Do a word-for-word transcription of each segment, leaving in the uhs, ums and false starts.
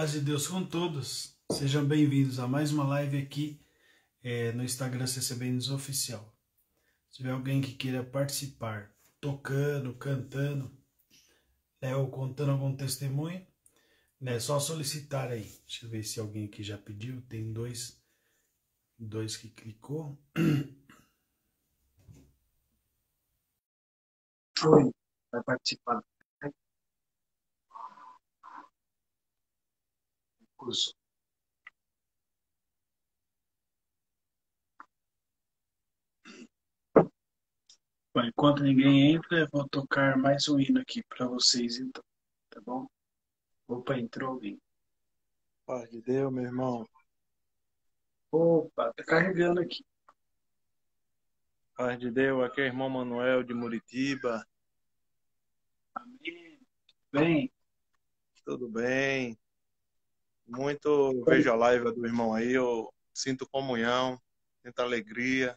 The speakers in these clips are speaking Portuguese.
Paz de Deus com todos. Sejam bem-vindos a mais uma live aqui é, no Instagram C C B News Oficial. Se tiver alguém que queira participar, tocando, cantando, né, ou contando algum testemunho, né, é só solicitar aí. Deixa eu ver se alguém aqui já pediu. Tem dois, dois que clicou. Oi, vai participar. Curso. Bom, enquanto ninguém entra, eu vou tocar mais um hino aqui para vocês, então, tá bom? Opa, entrou alguém. Paz de Deus, meu irmão. Opa, tá carregando aqui. Paz de Deus, aqui é o irmão Manuel de Muritiba. Amém. Bem, Tudo bem? Muito vejo a live do irmão aí, eu sinto comunhão, sinto alegria.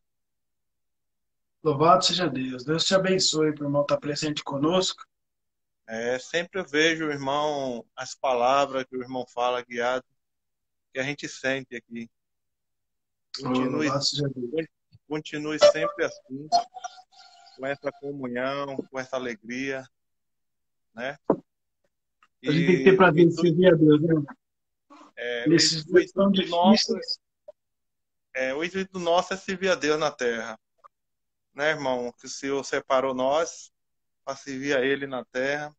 louvado seja Deus. Deus te abençoe por irmão estar presente conosco. É, sempre eu vejo o irmão, as palavras que o irmão fala guiado, que a gente sente aqui. Oh, Continue, louvado seja Deus. continue sempre assim, com essa comunhão, com essa alegria, né? A gente tem que ter E o prazer de intuito, servir a Deus, né? é, o Nesses o dias tão intuito nosso, difíceis. é, o intuito nosso é servir a Deus na terra. Né, irmão? Que o Senhor separou nós para servir a Ele na terra.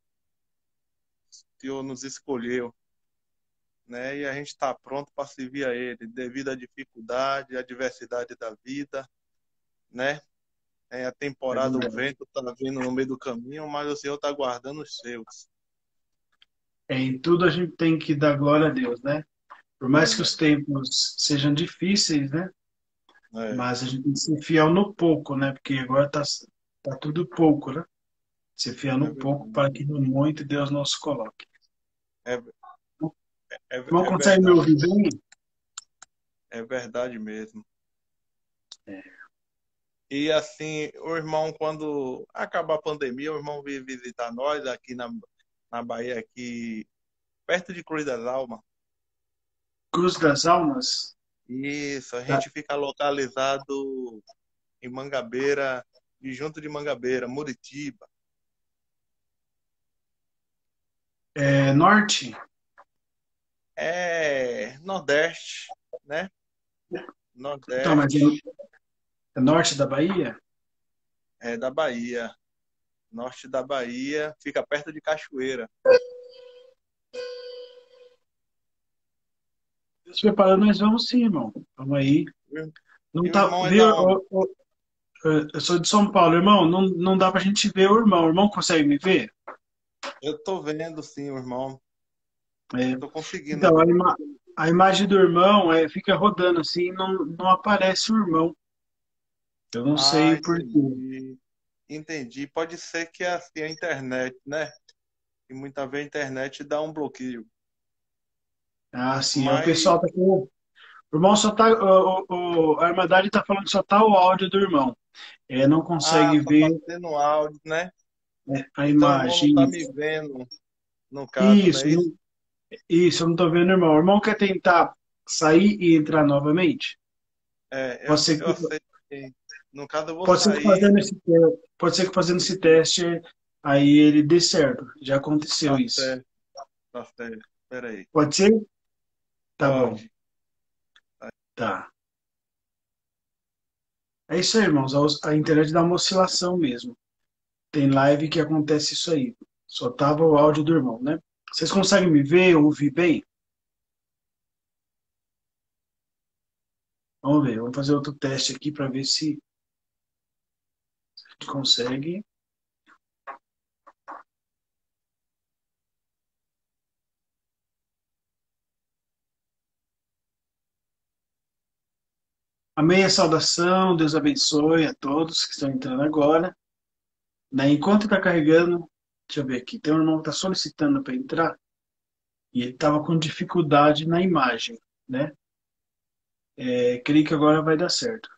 O Senhor nos escolheu, né? E a gente está pronto para servir a Ele, devido à dificuldade, à adversidade da vida, né? É, a É temporada, o verdade. vento está vindo no meio do caminho, mas o Senhor está guardando os seus. É, em tudo a gente tem que dar glória a Deus, né? Por mais que É, os tempos sejam difíceis, né? é, Mas a gente tem que ser fiel no pouco, né? Porque agora tá, tá tudo pouco, né? Ser fiel é no pouco para que no muito Deus nos coloque. é, é, Irmão, é consegue me verdade, ouvir bem? é verdade mesmo. É. E assim, o irmão, quando acabar a pandemia, o irmão veio visitar nós aqui na, na Bahia, aqui perto de Cruz das Almas. Cruz das Almas? Isso, a Tá. gente fica localizado em Mangabeira, e junto de Mangabeira, Muritiba. É, norte? É Nordeste, né? Então, mas é, Nordeste é norte da Bahia? é da Bahia. Norte da Bahia, fica perto de Cachoeira. Se preparando, nós vamos sim, irmão. Vamos aí. E Não o tá, irmão é viu? da onde? Ô, ô, eu sou de São Paulo, irmão. Não, não dá pra gente ver o irmão. O irmão consegue me ver? Eu tô vendo sim, o irmão. É. Tô conseguindo Então, a, ver. ima a imagem do irmão é, fica rodando assim, não, não aparece o irmão. Eu não Ah, sei por quê. entendi. Entendi. Pode ser que é assim a internet, né? E muitas vezes a internet dá um bloqueio. Ah, sim. É, o Mas, pessoal tá com. O irmão só tá. O, o, o- a Irmandade tá falando que só tá o áudio do irmão. É, não ah, consegue só tá ver, tendo áudio, né? né, a Então o irmão não imagem. tá me vendo, no caso, não Isso, é isso? não- isso, eu não tô vendo o irmão. O irmão quer tentar sair e entrar novamente? É, Pode eu, ser eu que, aceito que, no caso, eu vou pode ser que sair. fazendo esse, te- pode ser que fazendo esse teste aí ele dê certo. Já aconteceu Tá isso. certo, tá certo. Espera aí. Pode ser? Tá bom. Pode. Tá. É isso aí, irmãos. A, a internet dá uma oscilação mesmo. Tem live que acontece isso aí. Só tava o áudio do irmão, né? Vocês conseguem me ver, ouvir bem? Vamos ver. Vamos fazer outro teste aqui para ver se a gente consegue. Amém a saudação. Deus abençoe a todos que estão entrando agora. Né? Enquanto está carregando, deixa eu ver aqui. Tem um irmão que está solicitando para entrar e ele estava com dificuldade na imagem, né? É, creio que agora vai dar certo.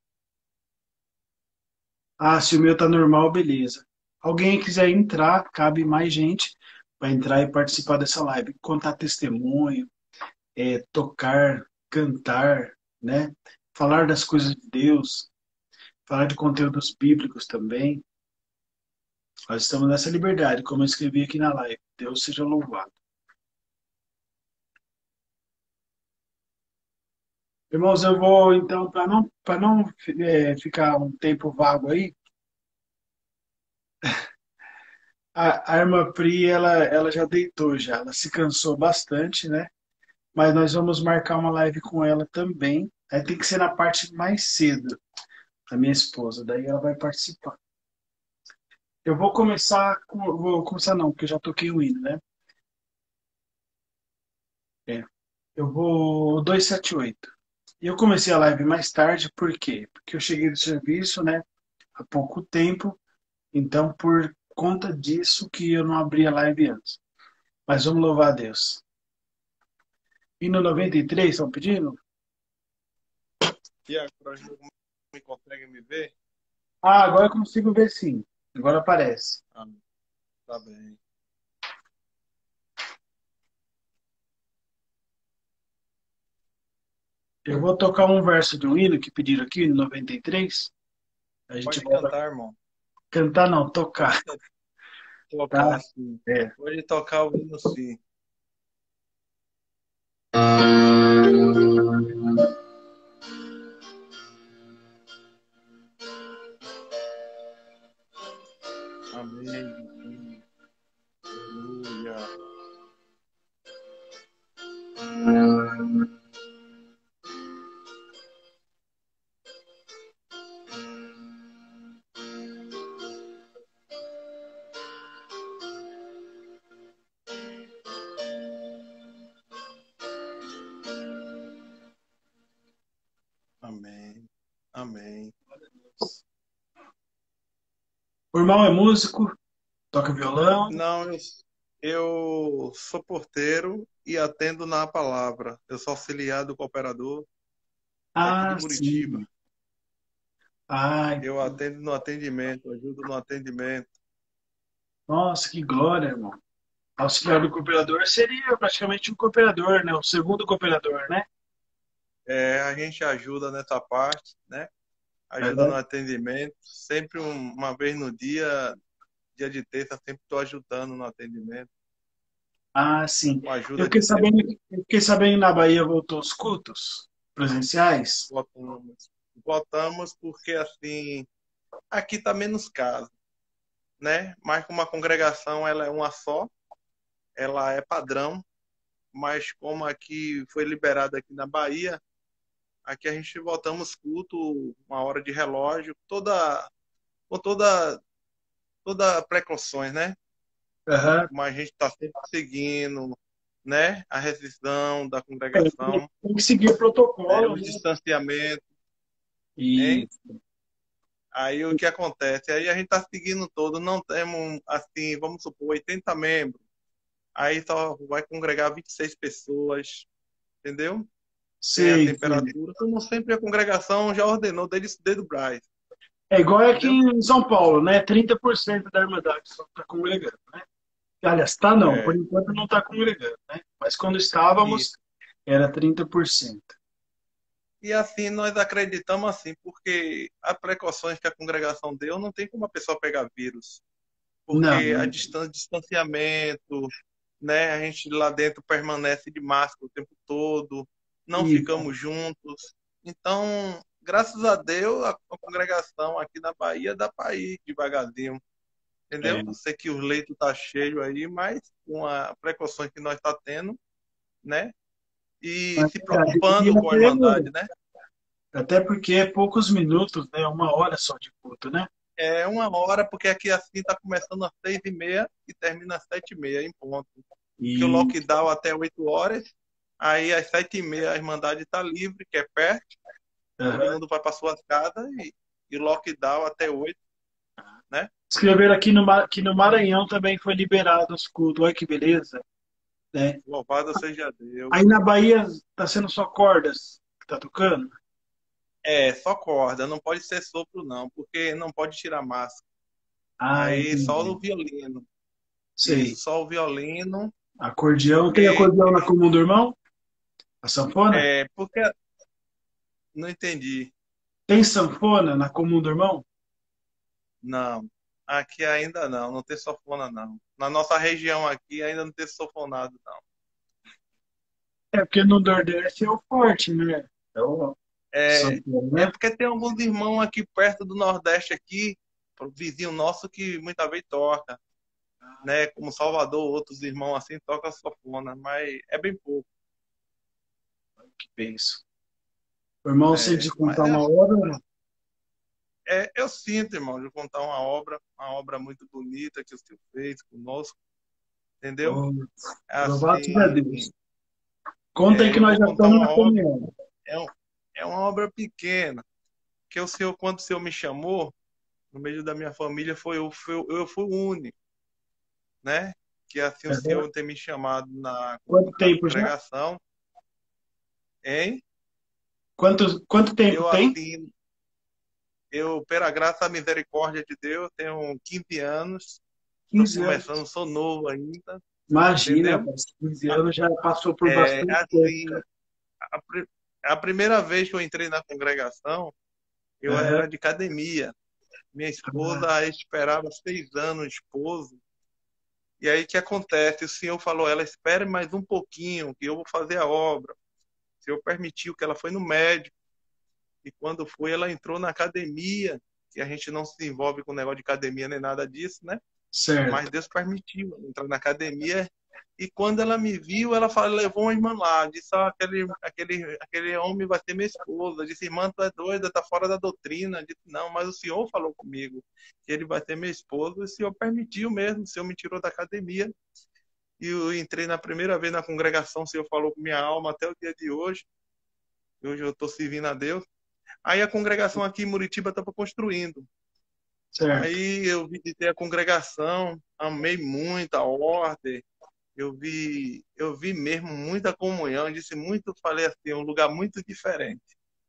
Ah, se o meu tá normal, beleza. Alguém quiser entrar, cabe mais gente para entrar e participar dessa live, contar testemunho, é, tocar, cantar, né? Falar das coisas de Deus, falar de conteúdos bíblicos também. Nós estamos nessa liberdade, como eu escrevi aqui na live. Deus seja louvado. Irmãos, eu vou então, para não, para não é, ficar um tempo vago aí, a, a irmã Pri, ela, ela já deitou já, ela se cansou bastante, né? Mas nós vamos marcar uma live com ela também. Aí tem que ser na parte mais cedo, da minha esposa, daí ela vai participar. Eu vou começar com, vou começar não, porque eu já toquei o hino, né? É. Eu vou duzentos e setenta e oito. E eu comecei a live mais tarde, por quê? Porque eu cheguei do serviço, né, há pouco tempo, então por conta disso que eu não abri a live antes. Mas vamos louvar a Deus. E no noventa e três, estão pedindo? E agora não me consegue me ver? Ah, agora eu consigo ver sim. Agora aparece. Ah, tá bem. Eu vou tocar um verso de um hino que pediram aqui no noventa e três. A gente Pode volta a cantar, irmão. cantar, não, Pode tocar, tocar, tá? sim. É. Pode tocar o hino, sim. Amém. Aleluia. Amém. Amém. O irmão é músico, toca violão. Não, eu, eu sou porteiro e atendo na palavra. Eu sou auxiliar do cooperador daqui de Ah, Muritiba. sim. Ai, Eu atendo no atendimento, ajudo no atendimento. nossa, que glória, irmão. Auxiliar do cooperador seria praticamente um cooperador, né? O segundo cooperador, né? É, a gente ajuda nessa parte, né? Ajuda no Aham. atendimento. Sempre um- uma vez no dia, dia de terça, sempre estou ajudando no atendimento. Ah, sim. Com a Eu ajuda fiquei de Deus, sabendo, eu fiquei sabendo que na Bahia voltou os cultos presenciais. votamos. Votamos porque, assim, aqui está menos caso, né? Mas como a congregação ela é uma só, ela é padrão, mas como aqui foi liberado aqui na Bahia, aqui a gente voltamos culto, uma hora de relógio, toda, com toda, toda precauções, né? Aham. Mas a gente está sempre seguindo, né? A restrição da É, tem congregação, tem que seguir o né? protocolo, Os né? distanciamentos, E hein? Aí o que acontece? Aí a gente está seguindo todo, não temos, assim, vamos supor, oitenta membros. Aí só vai congregar vinte e seis pessoas, entendeu? Tem a sei, sei. temperatura. Como sempre, a congregação já ordenou desde, desde o Braz, É igual aqui entendeu? em São Paulo, né? Trinta por cento da Irmandade só está congregando, né? Aliás, tá não, por É, enquanto não está congregando, né? Mas quando e, estávamos, era trinta por cento. e assim nós acreditamos assim, porque as precauções que a congregação deu, não tem como a pessoa pegar vírus. Não, Porque a distância, distanciamento, né? A gente lá dentro permanece de máscara o tempo todo, não isso. ficamos juntos. Então, graças a Deus, a, a congregação aqui na Bahia dá para ir devagarzinho, É. entendeu? Eu sei que os leitos tá cheio aí, mas com a precauções que nós está tendo, né? E Mas se é verdade. E preocupando com a Irmandade, né? até, até porque é poucos minutos, né? Uma hora só de culto, né? É uma hora, porque aqui assim está começando às seis e meia e termina às sete e meia, em ponto. Que o E lockdown até oito horas, aí às sete e meia a Irmandade está livre, que é perto, todo aham. mundo vai para suas casas e, e lockdown até oito, né? Escreveram aqui no, Ma- que no Maranhão também foi liberado os cultos. Olha que beleza, né? Louvado seja Aí Deus. na Bahia tá sendo só cordas que tá tocando? É, só corda, não pode ser sopro não, porque não pode tirar máscara. Ah, Aí só entendi. o violino. Isso, Sei. só o violino, Acordeão. Tem porque acordeão na comum do irmão? A sanfona? É, porque não entendi. Tem sanfona na comum do irmão? Não. Aqui ainda não, não tem sanfona não. Na nossa região aqui ainda não tem sanfonado não. É porque no Nordeste é o forte, né? Então, É, sanfona, é né? porque tem alguns irmãos aqui perto do Nordeste aqui, pro vizinho nosso que muitas vezes toca, né? Como Salvador, outros irmãos assim tocam sanfona, mas é bem pouco. Que penso. O irmão sente É, de mas contar uma obra, né? é, é, eu sinto, irmão, de contar uma obra, uma obra muito bonita que o Senhor fez conosco, entendeu? Oh, É louvado seja assim, Deus. Conta aí é, que eu nós vou já contar estamos uma na obra, caminhada. é, um- é uma obra pequena, que o Senhor, quando o Senhor me chamou, no meio da minha família, foi, eu, fui, eu fui o único, né? Que assim o Uhum. Senhor tem me chamado na, Quanto na tempo já? congregação, hein? Quanto, quanto tempo Eu tem? assim, eu, pela graça e misericórdia de Deus, tenho quinze anos, estou quinze anos. começando, sou novo ainda, Imagina, entendeu? rapaz, quinze anos já passou por É bastante coisa, assim, cara. a, pri- a primeira vez que eu entrei na congregação, eu Aham. era de academia. Minha Ah, esposa esperava seis anos, esposo. E aí o que acontece? O Senhor falou, ela espere mais um pouquinho, que eu vou fazer a obra. O Senhor permitiu que ela foi no médico. E quando foi, ela entrou na academia, que a gente não se envolve com negócio de academia nem nada disso, né? Mas certo. Deus permitiu ela entrar na academia. E quando ela me viu, ela falou, levou uma irmã lá. Disse, ah, aquele, aquele, aquele homem vai ser minha esposa. Disse, irmã, tu é doida, tá fora da doutrina. Disse, não, mas o Senhor falou comigo que ele vai ser meu esposo. E o Senhor permitiu mesmo, o Senhor me tirou da academia. E eu entrei na primeira vez na congregação, o Senhor falou com minha alma até o dia de hoje. Hoje eu estou servindo a Deus. Aí a congregação aqui em Muritiba estava construindo. Certo. Aí eu visitei a congregação, amei muito a ordem, eu vi, eu vi mesmo muita comunhão, disse muito, falei assim, um lugar muito diferente.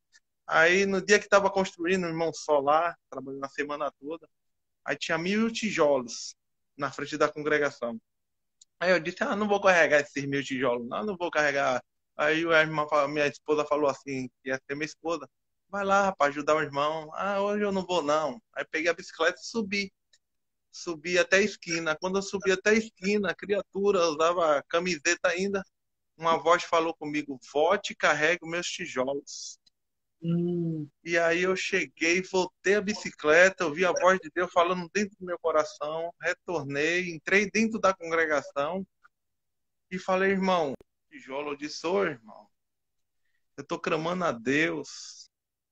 Aí no dia que estava construindo, o irmão Solar, trabalhando a semana toda, aí tinha mil tijolos na frente da congregação. Aí eu disse, ah, não vou carregar esses mil tijolos, não, não vou carregar. Aí a irmã, minha esposa falou assim, que ia ser minha esposa, vai lá, rapaz, ajudar o irmão. Ah, hoje eu não vou, não. Aí peguei a bicicleta e subi. Subi até a esquina. Quando eu subi até a esquina, a criatura usava camiseta ainda. Uma voz falou comigo, volte e carregue os meus tijolos. Hum, E aí eu cheguei, voltei a bicicleta, eu vi a voz de Deus falando dentro do meu coração, retornei, entrei dentro da congregação e falei, irmão, tijolo, eu disse, ô irmão, eu tô clamando a Deus.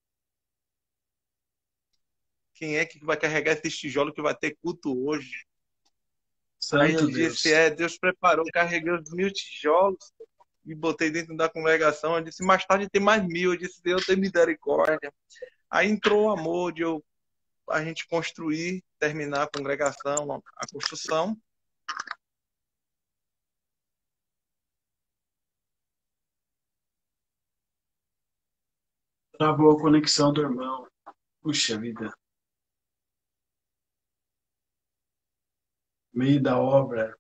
Quem é que vai carregar esses tijolos que vai ter culto hoje? Aí eu santo disse, Deus. é, Deus preparou, carreguei os mil tijolos e botei dentro da congregação. Eu disse, mais tarde tem mais mil. Eu disse, Deus tem misericórdia. Aí entrou o amor de eu, a gente construir, terminar a congregação, a, a construção. Travou a conexão do irmão. Puxa vida. Meio da obra.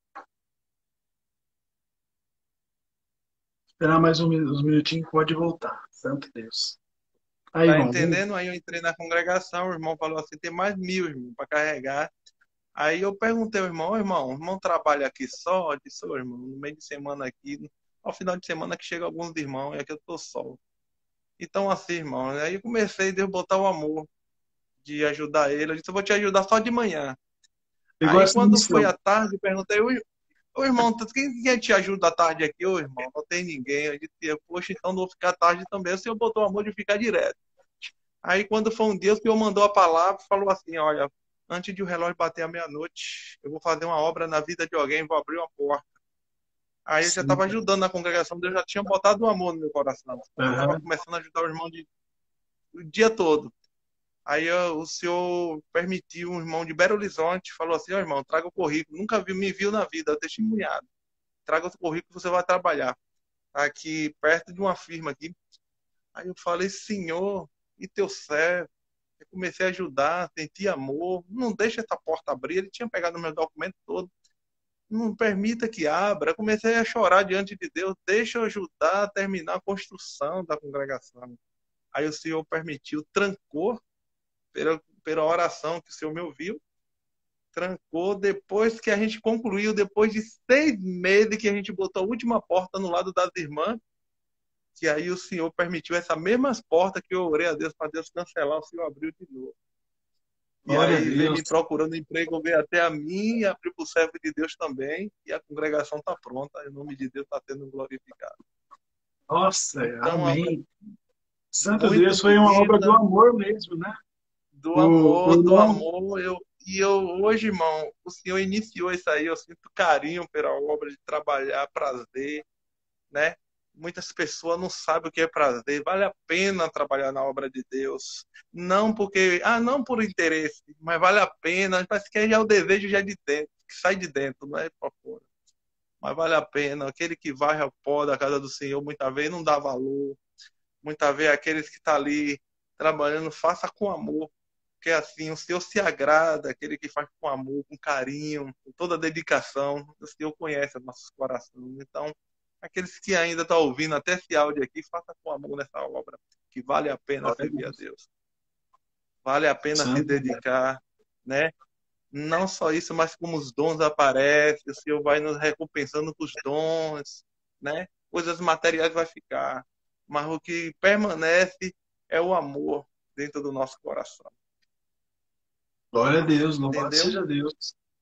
Esperar mais um, mi- uns minutinhos, pode voltar. Santo Deus. Aí, Tá irmão. entendendo? Aí eu entrei na congregação, o irmão falou assim, tem mais mil, irmão, para carregar. Aí eu perguntei ao irmão, irmão, o irmão trabalha aqui só? Eu disse, ô irmão, no meio de semana aqui, ao final de semana que chega alguns irmãos, e aqui eu tô só. Então assim, irmão, aí eu comecei a botar o amor de ajudar ele. Eu disse, eu vou te ajudar só de manhã. Pegou Aí essa quando foi missão. à tarde, eu perguntei, ô ô, irmão, quem, quem te ajuda à tarde aqui? Ô irmão, não tem ninguém. Eu disse, poxa, então não vou ficar tarde também. O senhor botou o amor de ficar direto. Aí quando foi um dia, o senhor mandou a palavra e falou assim, olha, antes de o relógio bater a meia-noite, eu vou fazer uma obra na vida de alguém, vou abrir uma porta. Aí eu já Sim. estava ajudando na congregação, Deus já tinha botado o amor no meu coração. Eu estava Aham. começando a ajudar o irmão de, o dia todo. Aí ó, o senhor permitiu um irmão de Belo Horizonte, falou assim, ó irmão, traga o currículo, nunca viu, me viu na vida, testemunhado. Traga o currículo, você vai trabalhar aqui perto de uma firma aqui. Aí eu falei, senhor, e teu servo? Eu comecei a ajudar, senti amor, não deixa essa porta abrir. Ele tinha pegado meu documento todo. não permita que abra. Comecei a chorar diante de Deus, deixa eu ajudar a terminar a construção da congregação. Aí o Senhor permitiu, trancou, pela, pela oração que o Senhor me ouviu, trancou depois que a gente concluiu, depois de seis meses que a gente botou a última porta no lado das irmãs, que aí o Senhor permitiu essas mesmas portas que eu orei a Deus para Deus cancelar, o Senhor abriu de novo. E Glória a aí veio Deus. me procurando emprego, veio até a mim e abriu para o servo de Deus também, e a congregação está pronta, e o nome de Deus está sendo glorificado. Nossa, Então, uma obra amém. Santo muito Deus, foi uma obra do bonita, amor mesmo, né? do O, o amor, do irmão, amor. Eu, e eu, hoje, irmão, o Senhor iniciou isso aí, eu sinto carinho pela obra de trabalhar, prazer, né? Muitas pessoas não sabem o que é prazer. Vale a pena trabalhar na obra de Deus. Não porque, ah, não por interesse, mas vale a pena. Parece que é o desejo já de dentro, que sai de dentro, não é para fora. Mas vale a pena. Aquele que varre o pó da casa do Senhor, muitas vezes não dá valor. Muitas vezes aqueles que estão tá ali trabalhando, faça com amor. Porque assim, o Senhor se agrada, aquele que faz com amor, com carinho, com toda a dedicação. O Senhor conhece os nossos corações. Então, aqueles que ainda estão ouvindo até esse áudio aqui, faça com amor nessa obra, que vale a pena glória a servir a Deus. Deus. Vale a pena se Santo, dedicar, né? Não só isso, mas como os dons aparecem, o Senhor vai nos recompensando com os dons, né? Coisas materiais vai ficar, mas o que permanece é o amor dentro do nosso coração. glória a Deus, louvado Entendeu? seja Deus.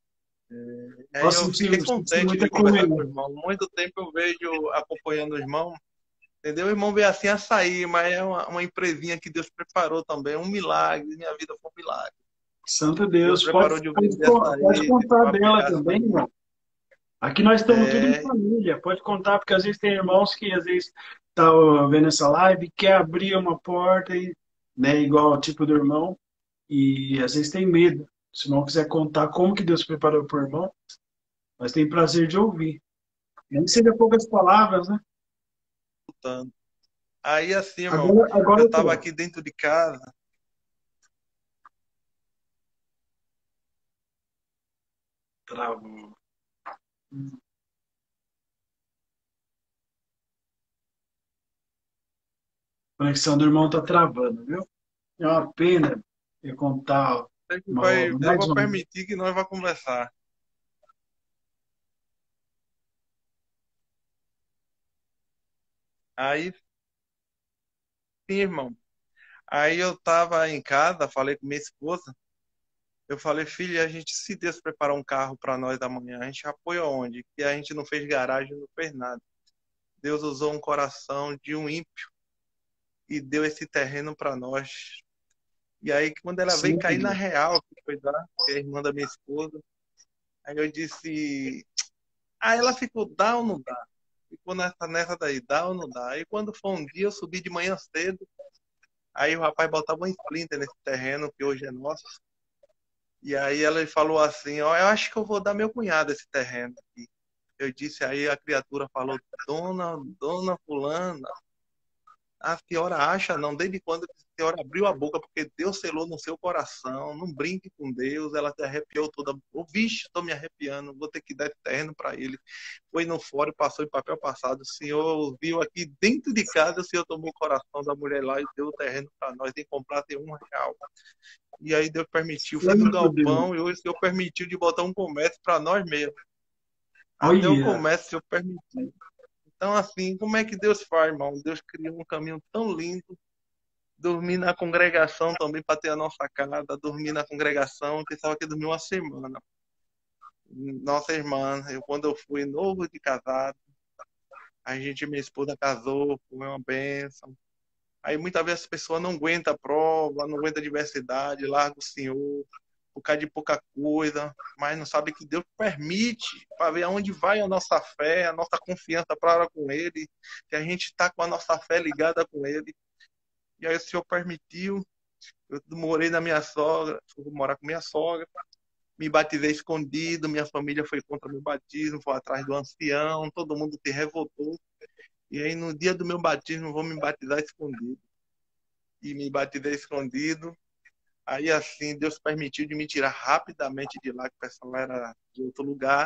E aí Nossa, eu eu senti, fiquei eu senti contente muita de conversar com o comunhão. irmão. Muito tempo eu vejo acompanhando o irmão. Entendeu? O irmão veio assim a sair, mas é uma, uma empresinha que Deus preparou também, um milagre. Minha vida foi um milagre. Santo Deus Deus, pode, preparou de um pode, vender a pode sair, contar para dela pegar também, açaí. irmão. Aqui nós estamos tudo em É, família. Pode contar, porque às vezes tem irmãos que às vezes estão vendo essa live, quer abrir uma porta, e, né, igual ao tipo do irmão, e às vezes tem medo. Se o irmão quiser contar como que Deus preparou para o irmão, nós temos prazer de ouvir. Nem que seja poucas palavras, né? lutando. Aí assim, irmão, Agora, agora eu eu estava tô. aqui dentro de casa, Travou. A conexão do irmão tá travando, viu? É uma pena eu contar uma vai, obra, Deus mais vai uma. permitir que nós vamos conversar. Aí, sim, irmão. Aí eu estava em casa, falei com minha esposa, eu falei, filha, a gente, se Deus preparar um carro para nós amanhã, a gente apoia onde? Que a gente não fez garagem, não fez nada. Deus usou um coração de um ímpio e deu esse terreno para nós. E aí, quando ela veio Santo cair na Deus. real, que foi lá, que é a irmã da minha esposa, aí eu disse, aí ela ficou, dá ou não dá? Ficou nessa, nessa daí, dá ou não dá? Aí quando foi um dia, eu subi de manhã cedo, aí o rapaz botava um splinter nesse terreno, que hoje é nosso, e aí ela falou assim, ó, eu acho que eu vou dar meu cunhado esse terreno aqui. Eu disse, aí a criatura falou, dona, dona fulana, a senhora acha, não, desde quando a senhora abriu a boca, porque Deus selou no seu coração, não brinque com Deus, ela se arrepiou toda. Oh, vixe, estou me arrepiando, vou ter que dar esse terreno para ele. Foi no fórum, passou em papel passado. O senhor viu aqui dentro de casa, o senhor tomou o coração da mulher lá e deu o terreno para nós, em comprar tem um real. E aí Deus permitiu, fez um Santo Deus. galpão e hoje o senhor permitiu de botar um comércio para nós mesmos. Até o Olha, comércio o senhor permitiu. Então, assim, como é que Deus faz, irmão? Deus criou um caminho tão lindo. Dormir na congregação também para ter a nossa casa. Dormir na congregação, pensava que dormia uma semana. Nossa irmã, eu, quando eu fui novo de casado, a gente, minha esposa casou, foi uma bênção. Aí muitas vezes as pessoas não aguentam a prova, não aguentam a diversidade, larga o Senhor, por causa de pouca coisa, mas não sabe que Deus permite para ver aonde vai a nossa fé, a nossa confiança para com Ele, que a gente está com a nossa fé ligada com Ele. E aí o Senhor permitiu, eu morei na minha sogra, fui morar com minha sogra, me batizei escondido, minha família foi contra meu batismo, foi atrás do ancião, todo mundo se revoltou. E aí no dia do meu batismo eu vou me batizar escondido. E me batizei escondido. Aí assim, Deus permitiu de me tirar rapidamente de lá, que o pessoal era de outro lugar.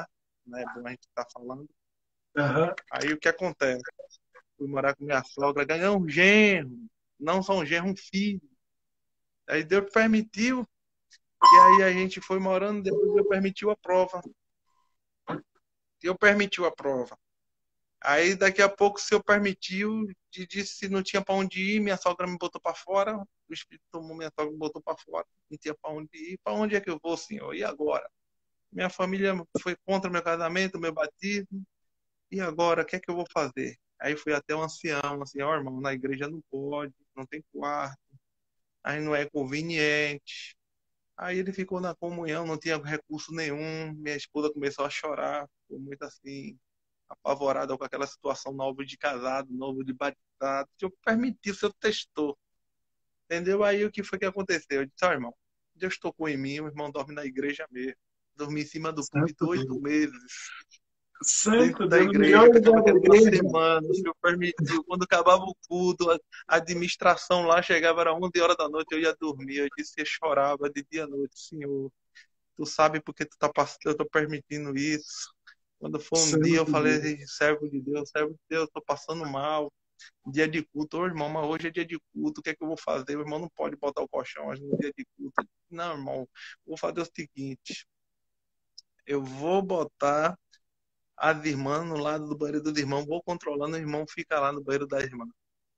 não é bom a gente estar falando. Aham. Aí o que acontece? Fui morar com minha sogra, ganhei um genro, não só um genro, um filho. Aí Deus permitiu, e aí a gente foi morando, depois Deus permitiu a prova. Deus permitiu a prova. Aí daqui a pouco o Senhor permitiu, e disse que não tinha para onde ir, minha sogra me botou para fora, o Espírito tomou minha sogra me botou para fora, não tinha para onde ir. Para onde é que eu vou, Senhor? E agora? Minha família foi contra meu casamento, meu batismo. E agora, o que é que eu vou fazer? Aí fui até um ancião, assim, ó, irmão, na igreja não pode, não tem quarto, aí não é conveniente. Aí ele ficou na comunhão, não tinha recurso nenhum. Minha esposa começou a chorar, ficou muito assim, apavorada com aquela situação, novo de casado, novo de batizado. Se eu permitir, se eu testou, entendeu? Aí o que foi que aconteceu? Eu disse, ó, irmão, Deus tocou em mim, o irmão dorme na igreja mesmo. Dormi em cima do púlpito Santo oito Deus. meses. Dentro Santo da Deus, o igreja, melhor que eu estava lugar da aqui uma igreja. semana, o Senhor permitiu. Quando acabava o culto, a administração lá chegava, era onze horas da noite, eu ia dormir. Eu disse, eu chorava de dia à noite, Senhor, tu sabe por que tu tá passando, eu tô permitindo isso. Quando foi um dia, Santo eu falei, Deus. servo de Deus, servo de Deus, tô passando mal. Dia de culto, ô irmão, mas hoje é dia de culto, o que é que eu vou fazer? O irmão não pode botar o colchão hoje no dia de culto. Não, irmão, vou fazer o seguinte, eu vou botar as irmãs no lado do banheiro dos irmãos, vou controlando, o irmão fica lá no banheiro da irmã.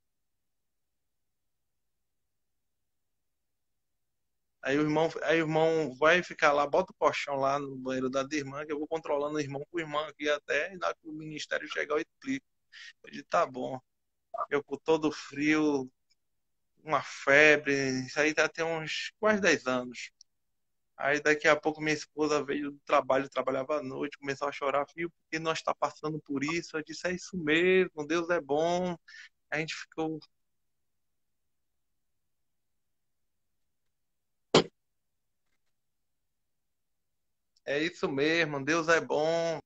Aí o irmão, aí o irmão vai ficar lá, bota o colchão lá no banheiro da irmã, que eu vou controlando o irmão com o irmão aqui até, e na que o ministério chegar eu explico. Eu disse, tá bom. Eu com todo frio, uma febre, isso aí já tem uns quase dez anos. Aí daqui a pouco minha esposa veio do trabalho, trabalhava à noite, começou a chorar, filho, porque nós está passando por isso? Eu disse, é isso mesmo, Deus é bom. A gente ficou. É isso mesmo, Deus é bom.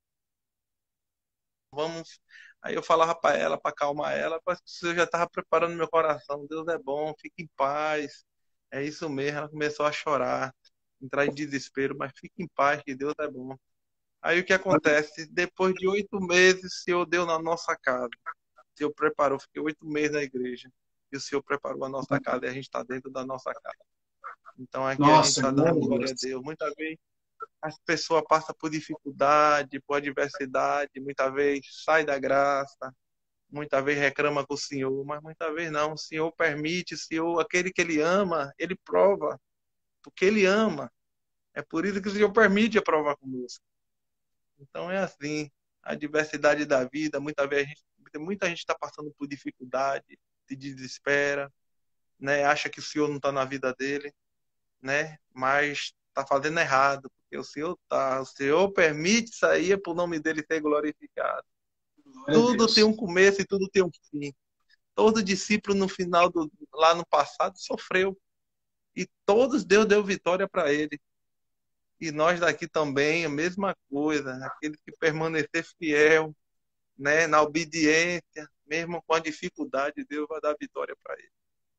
Vamos. Aí eu falava para ela, para acalmar ela, mas eu já estava preparando meu coração. Deus é bom, fique em paz. É isso mesmo. Ela começou a chorar, entrar em desespero, mas fique em paz, que Deus é bom. Aí o que acontece? Depois de oito meses, o Senhor deu na nossa casa. O Senhor preparou, fiquei oito meses na igreja. E o Senhor preparou a nossa casa e a gente está dentro da nossa casa. Então aqui a gente Nossa, está glória dando a glória Deus. a Deus. Muitas vezes as pessoas passam por dificuldade, por adversidade, muitas vezes sai da graça, muitas vezes reclama com o Senhor, mas muitas vezes não. O Senhor permite, o Senhor, aquele que Ele ama, Ele prova, porque Ele ama. É por isso que o Senhor permite a provar conosco. Então é assim, a diversidade da vida, muitas vezes a gente, muita gente está passando por dificuldade, se desespera, né? Acha que o Senhor não está na vida dele, né? Mas está fazendo errado, porque o Senhor tá, o Senhor permite isso aí para o nome dele ser glorificado. Glória a Tudo tem Deus. um começo e tudo tem um fim. Todo discípulo no final do lá no passado sofreu e todos Deus deu vitória para ele. E nós daqui também a mesma coisa, aquele que permanecer fiel, né, na obediência, mesmo com a dificuldade, Deus vai dar vitória para ele,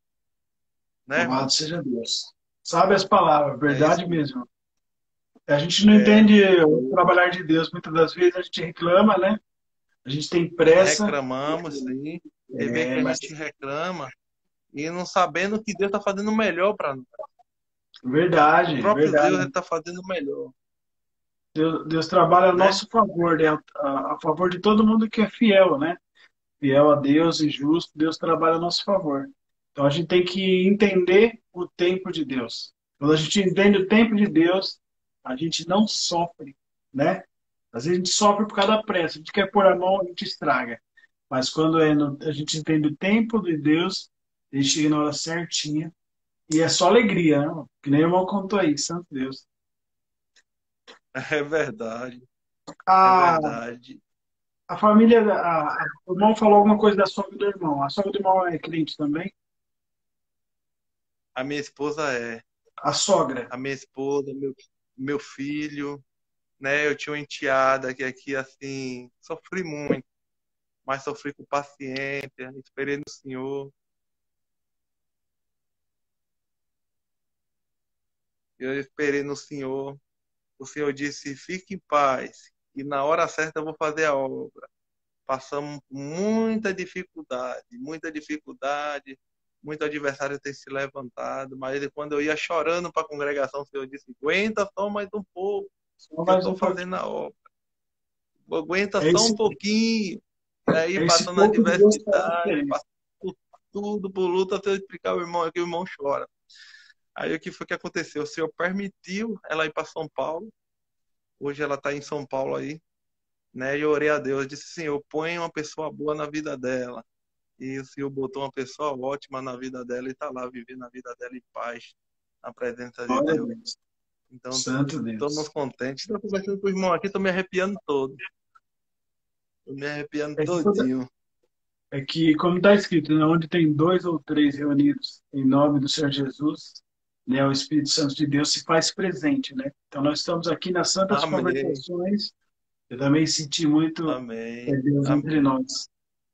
né, Louvado irmão? seja Deus. Sabe as palavras, É isso verdade mesmo. mesmo. A gente não É, entende o trabalhar de Deus. Muitas das vezes a gente reclama, né? A gente tem pressa, reclamamos, sim. Você vê que é, a mas gente reclama e não sabendo que Deus está fazendo o melhor para nós. O verdade, próprio Deus verdade. está fazendo o melhor, Deus, Deus trabalha a né? nosso favor, né? A, a favor de todo mundo que é fiel, né? Fiel a Deus e justo, Deus trabalha a nosso favor. Então a gente tem que entender o tempo de Deus. Quando a gente entende o tempo de Deus, a gente não sofre, né? Às vezes a gente sofre por causa da pressa, a gente quer pôr a mão, a gente estraga. Mas quando é no- a gente entende o tempo de Deus, ele chega na hora certinha e é só alegria, né? Que nem o irmão contou aí, santo Deus. É verdade, é A, verdade. a família, a, a- o irmão falou alguma coisa da sogra do irmão. A sogra do irmão é crente também? A minha esposa é, A sogra. a minha esposa, meu, meu filho, né? Eu tinha uma enteada que aqui, assim, sofri muito, mas sofri com paciência, esperei no Senhor. Eu esperei no Senhor. O Senhor disse, fique em paz, e na hora certa eu vou fazer a obra. Passamos muita dificuldade, muita dificuldade, muito adversário ter se levantado, mas quando eu ia chorando para a congregação, o Senhor disse, aguenta só mais um pouco, Só que eu mais estou um fazendo pouquinho. a obra. Aguenta É só um esse, pouquinho. E aí, é esse passando a pouco de Deus que faz a adversidade, diferença. passando por tudo, por luta, até eu explicar ao irmão aqui, o irmão chora. Aí o que foi que aconteceu? O Senhor permitiu ela ir para São Paulo. Hoje ela está em São Paulo aí, né? E eu orei a Deus, disse, Senhor, põe uma pessoa boa na vida dela. E o Senhor botou uma pessoa ótima na vida dela e está lá vivendo a vida dela em paz, na presença de Glória a Deus. Deus. Então, Santo estamos Deus. contentes. Estou conversando com o irmão aqui, estou me arrepiando todo. Estou me arrepiando É que, todinho. é que, como está escrito, né, onde tem dois ou três reunidos em nome do Senhor Jesus, né, o Espírito Santo de Deus se faz presente, né? Então nós estamos aqui nas Santas Amém, Conversações. Eu também senti muito é, amém, Deus entre amém, nós.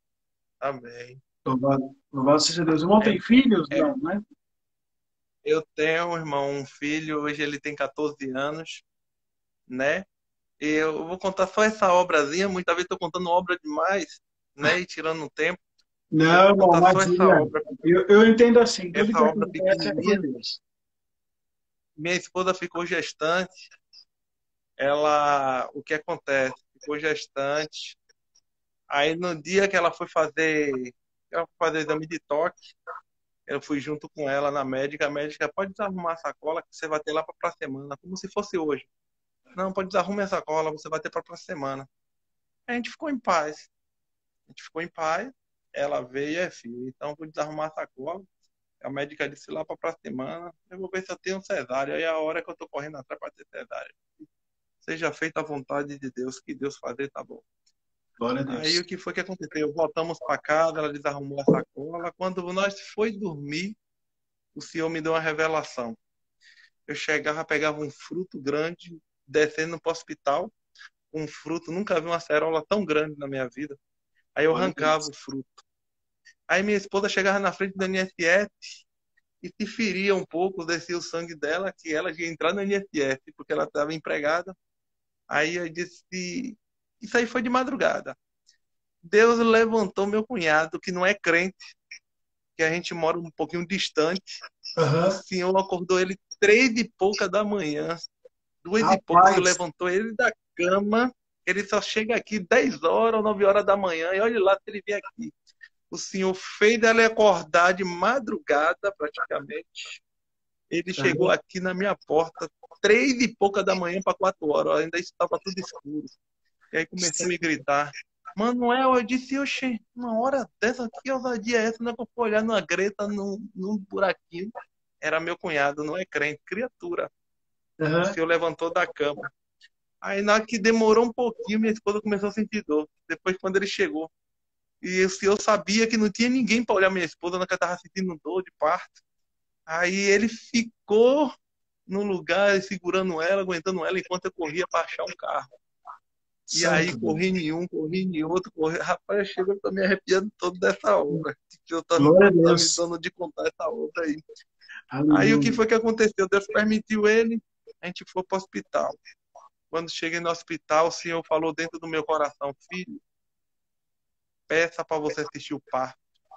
amém. Louvado, louvado seja Deus. O irmão É, tem filhos? é, Não, né? eu tenho, irmão, um filho, hoje ele tem quatorze anos, né? E eu vou contar só essa obrazinha, muitas vezes estou contando obra demais, né? E tirando um tempo. Eu Não, vou irmão, contar só essa imagina. obra, Eu, eu entendo assim, tudo essa que obra acontece é por pequenininha. Deus. Minha esposa ficou gestante. Ela, o que acontece? Ficou gestante. Aí no dia que ela foi fazer, ela foi fazer exame de toque, eu fui junto com ela na médica. A médica pode desarrumar a sacola que você vai ter lá para a semana, como se fosse hoje. Não, pode desarrumar a sacola, você vai ter para a semana. A gente ficou em paz. A gente ficou em paz. Ela veio e é filho. Então, vou desarrumar a sacola. A médica disse lá para a semana. Eu vou ver se eu tenho cesárea. Aí é a hora que eu tô correndo atrás para ter cesárea. Seja feita a vontade de Deus, que Deus fazer, tá bom. Glória a Aí Deus. o que foi que aconteceu? Voltamos para casa, ela desarrumou a sacola. Quando nós foi dormir, o Senhor me deu uma revelação. Eu chegava, pegava um fruto grande, descendo para o hospital. Um fruto, nunca vi uma cerola tão grande na minha vida. Aí eu Glória a arrancava Deus. o fruto. Aí minha esposa chegava na frente do I N S S e se feria um pouco, descia o sangue dela, que ela ia entrar no I N S S, porque ela estava empregada. Aí eu disse, isso aí foi de madrugada. Deus levantou meu cunhado, que não é crente, que a gente mora um pouquinho distante. O Aham. Senhor acordou ele três e pouca da manhã. Duas e pouco, o Senhor Rapaz, levantou ele da cama. Ele só chega aqui dez horas ou nove horas da manhã. E olha lá se ele vier aqui. O Senhor fez ela acordar de madrugada, praticamente. Ele chegou aham. aqui na minha porta, três e pouca da manhã para quatro horas. Ainda estava tudo escuro. E aí começou a me gritar. Manuel, eu disse, oxe, uma hora dessa, que ousadia é essa? Não é que eu fui olhar numa greta, num, num buraquinho. Era meu cunhado, não é crente, criatura. O Aham. Senhor levantou da cama. Aí na hora que demorou um pouquinho, minha esposa começou a sentir dor. Depois, quando ele chegou. E o Senhor sabia que não tinha ninguém para olhar minha esposa, não, que ela estava sentindo dor de parto. Aí ele ficou no lugar, segurando ela, aguentando ela, enquanto eu corria para achar um carro. E aí Santo corri Deus. em um, corri em outro, corri. Rapaz, chegou, eu tô me arrepiando todo dessa obra. Eu tô, Glória a tô me Deus. dando de contar essa obra aí. Aí o que Aleluia. foi que aconteceu? Deus permitiu ele, a gente foi para o hospital. Quando cheguei no hospital, o Senhor falou dentro do meu coração, filho, peça para você assistir o parto.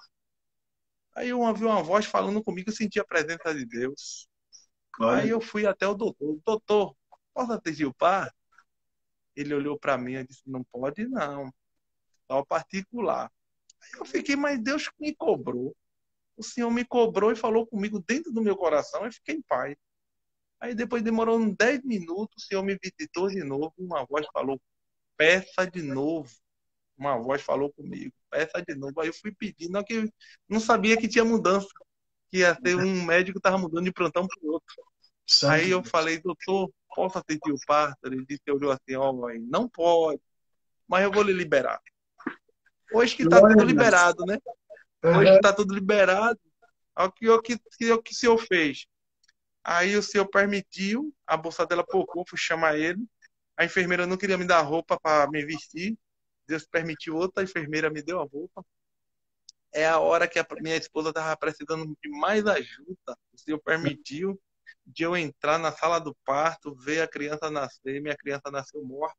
Aí eu ouvi uma voz falando comigo, eu senti a presença de Deus. Glória a Aí eu Deus. fui até o doutor. Doutor, posso assistir o parto? Ele olhou para mim e disse, não pode não, só particular. Aí eu fiquei, mas Deus me cobrou. O Senhor me cobrou e falou comigo dentro do meu coração e fiquei em paz. Aí depois demorou uns dez minutos, o Senhor me visitou de novo, uma voz falou, peça de novo. Uma voz falou comigo, peça de novo. Aí eu fui pedindo, que não sabia que tinha mudança, que ia ter um médico que estava mudando de plantão para o outro. Santo Aí eu Deus. falei, doutor, posso assistir o parto? Ele disse, olhou assim, ó, mãe, não pode, mas eu vou lhe liberar. Hoje que está Glória tudo a Deus. liberado, né? Hoje que Aham. está tudo liberado, olha o que, o que, o que o senhor fez. Aí o senhor permitiu, a bolsa dela pocou, fui chamar ele. A enfermeira não queria me dar roupa para me vestir. Deus permitiu, outra enfermeira me deu a roupa. É a hora que a minha esposa estava precisando de mais ajuda. O senhor permitiu de eu entrar na sala do parto, ver a criança nascer. Minha criança nasceu morta.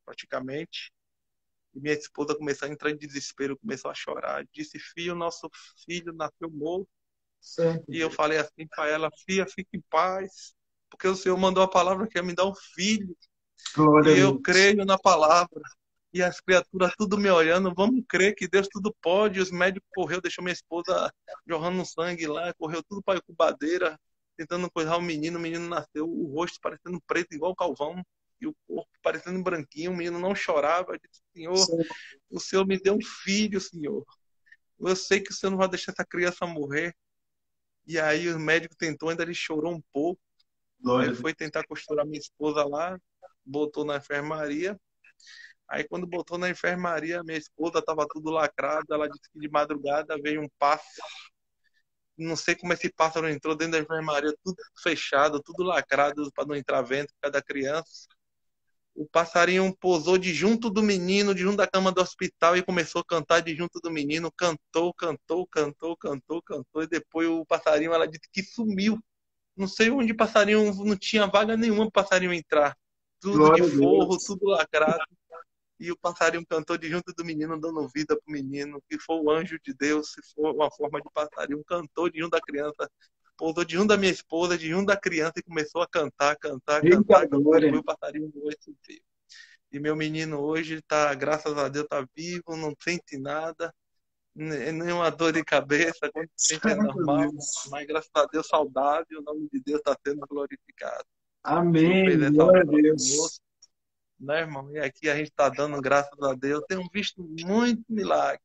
praticamente. E minha esposa começou a entrar em desespero, começou a chorar. Disse, filho, nosso filho nasceu morto. Santo E eu Deus. falei assim para ela, filha, fique em paz, porque o Senhor mandou a palavra que ia me dar um filho. Glória E a eu Deus. creio na palavra. E as criaturas tudo me olhando, vamos crer que Deus tudo pode. Os médicos correu, deixou minha esposa jorrando sangue lá, correu tudo para a incubadeira, tentando coisar o menino. O menino nasceu, o rosto parecendo preto, igual calvão, e o corpo parecendo branquinho. O menino não chorava. Eu disse, Senhor, Santo. o Senhor me deu um filho, Senhor. Eu sei que o Senhor não vai deixar essa criança morrer. E aí o médico tentou, ainda ele chorou um pouco. Aí Glória a Deus. foi tentar costurar minha esposa lá, botou na enfermaria. Aí quando botou na enfermaria, minha esposa estava tudo lacrado. Ela disse que de madrugada veio um pássaro. Não sei como esse pássaro entrou dentro da enfermaria, tudo fechado, tudo lacrado para não entrar vento por causa da criança. O passarinho pousou de junto do menino, de junto da cama do hospital, e começou a cantar de junto do menino. Cantou, cantou, cantou, cantou, cantou. E depois o passarinho, ela disse que sumiu. Não sei onde passarinho, não tinha vaga nenhuma para passarinho entrar. Tudo de Glória a forro, Deus. tudo lacrado. E o passarinho cantou de junto do menino, dando vida pro menino, que foi o anjo de Deus, se for uma forma de passarinho, cantou de junto da criança, pousou de junto da minha esposa, de junto da criança, e começou a cantar, cantar, Eita cantar, cantou, e glória. foi o passarinho hoje veio. E meu menino hoje tá, graças a Deus, tá vivo, não sente nada, nenhuma dor de cabeça, quando sente é Santo normal, Deus. mas graças a Deus saudável, o nome de Deus está sendo glorificado. O Senhor fez Amém. essa Glória a obra Deus. conosco, né, irmão? E aqui a gente está dando graças a Deus. Tenho visto muito milagre,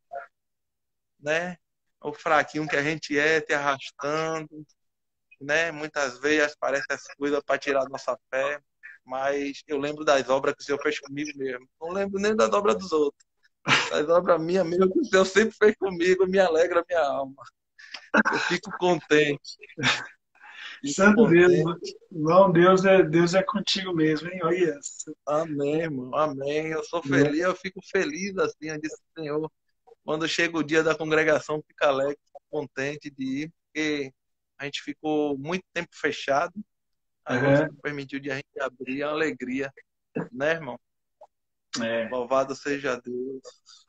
né? O fraquinho que a gente é, te arrastando, né? Muitas vezes parece as coisas para tirar a nossa fé, mas eu lembro das obras que o Senhor fez comigo mesmo. Não lembro nem das obras dos outros. Das obras minhas mesmo que o Senhor sempre fez comigo, me alegra a minha alma. Eu fico contente, fico Santo Deus. contente. Não, Deus é, Deus é contigo mesmo, hein? Olha isso. Amém, irmão. Amém. Eu sou Glória feliz, eu fico feliz assim, eu disse, Senhor. Quando chega o dia da congregação, fica alegre, contente de ir, porque a gente ficou muito tempo fechado. Agora o Aham. Senhor permitiu de a gente abrir, é uma alegria, né, irmão? É. Louvado seja Deus.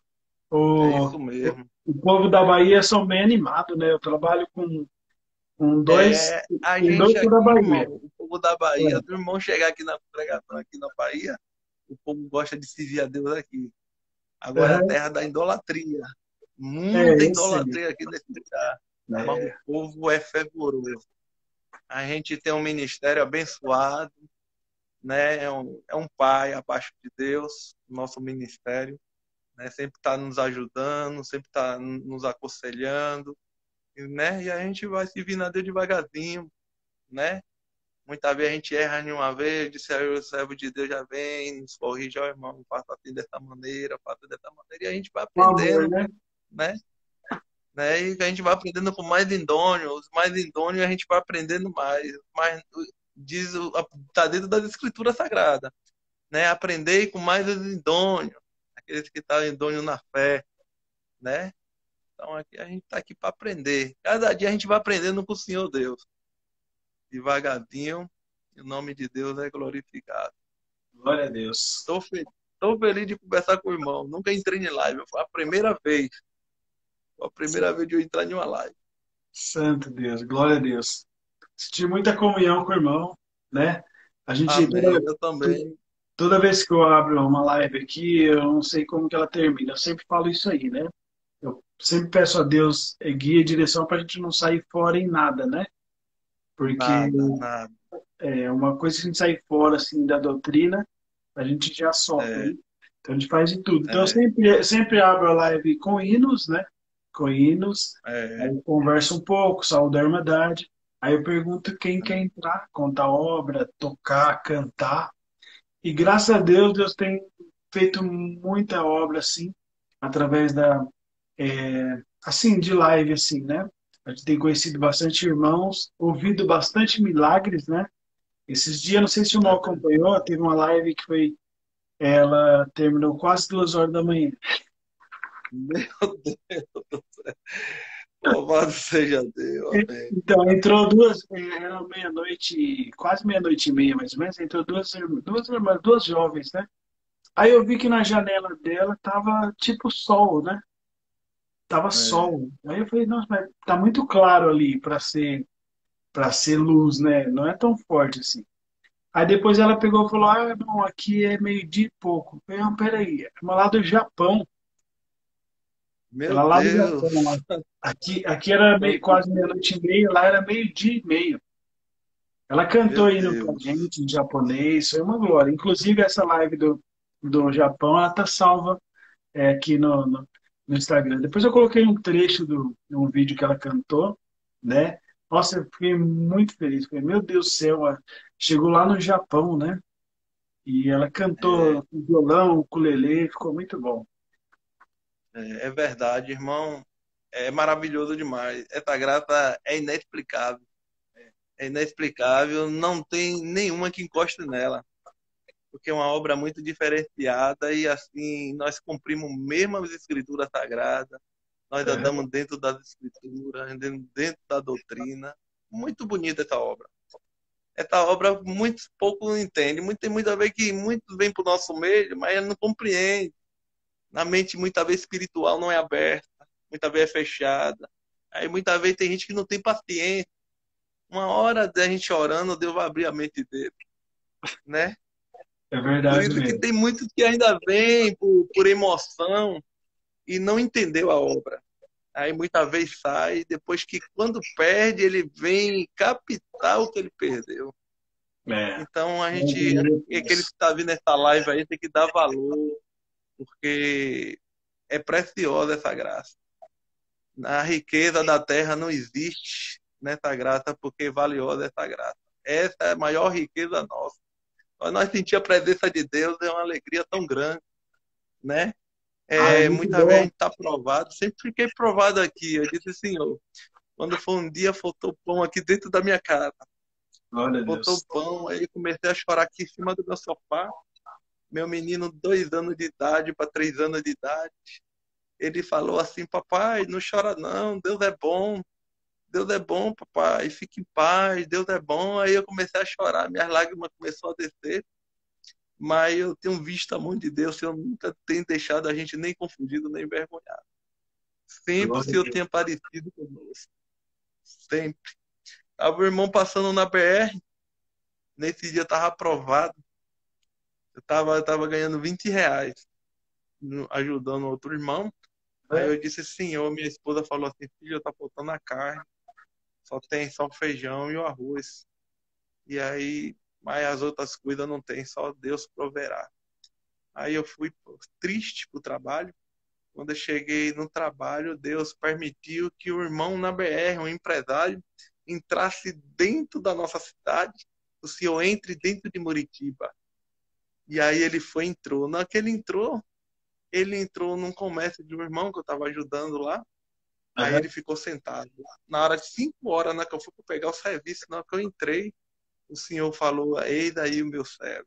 É O, isso mesmo. o povo da Bahia são bem animados, né? Eu trabalho com, com dois, É, a tem dois gente da aqui, irmão, Bahia. o povo da Bahia, É. do irmão chegar aqui na congregação, aqui na Bahia, o povo gosta de servir a Deus aqui. Agora é a Aham. terra da idolatria. É, Muita eu sei. idolatria aqui nesse lugar. Mas o É. povo é fervoroso. A gente tem um ministério abençoado, né? É um, é um pai abaixo de Deus, nosso ministério, né? Sempre está nos ajudando, sempre está nos aconselhando, né? E a gente vai servindo a Deus devagarzinho, né? Muitas vezes a gente erra em uma vez, disse aí o servo de Deus já vem, nos corrige, ó irmão, faça assim dessa maneira, faça dessa maneira, e a gente vai Com amor, aprendendo, né? né? Né? E a gente vai aprendendo com mais indônios, os mais indônios a gente vai aprendendo mais, mais diz está dentro das escrituras sagradas, né? Aprender com mais os indônios, aqueles que estão indônios na fé, né? Então aqui a gente está aqui para aprender. Cada dia a gente vai aprendendo com o Senhor Deus, devagarzinho, e o nome de Deus é glorificado. Glória a Deus. Estou feliz, tô feliz de conversar com o irmão. Nunca entrei em live, foi a primeira vez, foi a primeira vez de eu entrar em uma live. Santo Deus, glória a Deus. Senti muita comunhão com o irmão, né? A gente, Amém. toda, Eu também. toda vez que eu abro uma live aqui, eu não sei como que ela termina. Eu sempre falo isso aí, né? Eu sempre peço a Deus eh, guia e direção para a gente não sair fora em nada, né? Porque Nada, nada. é uma coisa que a gente sair fora assim da doutrina, a gente já sofre, É, né? Então a gente faz de tudo. Então eu é, sempre, sempre abro a live com hinos, né? Com hinos, aí é. eu converso um pouco, saúdo a Irmandade, aí eu pergunto quem quer entrar, contar obra, tocar, cantar. E graças a Deus, Deus tem feito muita obra assim, através da, é, assim, de live assim, né? A gente tem conhecido bastante irmãos, ouvido bastante milagres, né? Esses dias, não sei se o É irmão verdade. acompanhou, teve uma live que foi, ela terminou quase duas horas da manhã. Meu Deus. Louvado seja Deus. Amém. Então, entrou duas, era meia-noite, quase meia-noite e meia, mais ou menos, entrou duas, irmãs- duas irmãs, duas jovens, né? Aí eu vi que na janela dela tava tipo sol, né? Tava É, sol. Aí eu falei, nossa, mas tá muito claro ali para ser para ser luz, né? Não é tão forte assim. Aí depois ela pegou e falou, ah, não, aqui é meio-dia e pouco. Eu falei, não, peraí, é lá do Japão. meu Ela lá do Japão. Deus. Lá. Aqui, aqui era meio, Santo quase meia-noite e meia, lá era meio-dia e meio. Ela cantou Meu aí pra Deus. gente em japonês, foi uma glória. Inclusive, essa live do, do Japão, ela tá salva é, aqui no, no, no Instagram. Depois eu coloquei um trecho do, de um vídeo que ela cantou, né? Nossa, eu fiquei muito feliz. Falei, meu Deus do céu, ó, chegou lá no Japão, né? E ela É, cantou com violão, ukulele, ficou muito bom. é, é verdade, irmão. É maravilhoso demais. Essa graça é inexplicável. É inexplicável. Não tem nenhuma que encoste nela. Porque é uma obra muito diferenciada e assim nós cumprimos mesmo as escrituras sagradas. Nós Aham. andamos dentro das escrituras, andamos dentro da doutrina. Muito bonita essa obra. Essa obra muitos pouco entendem. Muito, tem muita vez que muitos vêm para o nosso meio, mas não compreende. Na mente, muitas vezes, espiritual não é aberta, muitas vezes é fechada. Aí, muitas vezes, tem gente que não tem paciência. Uma hora da gente orando, Deus vai abrir a mente dele, né? É Por verdade isso que mesmo. tem muitos que ainda vêm por, por emoção e não entendeu a obra. Aí, muitas vezes, sai, depois que, quando perde, ele vem captar o que ele perdeu. É. Então, a gente, Meu aquele que Deus. está vindo essa live aí, tem que dar valor, porque é preciosa essa graça. A riqueza da terra não existe nessa graça, porque valiosa é essa graça. Essa é a maior riqueza nossa. Quando nós sentir a presença de Deus, é uma alegria tão grande, né? Ah, é É, muito muitas vezes a bom. gente está provado, sempre fiquei provado aqui. Eu disse, Senhor, quando foi um dia, faltou pão aqui dentro da minha casa. Glória a Faltou Deus. pão, aí comecei a chorar aqui em cima do meu sofá. Meu menino, dois anos de idade para três anos de idade, ele falou assim, papai, não chora não, Deus é bom. Deus é bom, papai, fique em paz, Deus é bom. Aí eu comecei a chorar, minhas lágrimas começaram a descer, mas eu tenho visto a mão de Deus, eu nunca tenho deixado a gente nem confundido, nem envergonhado. Sempre o Glória a Senhor tem Deus. aparecido conosco, sempre. Tava o irmão passando na B R, nesse dia eu tava aprovado, eu tava, eu tava ganhando vinte reais, ajudando outro irmão. Aí É. eu disse, Senhor, minha esposa falou assim, filho, tá faltando a carne, só tem só o feijão e o arroz. E aí, mas as outras coisas não tem, só Deus proverá. Aí eu fui triste pro trabalho. Quando eu cheguei no trabalho, Deus permitiu que o irmão na B R, um empresário, entrasse dentro da nossa cidade. O senhor entre dentro de Muritiba. E aí ele foi entrou. Na que ele entrou, ele entrou num comércio de um irmão que eu estava ajudando lá. Aí Aham. ele ficou sentado. Na hora de cinco horas, na que eu fui pegar o serviço, na hora que eu entrei, o senhor falou: Eis aí o meu servo.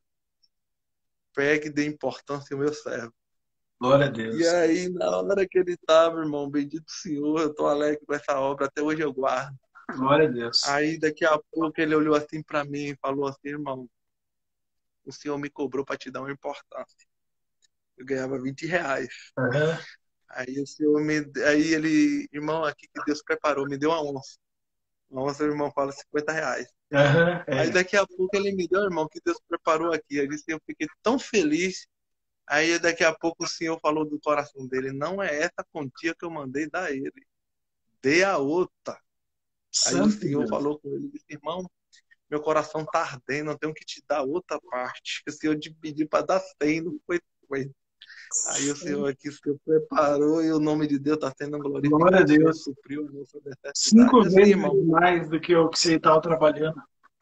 Pegue e dê importância ao meu servo. Glória a E Deus. aí, na hora que ele estava, irmão, bendito Senhor, eu tô alegre com essa obra, até hoje eu guardo. Glória a Deus. Aí, daqui a pouco, ele olhou assim para mim e falou assim: irmão, o senhor me cobrou para te dar uma importância. Eu ganhava vinte reais. Aham. Aí o senhor me. Aí ele, irmão, aqui que Deus preparou, me deu uma onça. Uma onça, o irmão fala cinquenta reais. Aham. Aí É. daqui a pouco ele me deu, irmão, que Deus preparou aqui. Aí disse, eu fiquei tão feliz. Aí daqui a pouco o senhor falou do coração dele, não é essa quantia que eu mandei dar a ele, dê a outra. Aí o Santo senhor Deus. falou com ele, disse, irmão, meu coração tá ardendo, eu tenho que te dar outra parte. O senhor te pediu para dar cem, não foi cinquenta. Aí o senhor aqui, o senhor preparou e o nome de Deus está sendo Glória a glorificado. O senhor Deus. supriu a nossa necessidade. Cinco Assim, vezes irmão, mais do que o que você estava trabalhando.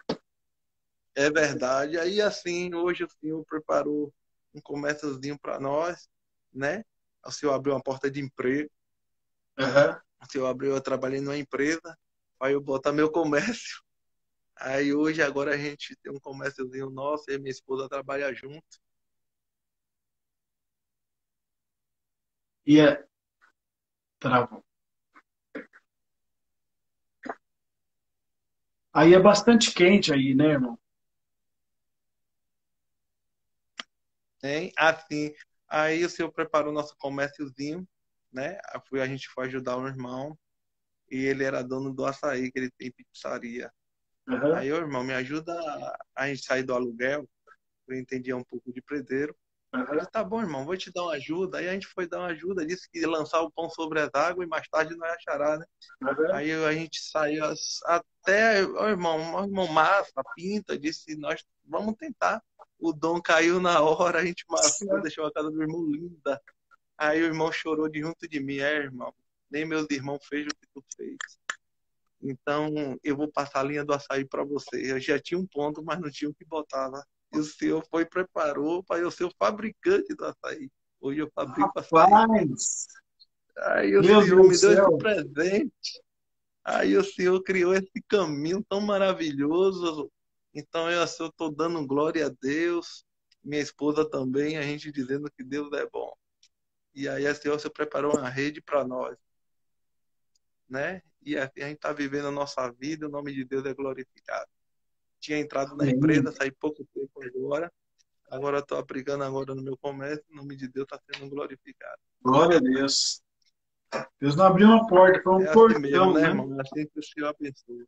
é verdade. Aí assim, hoje o senhor preparou um comérciozinho para nós, né? O senhor abriu uma porta de emprego. Aham. O senhor abriu, eu trabalhei numa empresa, aí eu botar meu comércio. Aí hoje, agora a gente tem um comérciozinho nosso, e minha esposa trabalha junto. E é. Travou. Aí é bastante quente aí, né, irmão? Hein? Assim, aí o senhor preparou nosso comérciozinho, né? Aí fui, a gente foi ajudar o irmão e ele era dono do açaí, que ele tem pizzaria. Aham, Aí, ô irmão, me ajuda a a gente sair do aluguel. Eu entendia um pouco de predeiro. Ele, aham, tá bom, irmão, vou te dar uma ajuda. Aí a gente foi dar uma ajuda, disse que ia lançar o pão sobre as águas e mais tarde não ia achará, né? aham. Aí a gente saiu as- até, ô irmão, o irmão massa, pinta, disse, nós vamos tentar. O dom caiu na hora, a gente massou, deixou a casa do irmão linda. Aí o irmão chorou de junto de mim, é, irmão, nem meus irmãos fez o que tu fez. Então eu vou passar a linha do açaí para você. Eu já tinha um ponto, mas não tinha o que botava. E o senhor foi e preparou para eu ser o fabricante do açaí. Hoje eu fabrico açaí. Rapaz, Aí o meu senhor Deus do me deu esse céu. presente. Aí o senhor criou esse caminho tão maravilhoso. Então eu estou dando glória a Deus. Minha esposa também, a gente dizendo que Deus é bom. E aí o senhor se preparou uma rede para nós, né? E a a gente está vivendo a nossa vida, o nome de Deus é glorificado. Tinha entrado na Amém. empresa, saí pouco tempo agora. Agora estou aplicando agora no meu comércio, o nome de Deus está sendo glorificado. Glória a Deus. Deus não abriu uma porta, foi um É assim mesmo, portão, né, né? irmão? É assim que o Senhor abençoa.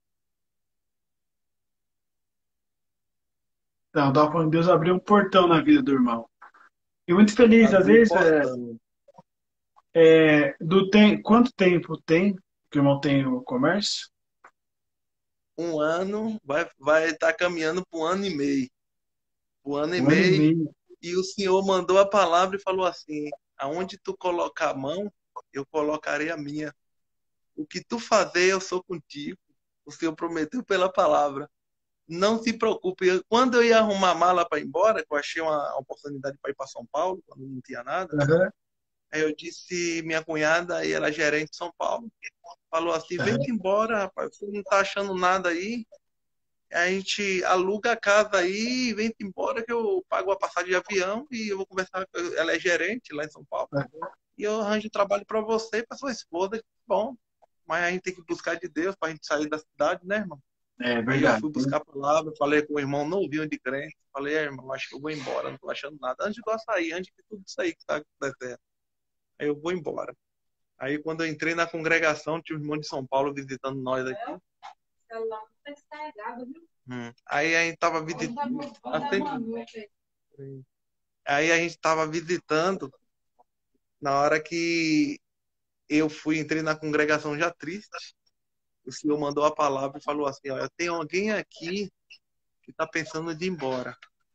Então, eu tava falando, Deus abriu um portão na vida do irmão. E muito feliz, às Abriu o vezes, é, portão. é, do tem, quanto tempo tem que o irmão tem o comércio? Um ano, vai vai estar caminhando para um ano e meio. Um ano e Um ano e meio. meio. E o Senhor mandou a palavra e falou assim: aonde tu colocar a mão, eu colocarei a minha. O que tu fazer, eu sou contigo. O Senhor prometeu pela palavra. Não se preocupe. Quando eu ia arrumar a mala para ir embora, que eu achei uma oportunidade para ir para São Paulo, quando não tinha nada, Aham, aí eu disse, minha cunhada, e ela é gerente de São Paulo, falou assim, vem aham. embora, rapaz, você não tá achando nada aí, a gente aluga a casa aí, vem embora que eu pago a passagem de avião e eu vou conversar, ela é gerente lá em São Paulo, e eu arranjo trabalho para você e para sua esposa. Bom, mas a gente tem que buscar de Deus para a gente sair da cidade, né, irmão? É Aí eu verdade. fui buscar a palavra, falei com o irmão novinho de crente, falei, é, irmão, acho que eu vou embora, não tô achando nada. Antes do açaí, antes de tudo isso aí que tá acontecendo. Aí eu vou embora. Aí quando eu entrei na congregação, tinha o irmão de São Paulo visitando nós aqui. Hum. Aí a gente tava visitando. Aí a gente tava visitando na hora que eu fui, entrei na congregação já triste. O Senhor mandou a palavra e falou assim, olha, tem alguém aqui que está pensando de ir embora.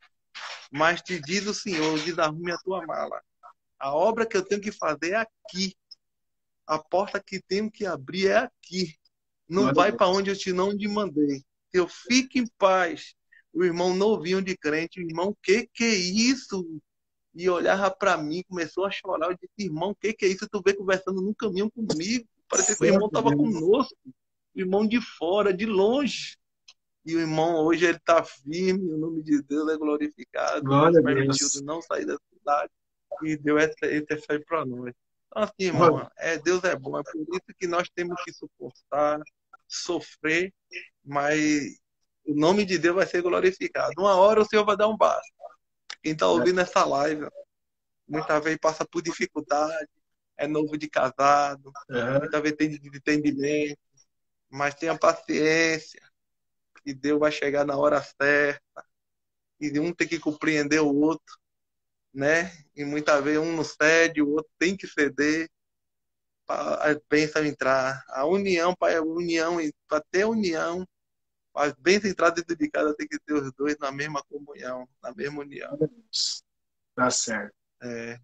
Mas te diz o Senhor, desarrume a tua mala. A obra que eu tenho que fazer é aqui. A porta que tenho que abrir é aqui. Não Glória a vai para Deus. onde eu te não te mandei. Eu fique em paz. O irmão novinho de crente, o irmão, que que é isso? E olhava para mim, começou a chorar. Eu disse, irmão, que que é isso? Tu veio conversando no caminho comigo. Parecia que o irmão Glória a estava Deus. conosco. O irmão de fora, de longe. E o irmão hoje ele está firme, o nome de Deus é glorificado. Nos Glória a permitiu de Deus. não sair da cidade e deu esse, esse aí para nós. Então, assim, Glória. irmão, é, Deus é bom. É por isso que nós temos que suportar, sofrer, mas o nome de Deus vai ser glorificado. Uma hora o Senhor vai dar um basta. Quem está ouvindo essa live, muitas vezes passa por dificuldade, é novo de casado, Aham. muitas vezes tem entendimento, mas tenha paciência, que Deus vai chegar na hora certa, e um tem que compreender o outro, né? E muitas vezes um não cede, o outro tem que ceder para a bênção entrar. A união, para a união, para ter união, para a bênção entrar dentro de casa, tem que ter os dois na mesma comunhão, na mesma união. Glória a Deus. Tá certo. É,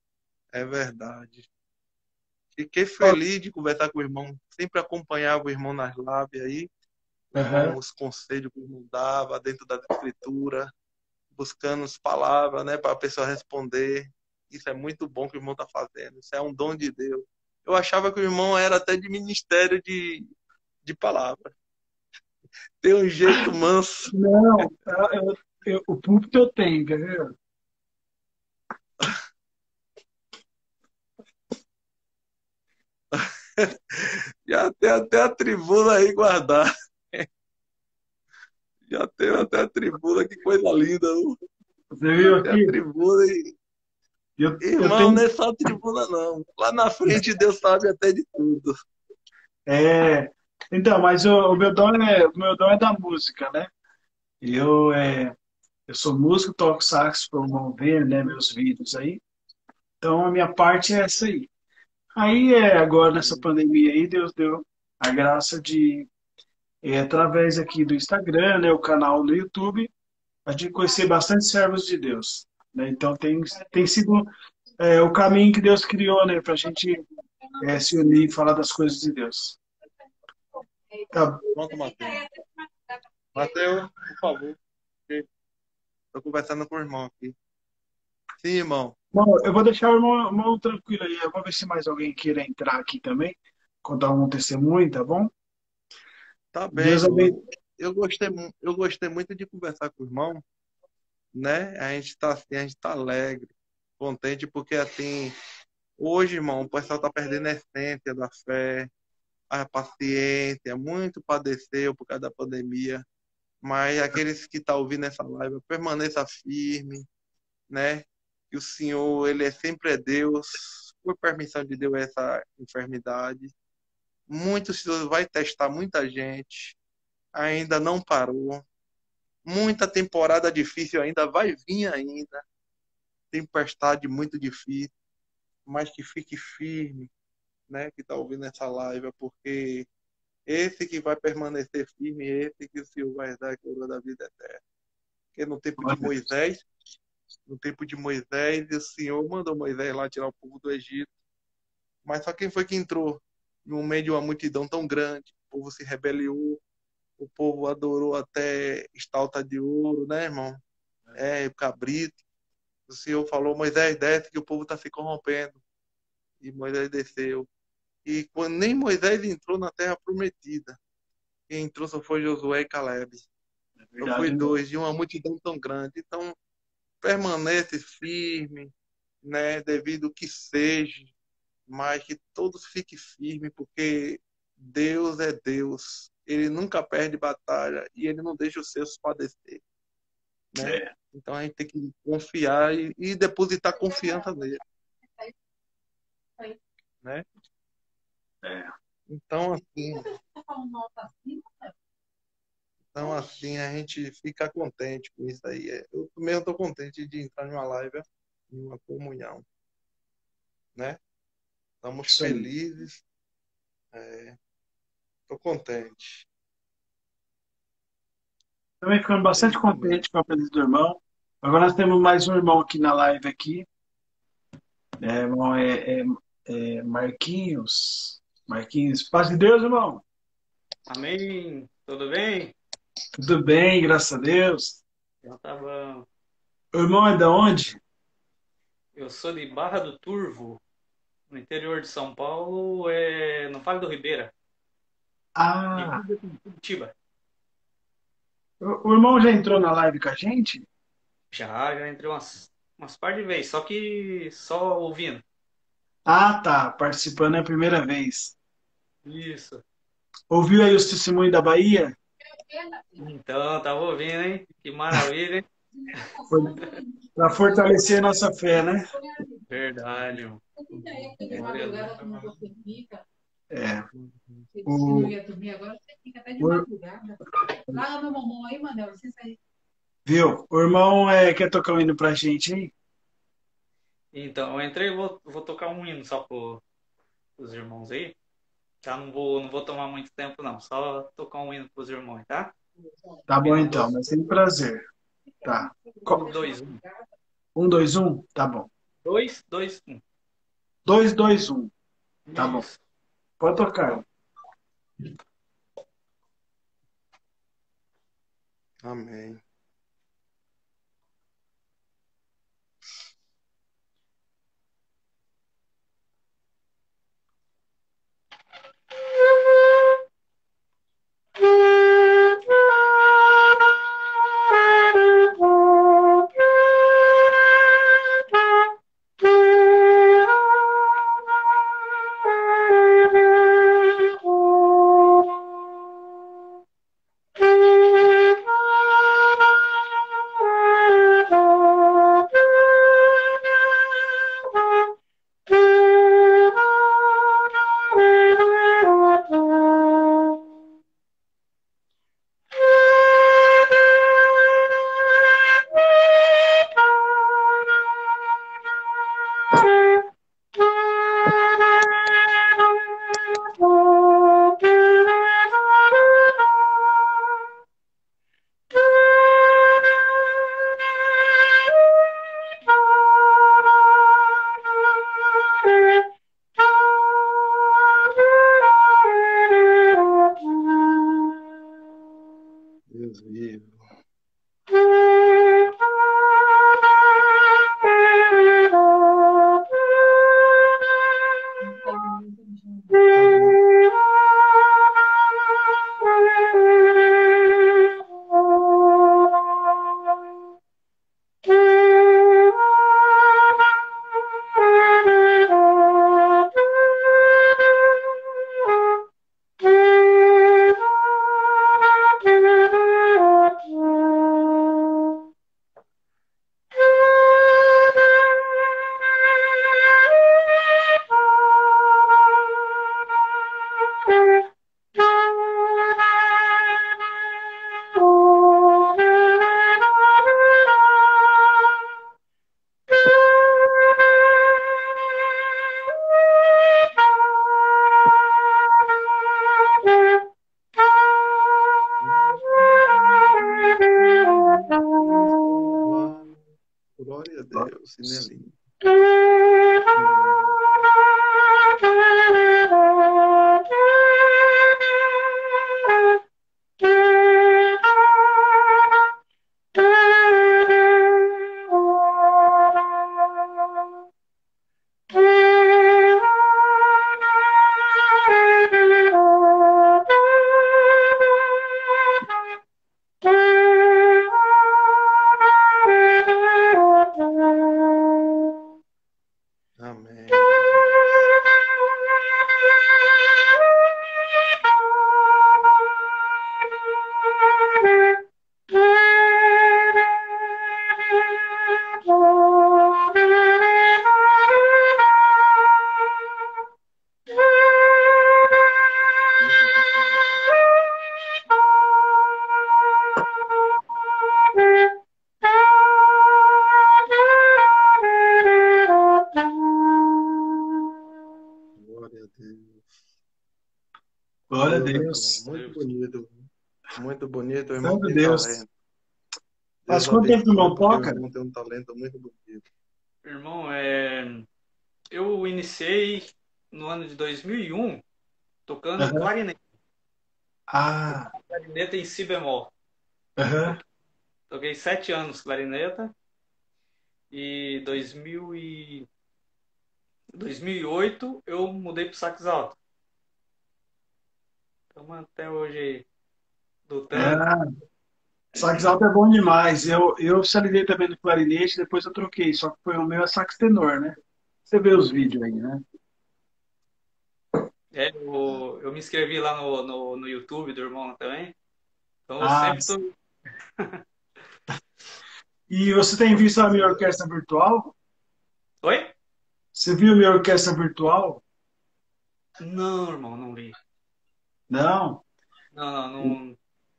é verdade. Fiquei Ó, feliz de conversar com o irmão. Sempre acompanhava o irmão nas lives aí, o irmão, aham. os conselhos que o irmão dava dentro da escritura, buscando as palavras, né, para a pessoa responder. Isso é muito bom que o irmão está fazendo. Isso é um dom de Deus. Eu achava que o irmão era até de ministério de, de palavra. Tem um jeito manso. Não, eu- eu- o púlpito eu tenho, quer ver? Já tem até a tribuna aí guardada. Já tem até a tribuna. Que coisa linda. Viu? Você viu É a aqui? tribuna. E, Eu, eu irmão, tenho. não é só a tribuna, não. Lá na frente Deus sabe até de tudo. É, então, mas o, o meu dom é, o meu dom é da música, né? Eu, é, eu sou músico, toco sax, para vão ver, né, meus vídeos aí. Então, a minha parte é essa aí. Aí, é, agora nessa pandemia aí, Deus deu a graça de, é, através aqui do Instagram, né, o canal no YouTube, a gente conhecer bastante servos de Deus, né? Então, tem, tem sido, é, o caminho que Deus criou, né, para a gente, é, se unir e falar das coisas de Deus. Tá. Pronto, Matheus. Matheus, por favor. Estou conversando com o irmão aqui. Sim, irmão. Bom, eu vou deixar o irmão, irmão tranquilo aí. Eu vou ver se mais alguém queira entrar aqui também, contar um testemunho, tá bom? Tá bem, Deus irmão. abençoe. Eu gostei, mu- eu gostei muito de conversar com o irmão, né? A gente tá assim, a gente tá alegre, contente, porque assim, hoje, irmão, o pessoal tá perdendo a essência da fé, a paciência, muito padeceu por causa da pandemia. Mas aqueles que estão tá ouvindo essa live, permaneça firme, né? Que o Senhor, ele é sempre é Deus, por permissão de Deus essa enfermidade. Muitos vai testar muita gente, ainda não parou. Muita temporada difícil ainda vai vir ainda. Tempestade muito difícil, mas que fique firme, né? Que está ouvindo essa live, porque esse que vai permanecer firme, esse que o Senhor vai dar a coroa da vida eterna. Porque no tempo de Olha, Moisés, no tempo de Moisés, o Senhor mandou Moisés lá tirar o povo do Egito. Mas só quem foi que entrou no meio de uma multidão tão grande? O povo se rebeliou, o povo adorou até estalta de ouro, né, irmão? É, cabrito. O Senhor falou, Moisés, desce que o povo está se corrompendo. E Moisés desceu. E quando nem Moisés entrou na terra prometida, quem entrou só foi Josué e Caleb. é Só foi verdade mesmo. dois, de uma multidão tão grande. Então, permanece firme, né, devido ao que seja, mas que todos fiquem firmes, porque Deus é Deus. Ele nunca perde batalha e ele não deixa os seus padecer, né? É, Então a gente tem que confiar e, e depositar confiança nele, né? é. Então assim, então assim a gente fica contente com isso aí. É, eu mesmo estou contente de entrar numa live, em uma comunhão, né? Estamos Isso aí. felizes, estou contente. Também ficando É bastante isso mesmo. contente com a presença do irmão. Agora nós temos mais um irmão aqui na live aqui. É, irmão, é, é, é Marquinhos. Marquinhos. Paz de Deus, irmão. Amém. Tudo bem? Tudo bem, graças a Deus. Então tá bom. O irmão é da onde? Eu sou de Barra do Turvo, no interior de São Paulo, é no Vale do Ribeira, Ah, divisa com Curitiba. o, o irmão já entrou na live com a gente? Já, já entrei umas, umas par de vezes, só que só ouvindo. Ah, tá. Participando é a primeira vez. Isso. Ouviu aí os testemunhos da Bahia? Então, tava ouvindo, hein? Que maravilha, hein? Para fortalecer nossa fé, né? Verdade, mano. Glória a Deus. É. Você disse que não O, ia dormir agora, você fica até de o, madrugada. Larga meu mamão aí, Manel, licença aí. viu? O irmão é, quer tocar um hino pra gente aí? Então, eu entrei e vou, vou tocar um hino só pro, pros irmãos aí. Tá? Não vou, não vou tomar muito tempo, não. Só tocar um hino pros irmãos, tá? Tá bom Hino então, dois, mas tem prazer. Tá. Co- dois, um. Um, dois, um? Tá bom. Dois, dois, um. Dois, dois, um. Tá bom. Isso. Pode tocar. Amém. Deus vivo. Tá muito bom. Tá bom. Glória a Deus, Sinelinho. Amém. Glória a Deus. Glória a Deus Deus. é bom. Muito bonito. Muito bonito. O irmão Santo tem Deus. talento. Faz Deus quanto tempo que o irmão abençoe, porque toca? O irmão tem um talento muito bonito. Irmão, é... eu iniciei no ano de dois mil e um tocando Aham. clarinete. Ah, Clarineta em si bemol. aham. Toquei sete anos clarineta. E dois mil e... dois mil e oito eu mudei pro sax alto. Estamos até hoje aí lutando. Ah, sax alto é bom demais. Eu, eu salivei também no clarinete, depois eu troquei, só que foi o meu é sax tenor, né? Você vê os vídeos aí, né? É, eu, eu me inscrevi lá no, no, no YouTube do irmão também. Então eu Ah, sempre tô. e você tem visto a minha orquestra virtual? Oi? Você viu a minha orquestra virtual? Não, irmão, não vi. Não. Não, não, não.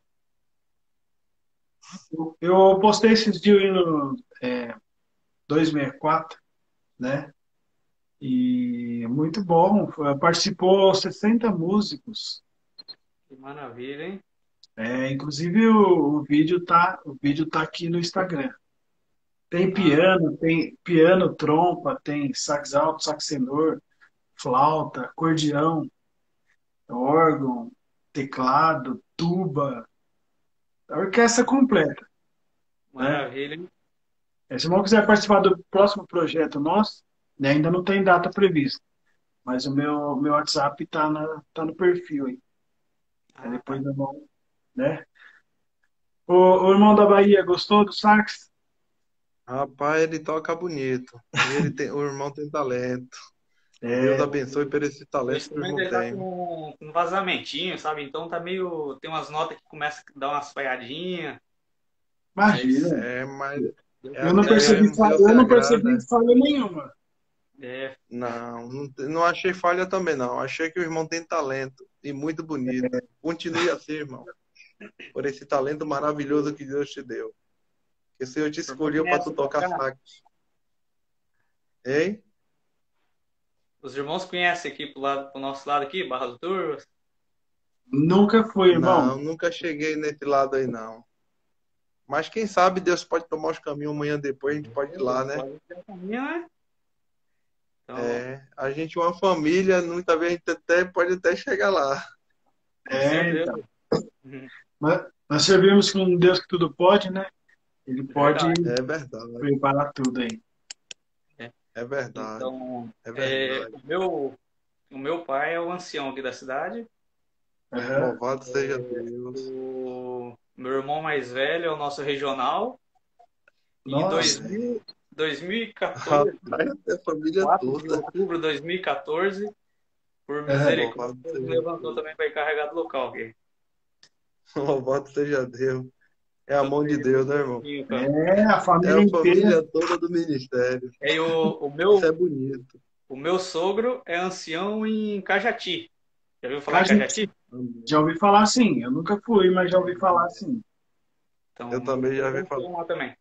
Eu eu postei esses dias aí no é, duzentos e sessenta e quatro, né? E muito bom. Foi- Participou sessenta músicos. Que maravilha, hein? É, inclusive o, o vídeo tá, o vídeo tá aqui no Instagram. Tem Ah, piano, tem piano, trompa, tem sax alto, sax tenor, flauta, acordeão, órgão, teclado, tuba, a orquestra completa, né? maravilha, hein? É, se o irmão quiser participar do próximo projeto nosso, né, ainda não tem data prevista, mas o meu, meu WhatsApp tá, na, tá no perfil aí. Aí Ah, depois tá. eu vou, né? O, o irmão da Bahia gostou do sax? Rapaz, ele toca bonito. Ele tem, o irmão tem talento. Deus É, abençoe por esse O talento que o instrumento irmão ele tá tem. com, com vazamentinho, sabe? Então tá meio. Tem umas notas que começam a dar umas falhadinhas. Mas imagina. É, mas Deus é Eu não assim quiser, percebi mesmo. falha, Deus se eu não percebi agrada. falha nenhuma. é, Não, não, não achei falha também, não. Achei que o irmão tem talento e muito bonito. Continue assim, irmão. Por esse talento maravilhoso que Deus te deu. Que o Senhor te o irmão escolheu para tu conhece pra tocar cá? sax. Hein? Os irmãos conhecem aqui pro, lado, pro nosso lado aqui, Barra do Turvo? Nunca foi, irmão. Não, nunca cheguei nesse lado aí, não. Mas quem sabe Deus pode tomar os caminhos amanhã depois, a gente pode ir lá, né? Pode ser caminho, né? Então, É, a gente é uma família, muitas vezes a gente até, pode até chegar lá. com É, certeza. então. Uhum. Mas, Nós servimos com um Deus que tudo pode, né? Ele pode Verdade. É verdade, preparar tudo aí. É. é verdade, Então, é é, verdade. o meu, o meu pai é o ancião aqui da cidade. Aham. Louvado seja Deus. O meu irmão mais velho é o nosso regional. E em Nossa, Amém. dois mil e quatorze, Rapaz, é a família quatro de toda. outubro de dois mil e quatorze, por aham. misericórdia, Louvado Deus me seja levantou Deus. também para ir carregado local aqui. Louvado seja Deus. É a Então, mão de Deus, né, irmão? tem- É, a É família a inteira. família toda do ministério. Aí o, o Isso meu, é bonito. o meu sogro é ancião em Cajati. Já ouviu falar em Cajati. Cajati? Amém. Já ouvi falar sim. Eu nunca fui, mas já ouvi falar sim. Então, Eu meu também já sogro é vi falar. ancião lá também.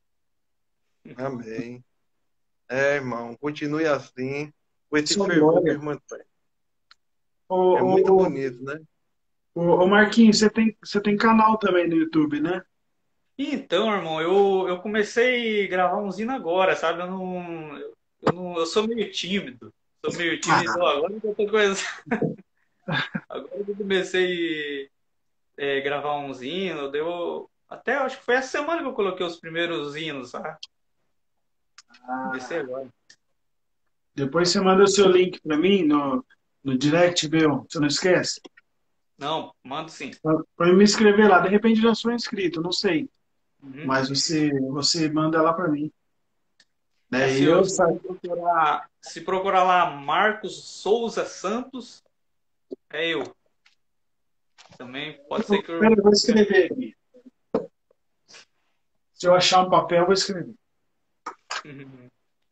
Amém. É, irmão, continue assim, com esse Só fervor que glória. irmã tem. Ô, É muito ô, ô, bonito, né? ô, ô, Marquinhos, você tem, você tem canal também no YouTube, né? Então, irmão, eu, eu comecei a gravar uns hinos agora, sabe? Eu não, eu não, eu sou meio tímido. Sou meio tímido, então Ah, agora que eu tô coisa. Agora que eu comecei a gravar uns hinos, deu. Até acho que foi essa semana que eu coloquei os primeiros hinos, sabe? Comecei agora. depois você manda o seu link para mim no, no direct, meu. Você não esquece? Não, mando sim. Para me inscrever lá. De repente já sou inscrito, não sei. Uhum. Mas você, você manda lá para mim. É, Daí se, eu- eu se saio. você procurar, se procurar lá Marcos Souza Santos, é eu. Também pode ser que Pera, eu. eu vou escrever aqui. Se eu achar um papel, eu vou escrever. Uhum.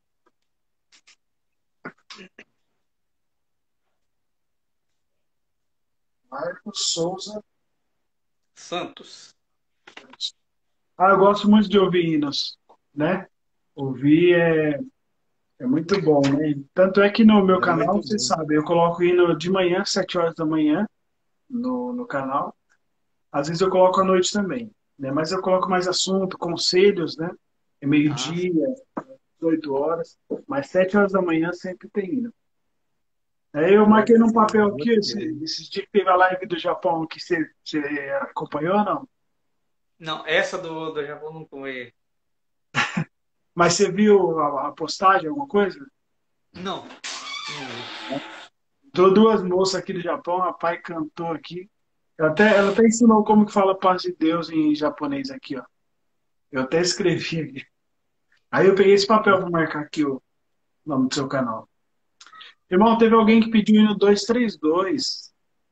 Marcos Souza. Santos. Ah, eu gosto muito de ouvir hinos, né? Ouvir é, é muito bom, né? Tanto é que no meu É canal, muito você bom. sabe, eu coloco hino de manhã, sete horas da manhã, no, no canal. Às vezes eu coloco à noite também, né? Mas eu coloco mais assunto, conselhos, né? É Ah, sim. meio-dia, oito horas, mas sete horas da manhã sempre tem hino. Aí eu Glória marquei a num Deus. papel aqui, Muito esse, bem. esses dias que teve a live do Japão, que você, você acompanhou ou não? Não, essa do, do Japão não foi. Mas você viu a, a postagem, alguma coisa? Não. Não vi. Tô duas moças aqui do Japão, a pai cantou aqui. Eu até, ela até ensinou como que fala paz de Deus em japonês aqui, ó. Eu até escrevi aqui. Aí eu peguei esse papel para marcar aqui o nome do seu canal. Irmão, teve alguém que pediu no dois três dois.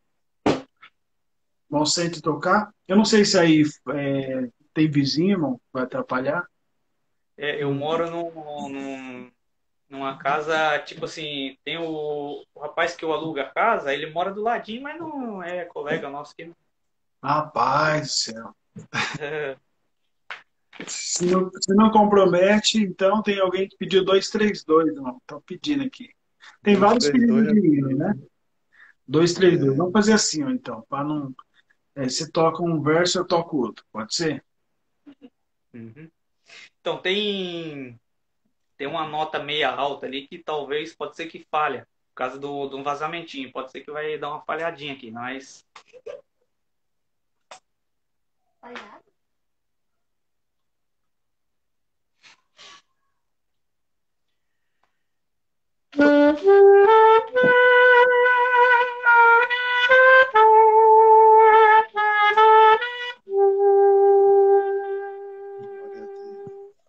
Vão sempre tocar. Eu não sei se aí é, tem vizinho, irmão, vai atrapalhar. É, eu Hum. moro num, num- numa casa, tipo assim, tem o, o rapaz que eu alugo a casa, ele mora do ladinho, mas não é colega nosso que. Rapaz do céu. Se não, se não compromete, então tem alguém que pediu dois três dois, irmão. Tô pedindo aqui. Tem Dois, vários três, dois pedidos é de hino, né? bonito. Dois, três, dois. É. Vamos fazer assim, ó, então, para não. É, você toca um verso, eu toco outro. Pode ser? Uhum. Então tem tem uma nota meia alta ali que talvez pode ser que falha, por causa do, de um vazamentinho, pode ser que vai dar uma falhadinha aqui, mas Glória a Deus.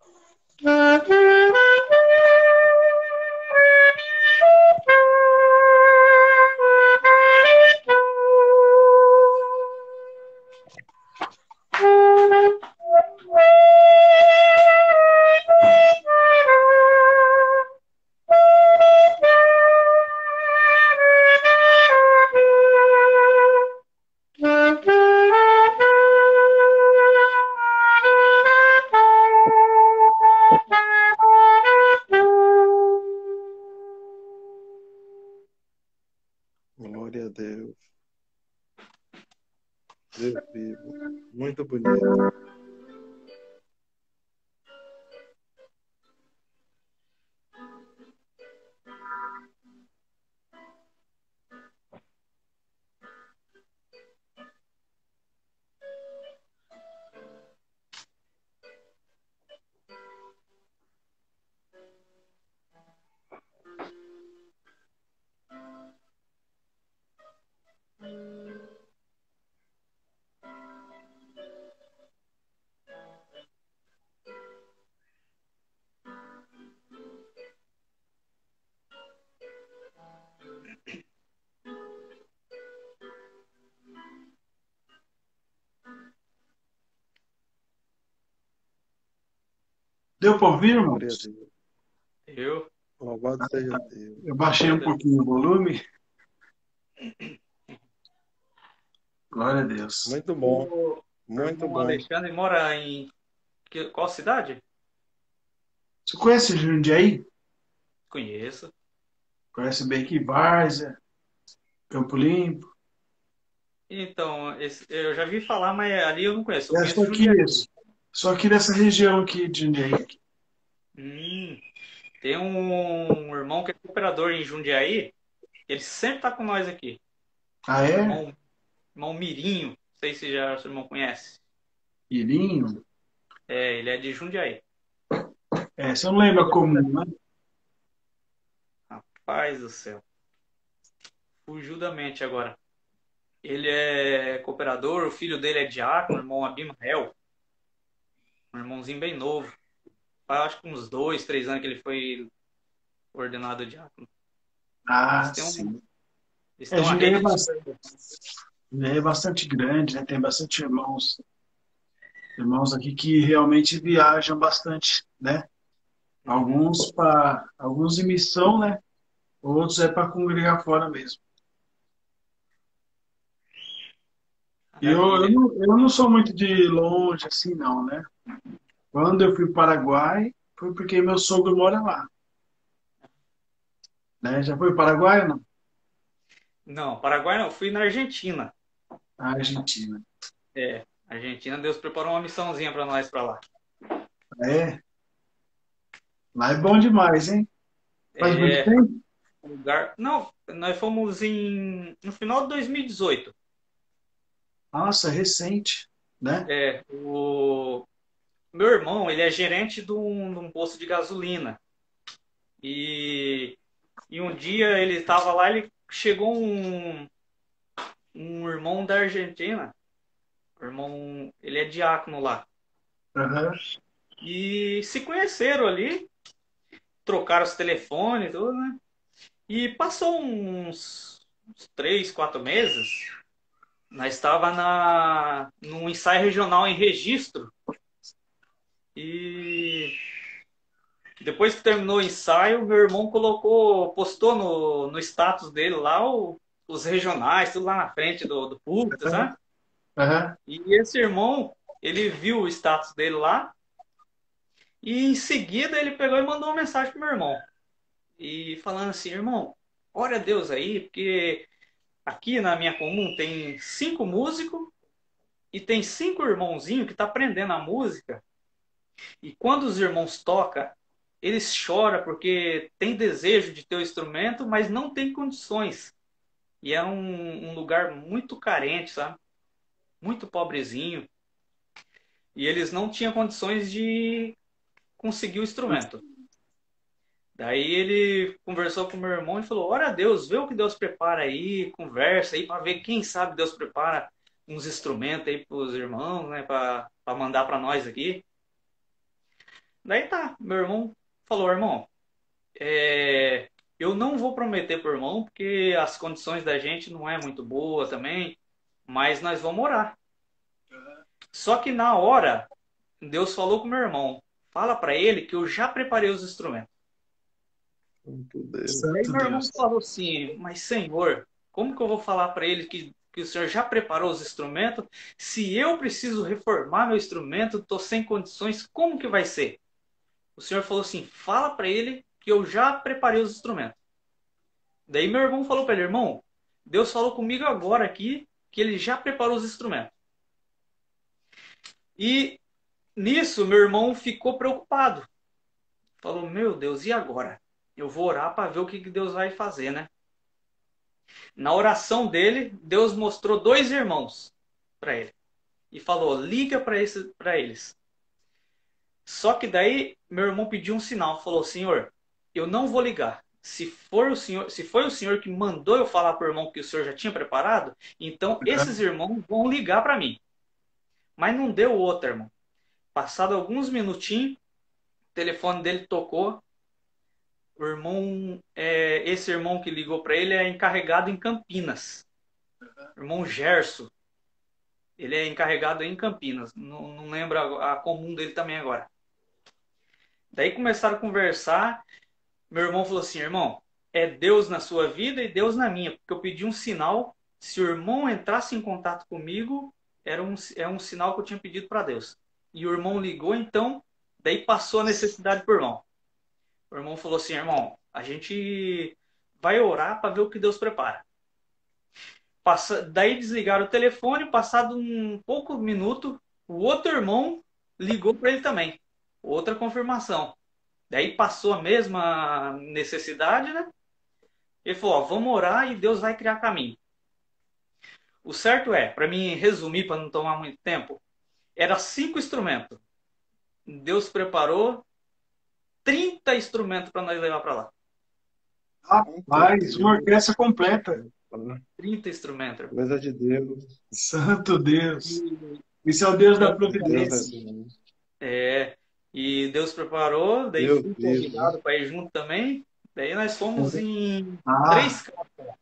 Glória a Deus. Deus vivo. Muito bonito. Deu para ouvir, Glória a irmãos? Deus. Eu, Louvado seja Deus. Eu baixei um pouquinho o volume. Glória a Deus. Muito bom, o, o muito irmão bom. Alexandre mora em que- qual cidade? Você conhece Jundiaí? Conheço. Conhece bem aqui, Várzea, Campo Limpo. Então, esse- eu já vi falar, mas ali eu não conheço. Eu É conheço só aqui, Jundiaí. só aqui dessa região aqui de Jundiaí. Hum, tem um irmão que é cooperador em Jundiaí. Ele sempre tá com nós aqui. Ah, é? Irmão, irmão Mirinho. Não sei se já o seu irmão conhece. Irinho? É, ele é de Jundiaí. É, você não lembra comum, né? Rapaz do céu. Fugiu da mente agora. Ele é cooperador, o filho dele é diácono, o irmão Abimael. Um irmãozinho bem novo. Faz, acho que uns dois, três anos que ele foi ordenado diácono. Ah, Eles têm, um, sim. eles É, têm uma Jundiaí é rede de... bastante, Jundiaí é bastante grande, né? Tem bastante irmãos, irmãos aqui que realmente viajam bastante, né? Alguns para alguns em missão, né? Outros é para congregar fora mesmo. E eu, eu, Maravilha. não, eu não sou muito de longe assim, não, né? Quando eu fui para o Paraguai, foi porque meu sogro mora lá, né? Já foi para o Paraguai ou não? Não, Paraguai não. Fui na Argentina. A Argentina. É, Argentina, Deus preparou uma missãozinha para nós para lá. É, lá é bom demais, hein? Faz muito É, tempo? lugar... Não, nós fomos em... no final de dois mil e dezoito. Nossa, é recente, né? É, o meu irmão, ele é gerente de um, de um posto de gasolina. E, e um dia ele estava lá, ele chegou um, um irmão da Argentina. O irmão, ele é diácono lá. Aham. E se conheceram ali, trocaram os telefones, tudo, né? E passou uns, uns três, quatro meses, nós estava na num ensaio regional em Registro. E depois que terminou o ensaio, meu irmão colocou, postou no, no status dele lá o- os regionais, tudo lá na frente do, do púlpito, sabe? Aham. E esse irmão, ele viu o status dele lá e em seguida ele pegou e mandou uma mensagem pro meu irmão. E falando assim, irmão, ora a Deus aí, porque aqui na minha comum tem cinco músicos e tem cinco irmãozinhos que tá aprendendo a música. E quando os irmãos tocam, eles choram porque tem desejo de ter o instrumento, mas não tem condições. E é um, um lugar muito carente, sabe? Muito pobrezinho. E eles não tinham condições de conseguir o instrumento. Daí ele conversou com o meu irmão e falou: ora a Deus, vê o que Deus prepara aí, conversa aí para ver quem sabe Deus prepara uns instrumentos aí para os irmãos, né, para mandar para nós aqui. Daí tá, meu irmão falou: irmão, é, eu não vou prometer pro irmão porque as condições da gente não é muito boa também, mas nós vamos orar. Só que na hora Deus falou com meu irmão: fala para ele que eu já preparei os instrumentos. Muito Deus. Aí Santo meu irmão Deus. falou assim: mas Senhor, como que eu vou falar para ele que, que o Senhor já preparou os instrumentos? Se eu preciso reformar meu instrumento, estou sem condições, como que vai ser? O Senhor falou assim: fala para ele que eu já preparei os instrumentos. Daí meu irmão falou para ele: irmão, Deus falou comigo agora aqui que ele já preparou os instrumentos. E nisso meu irmão ficou preocupado. Falou: meu Deus, e agora? Eu vou orar para ver o que Deus vai fazer, né? Na oração dele, Deus mostrou dois irmãos para ele e falou: liga para eles. Só que daí meu irmão pediu um sinal, falou: Senhor, eu não vou ligar. Se for o senhor, se foi o senhor que mandou eu falar para o irmão que o senhor já tinha preparado, então esses irmãos vão ligar para mim. Mas não deu outra, irmão. Passado alguns minutinhos, o telefone dele tocou. O irmão, é, esse irmão que ligou para ele é encarregado em Campinas. O irmão Gerson. Ele é encarregado em Campinas. Não, não lembro a, a comum dele também agora. Daí começaram a conversar. Meu irmão falou assim, irmão, é Deus na sua vida e Deus na minha, porque eu pedi um sinal. Se o irmão entrasse em contato comigo, era um, é um sinal que eu tinha pedido para Deus. E o irmão ligou, então, daí passou a necessidade pro irmão. O irmão falou assim, irmão, a gente vai orar para ver o que Deus prepara. Passa, daí desligaram o telefone, passado um pouco minuto, o outro irmão ligou para ele também. Outra confirmação. Daí passou a mesma necessidade, né? Ele falou, ó, vamos orar e Deus vai criar caminho. O certo é, para mim resumir, para não tomar muito tempo, era cinco instrumentos. Deus preparou trinta instrumentos para nós levar para lá. Rapaz, uma orquestra completa. trinta instrumentos. Coisa de Deus. Santo Deus. Isso é o Deus da Deus providência. é bom. É, e Deus preparou, daí Meu fui Deus. convidado para ir junto também. Daí nós fomos em Ah, três casas.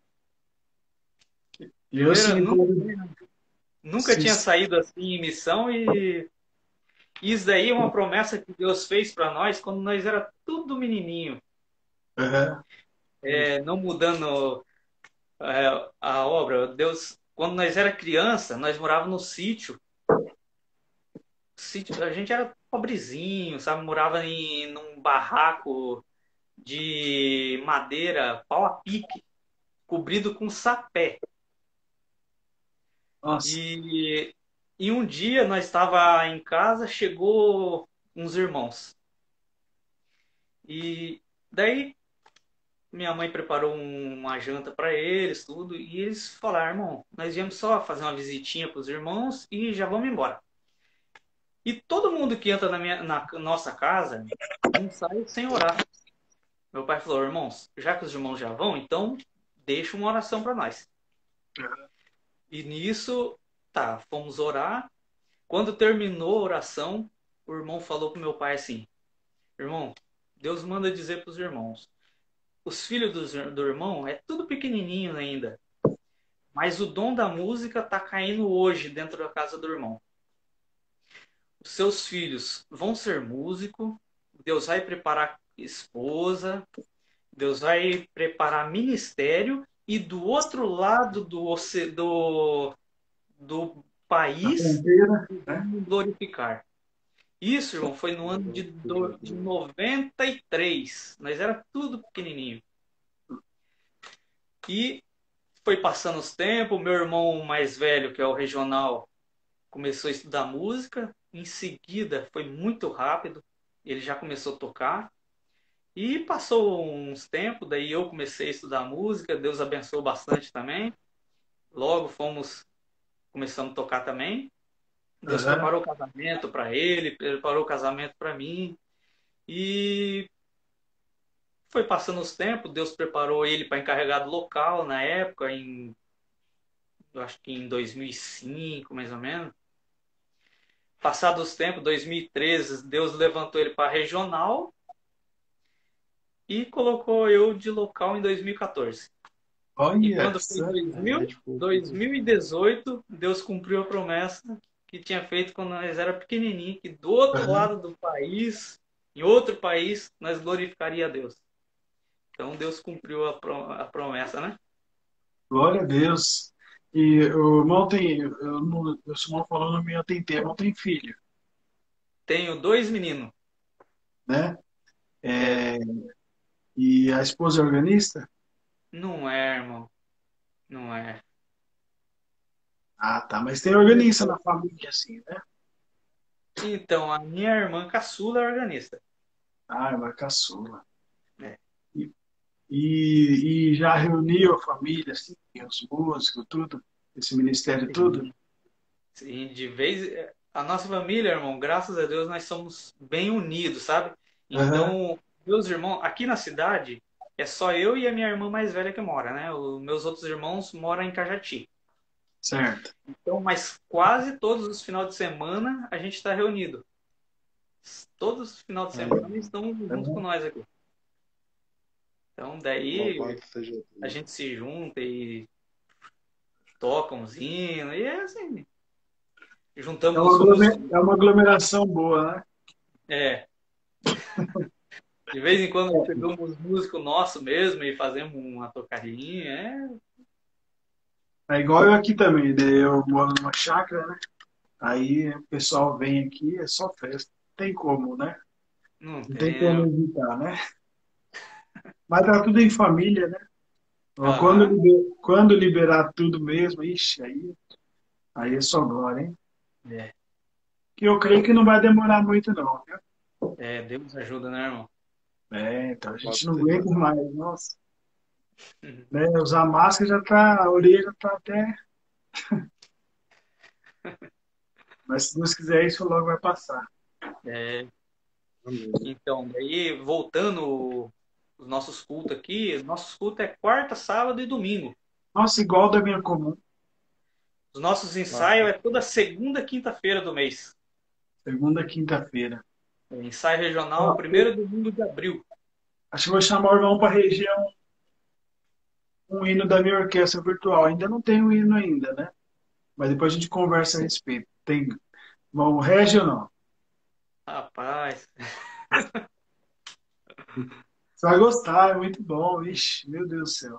eu sim, Nunca, nunca Sim. tinha saído assim em missão e isso daí é uma promessa que Deus fez para nós quando nós era tudo menininho. Aham. É, não mudando é, a obra. Deus, quando nós era criança, nós morávamos no sítio. Sítio, a gente era pobrezinho, sabe? Morava em num barraco de madeira, pau a pique, cobrido com sapé. Nossa. E, e um dia nós estava em casa, chegou uns irmãos. E daí minha mãe preparou um- uma janta para eles, tudo, e eles falaram, irmão, nós viemos só fazer uma visitinha para os irmãos e já vamos embora. E todo mundo que entra na, minha, na nossa casa não sai sem orar. Meu pai falou, irmãos, já que os irmãos já vão, então deixa uma oração para nós. E nisso, tá, fomos orar. Quando terminou a oração, o irmão falou pro meu pai assim, irmão, Deus manda dizer para os irmãos, os filhos do, do irmão é tudo pequenininho ainda, mas o dom da música tá caindo hoje dentro da casa do irmão. Os seus filhos vão ser músico, Deus vai preparar esposa, Deus vai preparar ministério e do outro lado do, oce- do, do país Fronteira, né? vamos glorificar. Isso, irmão, foi no ano de, do- de noventa e três. Nós era tudo pequenininho. E foi passando os tempos, meu irmão mais velho, que é o regional, começou a estudar música. Em seguida, foi muito rápido, ele já começou a tocar. E passou uns tempos, daí eu comecei a estudar música, Deus abençoou bastante também. Logo fomos, começamos a tocar também. Deus Aham. preparou o casamento para ele, preparou o casamento para mim. E foi passando os tempos, Deus preparou ele para encarregado local na época, em, eu acho que em dois mil e cinco, mais ou menos. Passados os tempos, dois mil e treze, Deus levantou ele para regional e colocou eu de local em dois mil e quatorze. E Olha, quando foi só- dois mil, dois mil e dezoito, Deus cumpriu a promessa que tinha feito quando nós era pequenininho, que do outro Aham. lado do país, em outro país, nós glorificaria a Deus. Então Deus cumpriu a pro- a promessa, né? Glória a Deus. E o irmão tem, eu não, o irmão falou no meu tem tempo, não tem filho, Tenho dois meninos. né? É, e a esposa é organista? Não é, irmão. Não é. Ah, tá, mas tem organista na família, assim, né? Então, a minha irmã caçula é organista. Ah, é uma caçula. É. E, e, e já reuniu a família, assim, os músicos, tudo, esse ministério, tudo? Sim, de vez. A nossa família, irmão, graças a Deus, nós somos bem unidos, sabe? Aham, Então, meus irmãos, aqui na cidade, é só eu e a minha irmã mais velha que mora, né? Os meus outros irmãos moram em Cajati. certo. Então, mas quase todos os finais de semana a gente está reunido. Todos os finais de semana eles estão junto com nós aqui. Então, daí Louvado seja a Deus. gente se junta e toca uns hinos, e é assim. É Juntamos uma, os músicos. aglomer- é uma aglomeração boa, né? É, De vez em quando pegamos músico nosso mesmo e fazemos uma tocadinha. É, É igual eu aqui também, né? Eu moro numa chácara, né? Aí o pessoal vem aqui, é só festa. Não tem como, né? não Não tem tem, como né? evitar, né? Mas tá tudo em família, né? Ó, Quando, Aham. liber- quando liberar tudo mesmo, ixi, aí, aí é só glória, hein? É, Que eu creio que não vai demorar muito, não, viu? é, Deus ajuda, né, irmão? É, então a Pode gente não ter aguenta razão. mais, nossa. Né? Usar máscara já tá, a orelha já tá até. Mas se Deus quiser, isso logo vai passar. É, Amém. então, daí voltando os nossos cultos aqui, nossos cultos é quarta, sábado e domingo. Nossa, igual da minha comum, Os nossos ensaios Nossa, é toda segunda, quinta-feira do mês. segunda, quinta-feira. É, ensaio regional, Ó, primeiro domingo de abril. acho que vou chamar o irmão para reger um, um hino da minha orquestra virtual. Ainda não tem o hino ainda, né? Mas depois a gente conversa a respeito. Tem, vão rege ou não? Rapaz, Você vai gostar, é muito bom. Ixi, meu Deus do céu.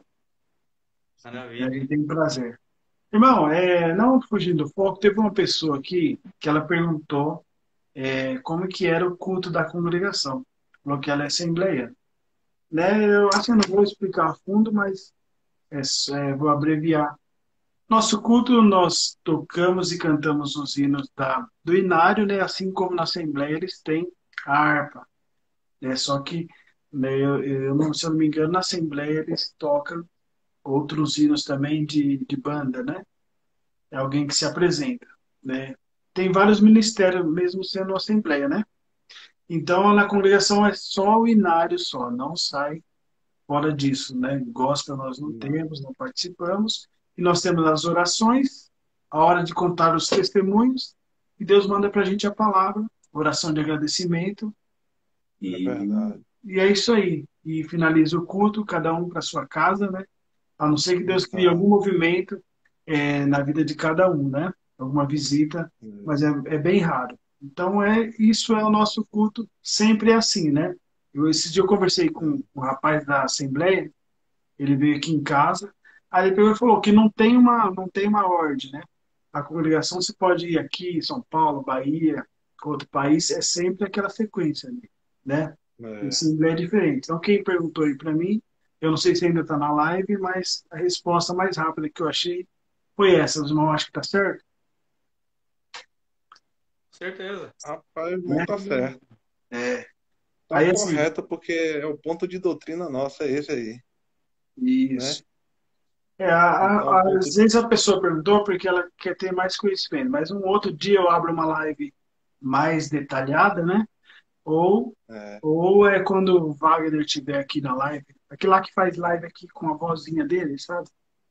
A maravilha. gente tem prazer. Irmão, é, não fugindo do foco, teve uma pessoa aqui que ela perguntou é, como que era o culto da congregação. Falou que ela é assembleia. Né? Eu acho que eu não vou explicar a fundo, mas é, só- é, vou abreviar. Nosso culto, nós tocamos e cantamos os hinos da, do inário, né? Assim como na Assembleia eles têm a harpa. Né? Só que, né, eu, eu não, se eu não me engano, na Assembleia eles tocam outros hinos também de, de banda, né? É alguém que se apresenta, né? Tem vários ministérios, mesmo sendo Assembleia, né? Então, na congregação é só o inário só, não sai fora disso, né? Gospel nós não não. temos, não participamos. E nós temos as orações, a hora de contar os testemunhos, e Deus manda para a gente a palavra, oração de agradecimento, É e, verdade. e é isso aí. E finaliza o culto, cada um para sua casa, né? A não ser que Deus crie Então, algum movimento é, na vida de cada um, né? Alguma visita, é, mas é, é bem raro. Então, é, isso é o nosso culto, sempre é assim, né? Eu, esse dia eu conversei com é, um rapaz da Assembleia, ele veio aqui em casa, aí ele pegou e falou que não tem uma, não tem uma ordem, né? A congregação você pode ir aqui, São Paulo, Bahia, outro país, é sempre aquela sequência, né? E é. Assembleia é diferente. Então, quem perguntou aí para mim, eu não sei se ainda está na live, mas a resposta mais rápida que eu achei foi essa. Os irmãos acham que está certo, Certeza. Rapaz, o irmão né? tá certo. É. Tá Aí, assim, correto, porque é o ponto de doutrina nossa, é esse aí, né? isso. É, a- Então, o a- ponto às vezes a pessoa perguntou porque ela quer ter mais conhecimento, mas um outro dia eu abro uma live mais detalhada, né? Ou, é, ou é quando o Wagner estiver aqui na live, aquele lá que faz live aqui com a vozinha dele, sabe?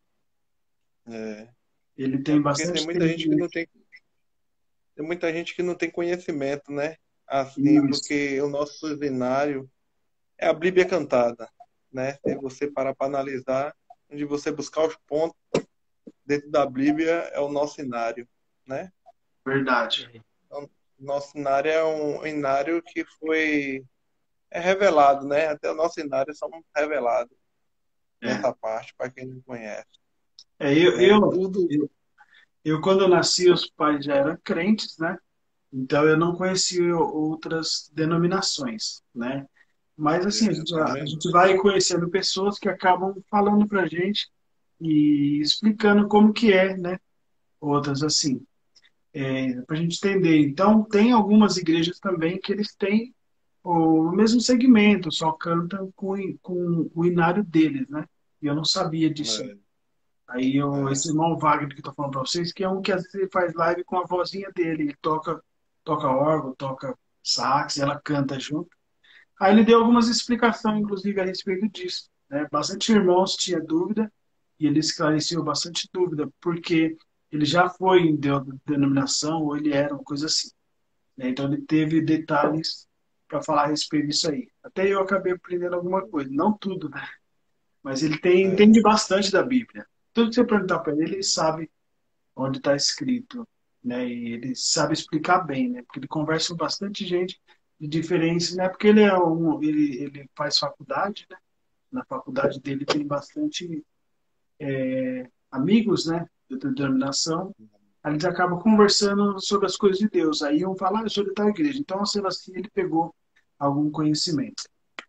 é, Ele é tem porque tem bastante muita tempo. gente que não tem, tem muita gente que não tem conhecimento, né? Assim, Isso, porque o nosso seminário é a Bíblia cantada, né? Se você parar para analisar, onde você buscar os pontos dentro da Bíblia é o nosso inário, né? verdade. É, Então, nosso inário é um inário que foi é revelado, né? Até o nosso inário somos revelados É. nessa parte, para quem não conhece, É, eu, né? eu, Tudo eu, eu, quando eu nasci, os pais já eram crentes, né? Então eu não conhecia outras denominações, né? Mas assim, a é, gente, tá a vendo? gente vai conhecendo pessoas que acabam falando pra gente e explicando como que é, né? Outras assim, é, para a gente entender. Então, tem algumas igrejas também que eles têm o mesmo segmento, só cantam com, com o inário deles, né? E eu não sabia disso. É, Aí eu, é, esse irmão Wagner que eu tô falando para vocês, que é um que às vezes ele faz live com a vozinha dele, ele toca, toca órgão, toca sax, ela canta junto. Aí ele deu algumas explicações, inclusive, a respeito disso, né? Bastante irmãos tinha dúvida e ele esclareceu bastante dúvida, porque ele já foi em de- denominação ou ele era uma coisa assim, né? Então ele teve detalhes para falar a respeito disso aí. Até eu acabei aprendendo alguma coisa, não tudo, né? Mas ele tem, é, entende bastante da Bíblia. Tudo que você perguntar para ele, ele sabe onde está escrito, né? E ele sabe explicar bem, né? Porque ele conversa com bastante gente de diferença, né? Porque ele é um, ele, ele faz faculdade, né? Na faculdade dele tem bastante é, amigos, né? De denominação. Aí eles acabam conversando sobre as coisas de Deus. Aí um fala, ah, eu sou de tal igreja. Então, sendo assim, ele pegou algum conhecimento.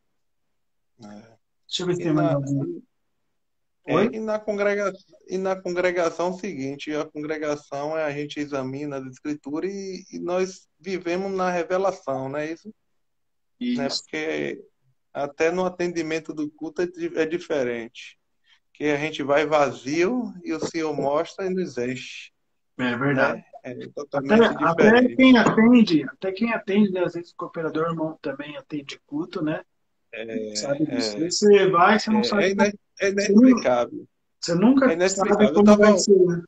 É. Deixa eu ver se E tem mais na, algum. é, Oi? e na congregação, e na congregação é o seguinte, a congregação é a gente examina as escrituras e, e nós vivemos na revelação, não é isso? Né? Isso. Porque até no atendimento do culto é, di- é diferente. Que a gente vai vazio e o Senhor mostra e nos enche, É verdade. né? É Até, totalmente até quem diferente. atende, até quem atende, né? Às vezes o cooperador irmão também atende culto, né? Sabe disso. É, Aí você vai, você não é, sabe é, como. ine- é Você, não- inexplicável. você É nunca sabe inexplicável. Eu como tava, vai ser, né?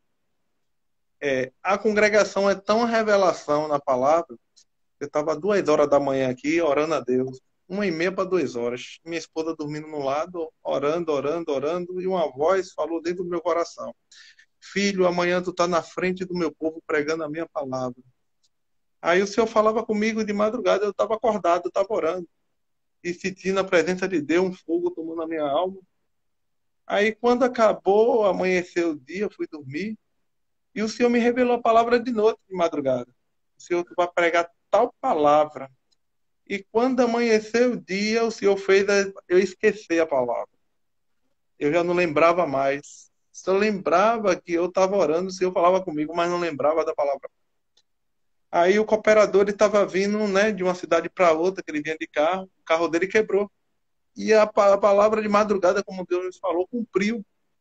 é, a congregação é tão revelação na palavra. Eu estava duas horas da manhã aqui orando a Deus. Uma e meia para duas horas. Minha esposa dormindo no lado, orando, orando, orando, e uma voz falou dentro do meu coração: Filho, amanhã tu tá na frente do meu povo pregando a minha palavra. Aí o Senhor falava comigo de madrugada, eu estava acordado, eu estava orando. E sentindo a presença de Deus, um fogo tomando a minha alma. Aí quando acabou, amanheceu o dia, eu fui dormir. E o Senhor me revelou a palavra de noite, de madrugada. O Senhor tu vai pregar tal palavra. E quando amanheceu o dia, o Senhor fez eu esquecer a palavra. Eu já não lembrava mais. Só lembrava que eu estava orando, o Senhor falava comigo, mas não lembrava da palavra. Aí o cooperador estava vindo, né, de uma cidade para outra, que ele vinha de carro, o carro dele quebrou. E a, a palavra de madrugada, como Deus nos falou, cumpriu.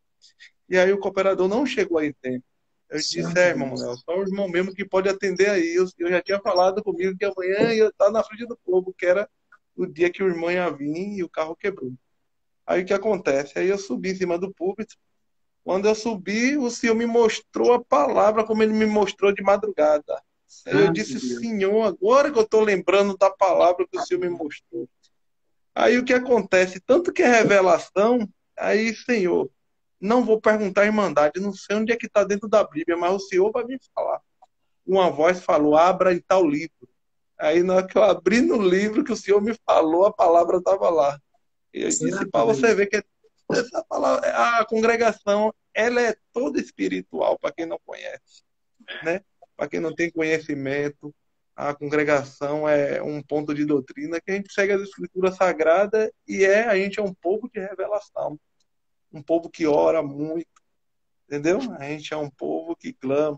E aí o cooperador não chegou aí em tempo. Eu disse, Santo é, irmão, Deus. Léo, só o irmão mesmo que pode atender aí. Eu, eu já tinha falado comigo que amanhã ia estar na frente do povo, que era o dia que o irmão ia vir e o carro quebrou. Aí o que acontece? Aí eu subi em cima do púlpito. Quando eu subi, o Senhor me mostrou a palavra como ele me mostrou de madrugada. Aí eu Santo disse, Deus. Senhor, agora que eu estou lembrando da palavra que o Senhor me mostrou. Aí o que acontece? Tanto que é revelação, aí, Senhor, não vou perguntar a Irmandade, não sei onde é que está dentro da Bíblia, mas o Senhor vai me falar. Uma voz falou, abra em tal livro. Aí na hora que eu abri no livro que o Senhor me falou, a palavra estava lá. E eu disse Santo para você Deus. ver que essa palavra, a congregação, ela é toda espiritual para quem não conhece, né? Para quem não tem conhecimento, a congregação é um ponto de doutrina que a gente segue as escrituras sagradas e é a gente é um povo de revelação, um povo que ora muito, entendeu? A gente é um povo que clama,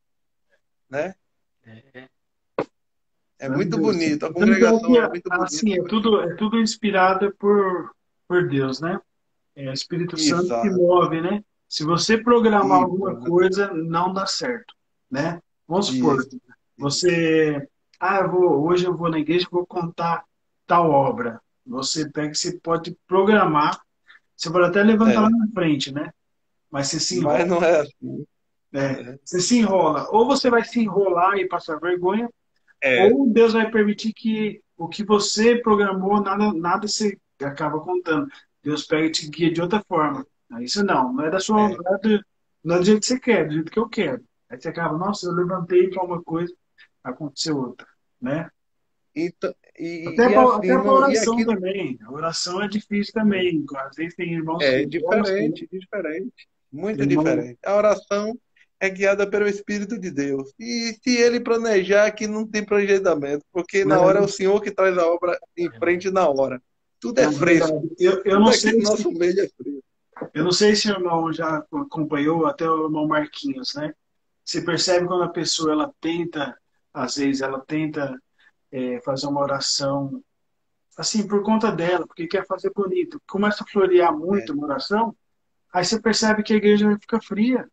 né? É, É Santo muito Deus. bonito, a Então, congregação que, é muito bonita. assim, é tudo, é tudo inspirado por, por Deus, né? É o Espírito Santo que Exato, move, né? Se você programar alguma exato, coisa, não dá certo, né? Vamos supor, isso, isso. você, ah, eu vou, hoje eu vou na igreja e vou contar tal obra. Você pega, você pode programar, você pode até levantar lá É, na frente, né? Mas você se mas enrola, não é assim. né? É, Você se enrola. Ou você vai se enrolar e passar vergonha, é, ou Deus vai permitir que o que você programou, nada, nada se acaba contando. Deus pega e te guia de outra forma. Aí isso não, não é da sua, é. não é do, não é do jeito que você quer, do jeito que eu quero. Aí você acaba, nossa, eu levantei para uma coisa, aconteceu outra, né? Então, e, Até e para assim, até para não, e oração aqui também. A oração é difícil também. Às vezes tem irmãos é que gostam, diferente, diferente, muito irmão, diferente. A oração é guiada pelo Espírito de Deus. E se ele planejar, que não tem projetamento, porque na hora é o né? Senhor que traz a obra em frente na hora. Tudo é É verdade. fresco, Eu, eu tudo não aqui sei no se nosso meio é fresco. eu não sei se o irmão já acompanhou, até o irmão Marquinhos, né? Você percebe quando a pessoa ela tenta, às vezes ela tenta é, fazer uma oração assim por conta dela, porque quer fazer bonito. Começa a florear É, muito uma oração, aí você percebe que a igreja fica fria.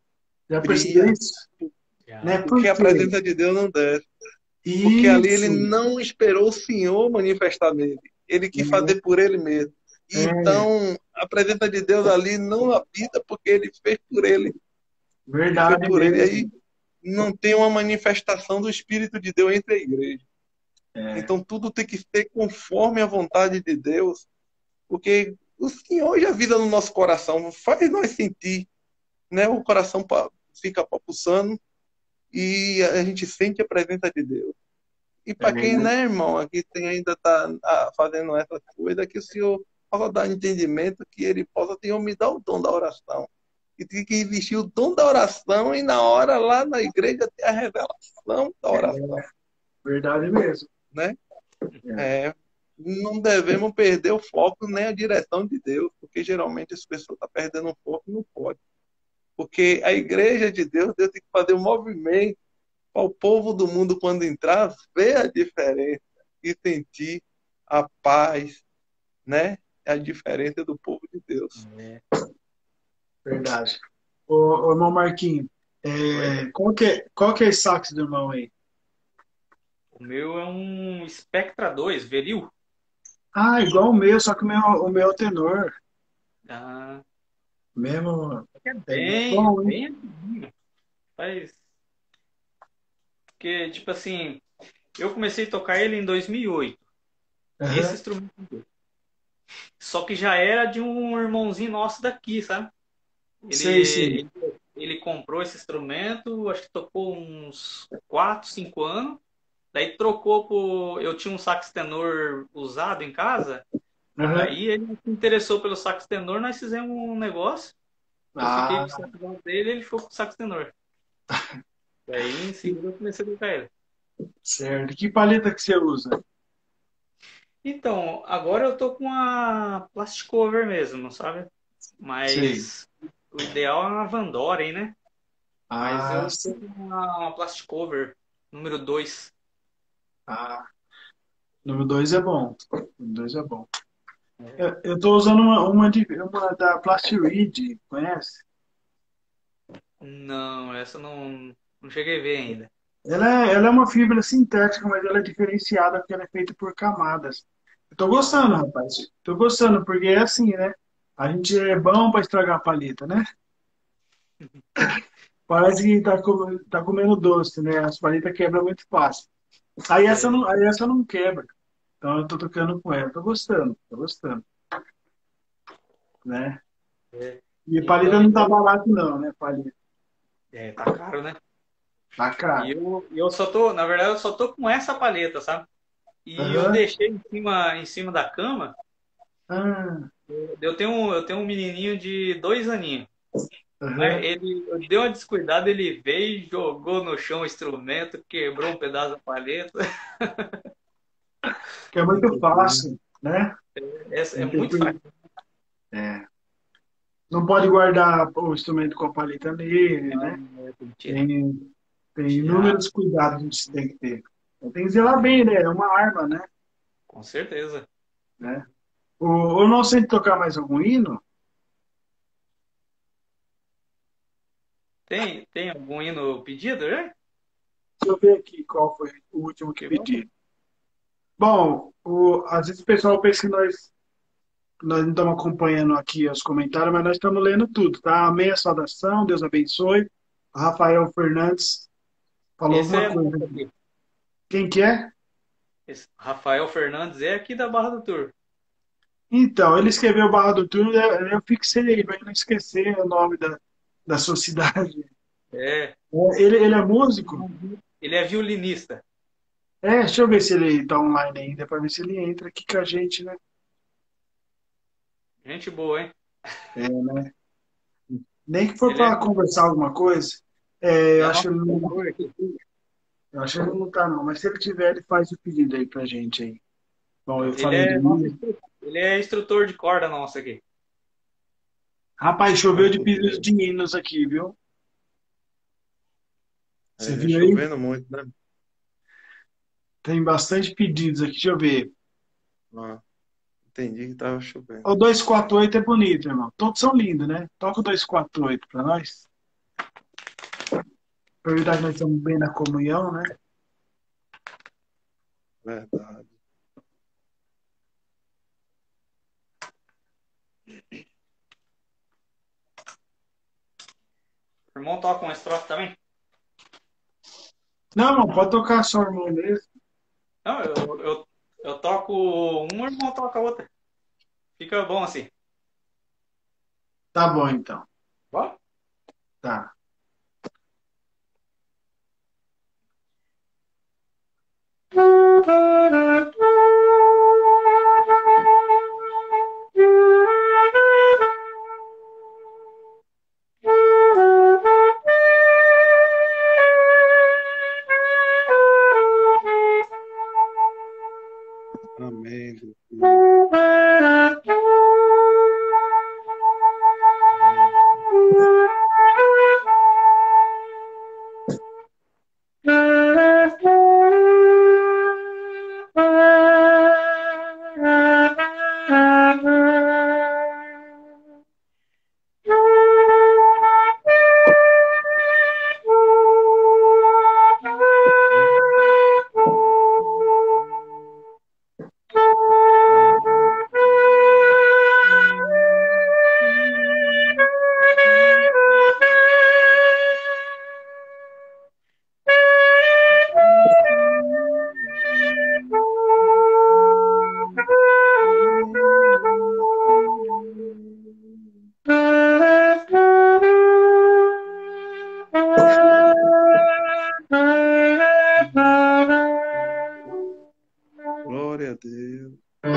Já percebeu fria, isso? Né? já. Por porque a quê? presença de Deus não desce. Porque ali ele Isso. não esperou o Senhor manifestar nele. Ele quis fazer por ele mesmo. É, é Então, a presença de Deus ali não habita porque ele fez por ele. Ele fez verdade por ele. E aí mesmo. não tem uma manifestação do Espírito de Deus entre a igreja. É, Então, tudo tem que ser conforme a vontade de Deus, porque o Senhor já vida no nosso coração, faz nós sentir, né? O coração fica papuçando e a gente sente a presença de Deus. E É para quem, né, irmão, aqui tem, ainda está fazendo essa coisa, que o Senhor possa dar entendimento, que ele possa, Senhor, me dar o dom da oração. E tem que investir o dom da oração e na hora lá na igreja ter a revelação da oração, verdade mesmo. né? É. É, não devemos perder o foco nem a direção de Deus, porque geralmente as pessoas estão perdendo o foco e não pode. Porque a igreja de Deus, Deus tem que fazer um movimento para o povo do mundo, quando entrar, ver a diferença e sentir a paz, né? A diferença do povo de Deus. É. Verdade. Ô, ô irmão Marquinhos, é, qual, que é, qual que é esse sax do irmão aí? O meu é um Spectra dois, Veril. Ah, igual o meu, só que o meu, o meu é tenor. Ah, Mesmo. é É bem, bom, hein? bem antiguinho. Faz. Porque, tipo assim, eu comecei a tocar ele em dois mil e oito. Esse Aham. instrumento. Só que já era de um irmãozinho nosso daqui, sabe? Ele, Sei, sei. ele, ele comprou esse instrumento, acho que tocou uns quatro, cinco anos. Daí trocou por. Eu tinha um sax tenor usado em casa. Aham. Aí ele se interessou pelo sax tenor, nós fizemos um negócio. Eu fiquei com o Ah, sax dele, ele ficou com o sax tenor. Daí em seguida eu comecei a tocar ele. certo. Que paleta que você usa? Então, agora eu tô com a plastic cover mesmo, sabe? Sei. Mas o ideal é uma Van Doren, né? Mas Ah, eu tô sei. com uma, uma plastic cover número dois. Ah, número dois é bom. Número dois é bom. Eu, eu tô usando uma, uma, de, uma da Plastirid, conhece? Não, essa eu não, não cheguei a ver ainda. Ela é, ela é uma fibra sintética, mas ela é diferenciada porque ela é feita por camadas. Eu tô gostando, rapaz. Tô gostando, porque é assim, né? A gente é bom para estragar a paleta, né? Parece que tá, com, tá comendo doce, né? As paletas quebram muito fácil. Aí essa É, não, aí essa não quebra. Então eu tô tocando com ela. Tô gostando, tô gostando, né? é. E paleta Então, não tá igual, barato não, né? Paleta. é, tá caro, né? Tá E caro. eu, eu só tô, na verdade, eu só tô com essa paleta, sabe? E eu Aham. deixei em cima, em cima da cama. Ah, Eu tenho, um- eu tenho um menininho de dois aninhos. Mas aham. ele eu dei uma descuidada, ele veio, e jogou no chão o instrumento, quebrou um pedaço da paleta. Que é muito fácil, né? Essa é Não tem muito fácil. que- é. Não pode guardar o instrumento com a paleta nele, Não, né? não é, tem que tirar. Tem, tem Tirar, inúmeros cuidados que você tem que ter. Então, tem que zelar bem, né? É uma arma, né? com certeza. né? O, eu não sei tocar mais algum hino. Tem, tem algum hino pedido, né? Deixa eu ver aqui qual foi o último que Que vamos. pedi. Bom, o, às vezes o pessoal pensa que nós, nós não estamos acompanhando aqui os comentários, mas nós estamos lendo tudo, tá? Amém a saudação, Deus abençoe. Rafael Fernandes falou Esse alguma é coisa nosso aqui. aqui. Quem que é? Esse Rafael Fernandes é aqui da Barra do Tour. Então, ele escreveu Barra do Túnel, eu eu fixei aí, para não esquecer o nome da, da sua cidade. É, É, Ele, ele é músico? ele é violinista. É, deixa eu ver se ele está online ainda, para ver se ele entra aqui com a gente, né? Gente boa, hein? É, né? Nem que for Ele é, para conversar alguma coisa. É, ele eu é acho que nosso ele não, cantor aqui. eu acho que ele não tá, não. Mas se ele tiver, ele faz o pedido aí pra gente aí. Bom, eu Ele falei do é nosso Mia. instrutor, ele é instrutor de corda nosso aqui. Rapaz, choveu de pedidos de hinos aqui, viu? Você É, viu aí? chovendo muito, né? Tem bastante pedidos aqui, deixa eu ver. Ah, entendi que tava chovendo. O dois quatro oito é bonito, irmão. Todos são lindos, né? Toca o dois quatro oito pra nós. Aproveitar que nós estamos bem na comunhão, né? Verdade. O irmão toca uma estrofe também? Não, não, pode tocar só, irmão mesmo. Não, eu, eu, eu toco uma, o irmão toca a outra. Fica bom assim. Tá bom, então. Ó. Tá. Amém, Deus. Glória a Deus.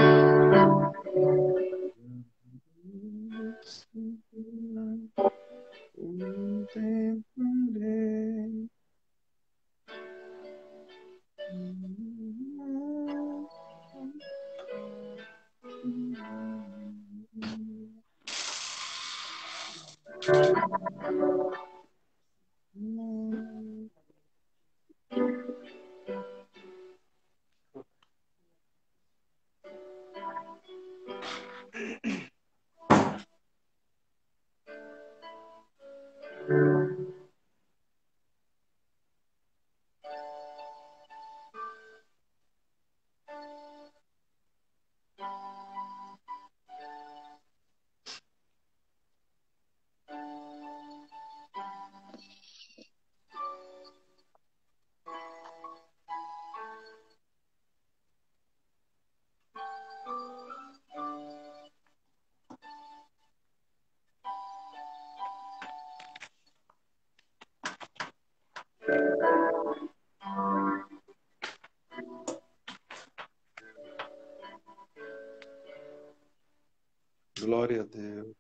Glória a Deus.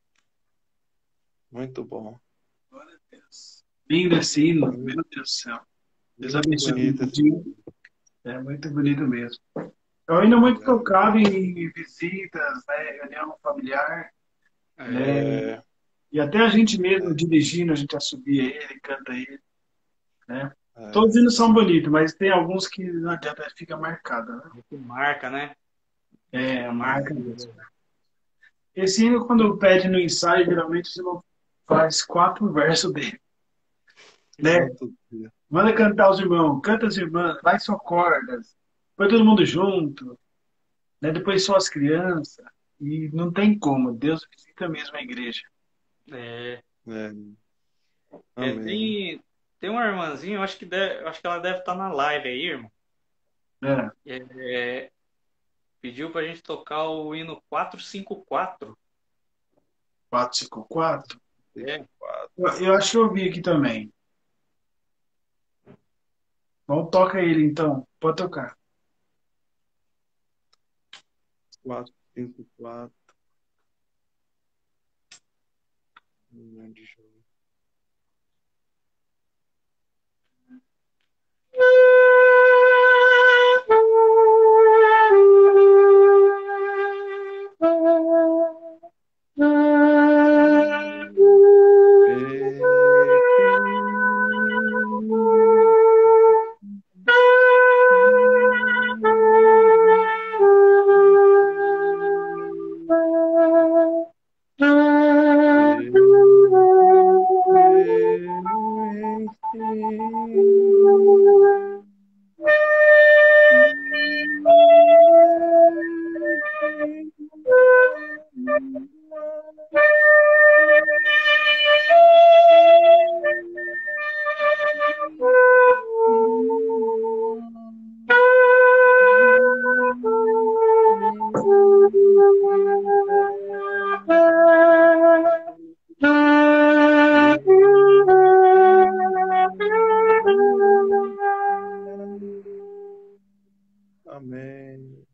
Muito bom. Glória a Deus. Lindo esse hino, meu Deus do céu. Deus Muito abençoe bonito o esse dia. É muito bonito mesmo. É um hino muito É. tocado em visitas, né, reunião familiar, né? É, E até a gente mesmo dirigindo, a gente assobia ele, canta ele, né? é. Todos os hinos são bonitos, mas tem alguns que não adianta, fica marcado, né? Que marca, né? É, marca mesmo. Esse hino, quando pede no ensaio, geralmente você não faz quatro versos dele, né? Santo Deus. Manda cantar os irmãos, canta as irmãs, vai só cordas, põe todo mundo junto, né? Depois só as crianças, e não tem como, Deus visita mesmo a igreja. É, É. é, Amém. tem, tem uma irmãzinha, eu acho que, deve, eu acho que ela deve estar na live aí, irmão. É, É, pediu pra gente tocar o hino quatrocentos e cinquenta e quatro. quatro cinco quatro. É, Eu, eu acho que eu vi aqui também. Vamos toca ele então, pode tocar. Quatro, cinco, quatro. Hum, deixa eu ver. Amém.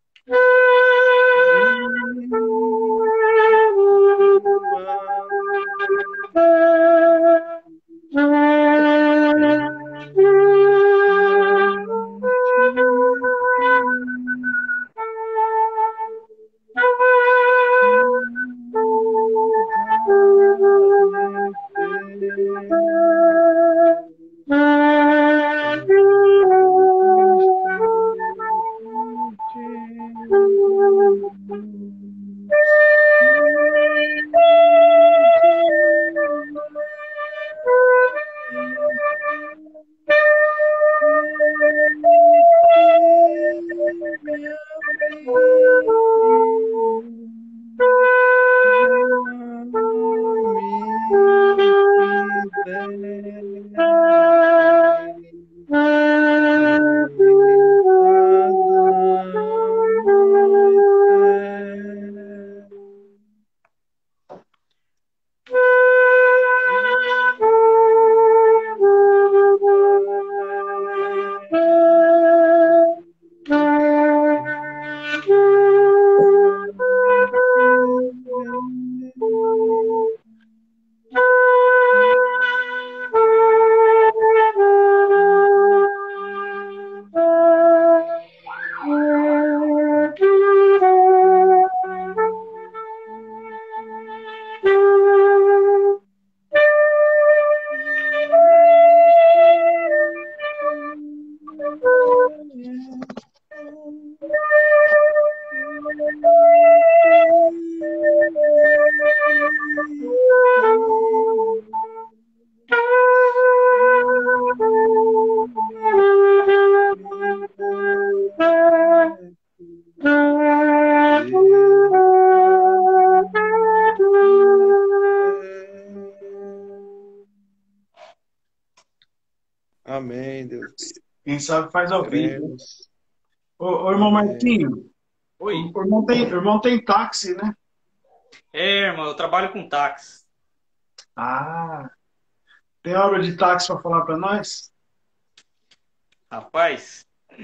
sabe faz ao vivo. Queremos. Ô, ô, irmão Amém. Marquinho, Oi. o irmão tem, o irmão tem táxi, né? É, irmão, eu trabalho com táxi. Ah, tem obra de táxi para falar para nós? Rapaz,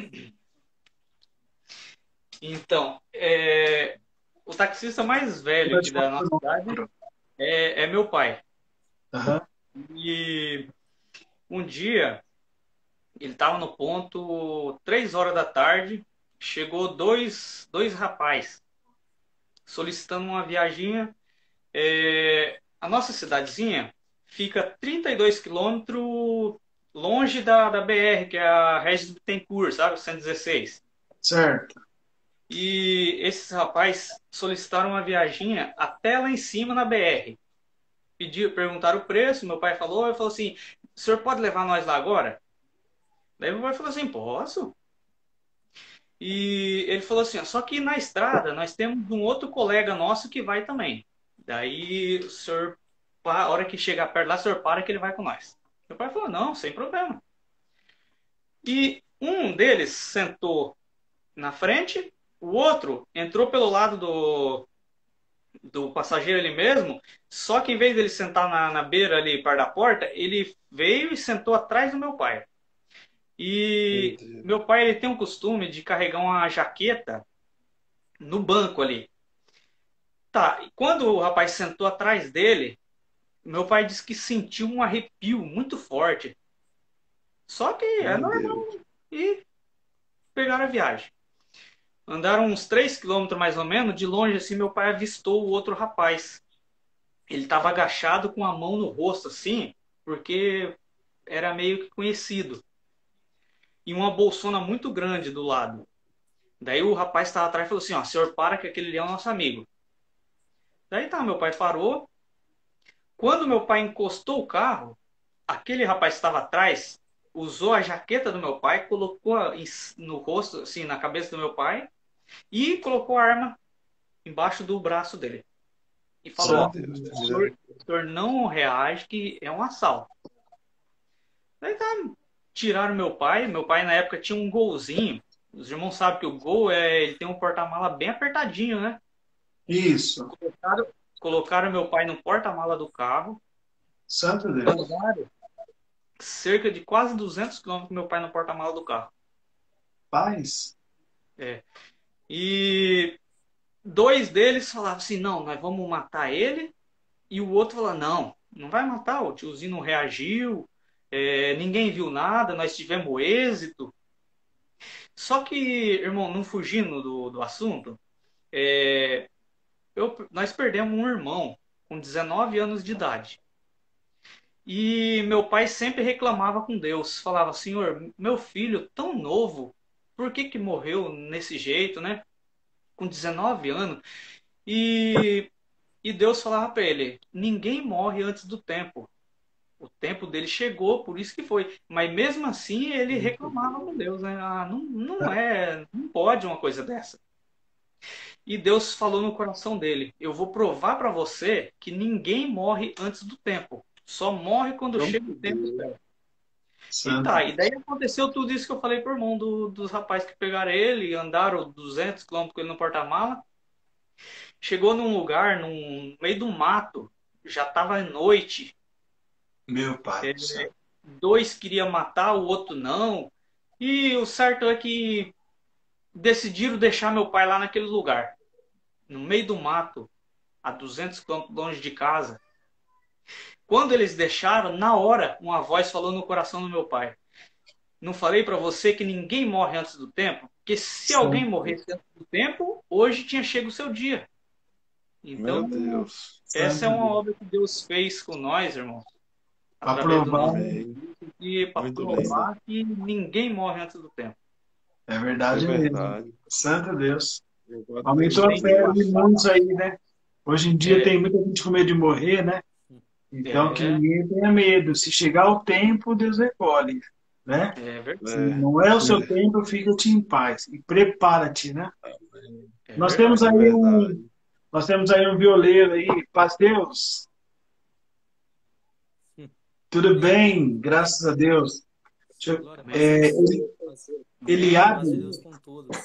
então, é, o taxista mais velho aqui da nossa cidade é, é meu pai. Aham. E um dia, ele estava no ponto, três horas da tarde, chegou dois, dois rapazes solicitando uma viaginha. É, a nossa cidadezinha fica trinta e dois quilômetros longe da, da B R, que é a Regis Bittencourt, sabe? cento e dezesseis. Certo. E esses rapazes solicitaram uma viaginha até lá em cima na B R. Pediu, perguntaram o preço, meu pai falou, eu falou assim, o senhor pode levar nós lá agora? Daí meu pai falou assim, posso? E ele falou assim, ó, só que na estrada nós temos um outro colega nosso que vai também. Daí o senhor, a hora que chegar perto lá, o senhor para que ele vai com nós. Meu pai falou, não, sem problema. E um deles sentou na frente, o outro entrou pelo lado do, do passageiro ali mesmo, só que em vez dele sentar na, na beira ali, perto da porta, ele veio e sentou atrás do meu pai. E Meu Deus. meu pai ele tem um costume de carregar uma jaqueta no banco ali. Tá, e quando o rapaz sentou atrás dele, meu pai disse que sentiu um arrepio muito forte. Só que é Meu normal. Deus. E pegaram a viagem. Andaram uns três quilômetros mais ou menos, de longe assim, meu pai avistou o outro rapaz. Ele estava agachado com a mão no rosto assim, porque era meio que conhecido. E uma bolsona muito grande do lado. Daí o rapaz estava atrás e falou assim, ó, senhor, para que aquele ali é o nosso amigo. Daí tá, meu pai parou. Quando meu pai encostou o carro, aquele rapaz que estava atrás usou a jaqueta do meu pai, colocou no rosto, assim, na cabeça do meu pai, e colocou a arma embaixo do braço dele. E falou, ó, Meu Deus. o senhor, o senhor não reage que é um assalto. Daí tá, tiraram meu pai. Meu pai na época tinha um golzinho. Os irmãos sabem que o Gol é, ele tem um porta-mala bem apertadinho, né? Isso. Colocaram, colocaram meu pai no porta-mala do carro. Santo Deus. Andaram cerca de quase duzentos quilômetros com meu pai no porta-mala do carro. Paz. É. E dois deles falavam assim, não, nós vamos matar ele. E o outro falou, não, não vai matar, o tiozinho não reagiu, é, ninguém viu nada, nós tivemos êxito. Só que, irmão, não fugindo do, do assunto, é, eu, nós perdemos um irmão com dezenove anos de idade. E meu pai sempre reclamava com Deus, falava, Senhor, meu filho tão novo, por que que morreu nesse jeito, né? Com dezenove anos. E, e Deus falava para ele, ninguém morre antes do tempo. O tempo dele chegou, por isso que foi. Mas mesmo assim ele reclamava com Deus, né? Ah, não, não é, não pode uma coisa dessa. E Deus falou no coração dele, eu vou provar para você que ninguém morre antes do tempo. Só morre quando Meu chega o tempo Deus. certo. E Santo. tá, e daí aconteceu tudo isso que eu falei pro irmão do, dos rapazes que pegaram ele, andaram duzentos quilômetros com ele no porta-mala. Chegou num lugar, num no meio do mato, já tava noite. Meu pai. do É, céu. dois queriam matar, o outro não. E o certo é que decidiram deixar meu pai lá naquele lugar, no meio do mato, a duzentos quilômetros longe de casa. Quando eles deixaram, na hora, uma voz falou no coração do meu pai. Não falei para você que ninguém morre antes do tempo? Porque se Sim. alguém morresse antes do tempo, hoje tinha chego o seu dia. Meu Então, Deus. essa é Santo uma Deus. obra que Deus fez com nós, irmãos. Pra Através do provar. nosso Amém. e para Muito provar que ninguém morre antes do tempo. É É verdade mesmo. verdade. Santo Deus. Louvado Aumentou a seja fé Deus. de muitos aí, né? Hoje em dia É. tem muita gente com medo de morrer, né? Então É. que ninguém tenha medo. Se chegar o tempo, Deus recolhe, né? É verdade. Se É, não é o seu tempo, fica-te em paz. E prepara-te, né? É Nós verdade. temos é aí um, verdade. nós temos aí um violeiro aí, paz Deus. Tudo bem, graças a Deus. Deixa eu- Glória, mas é, Deus, ele, mas, Eliabe, mas Deus com todos.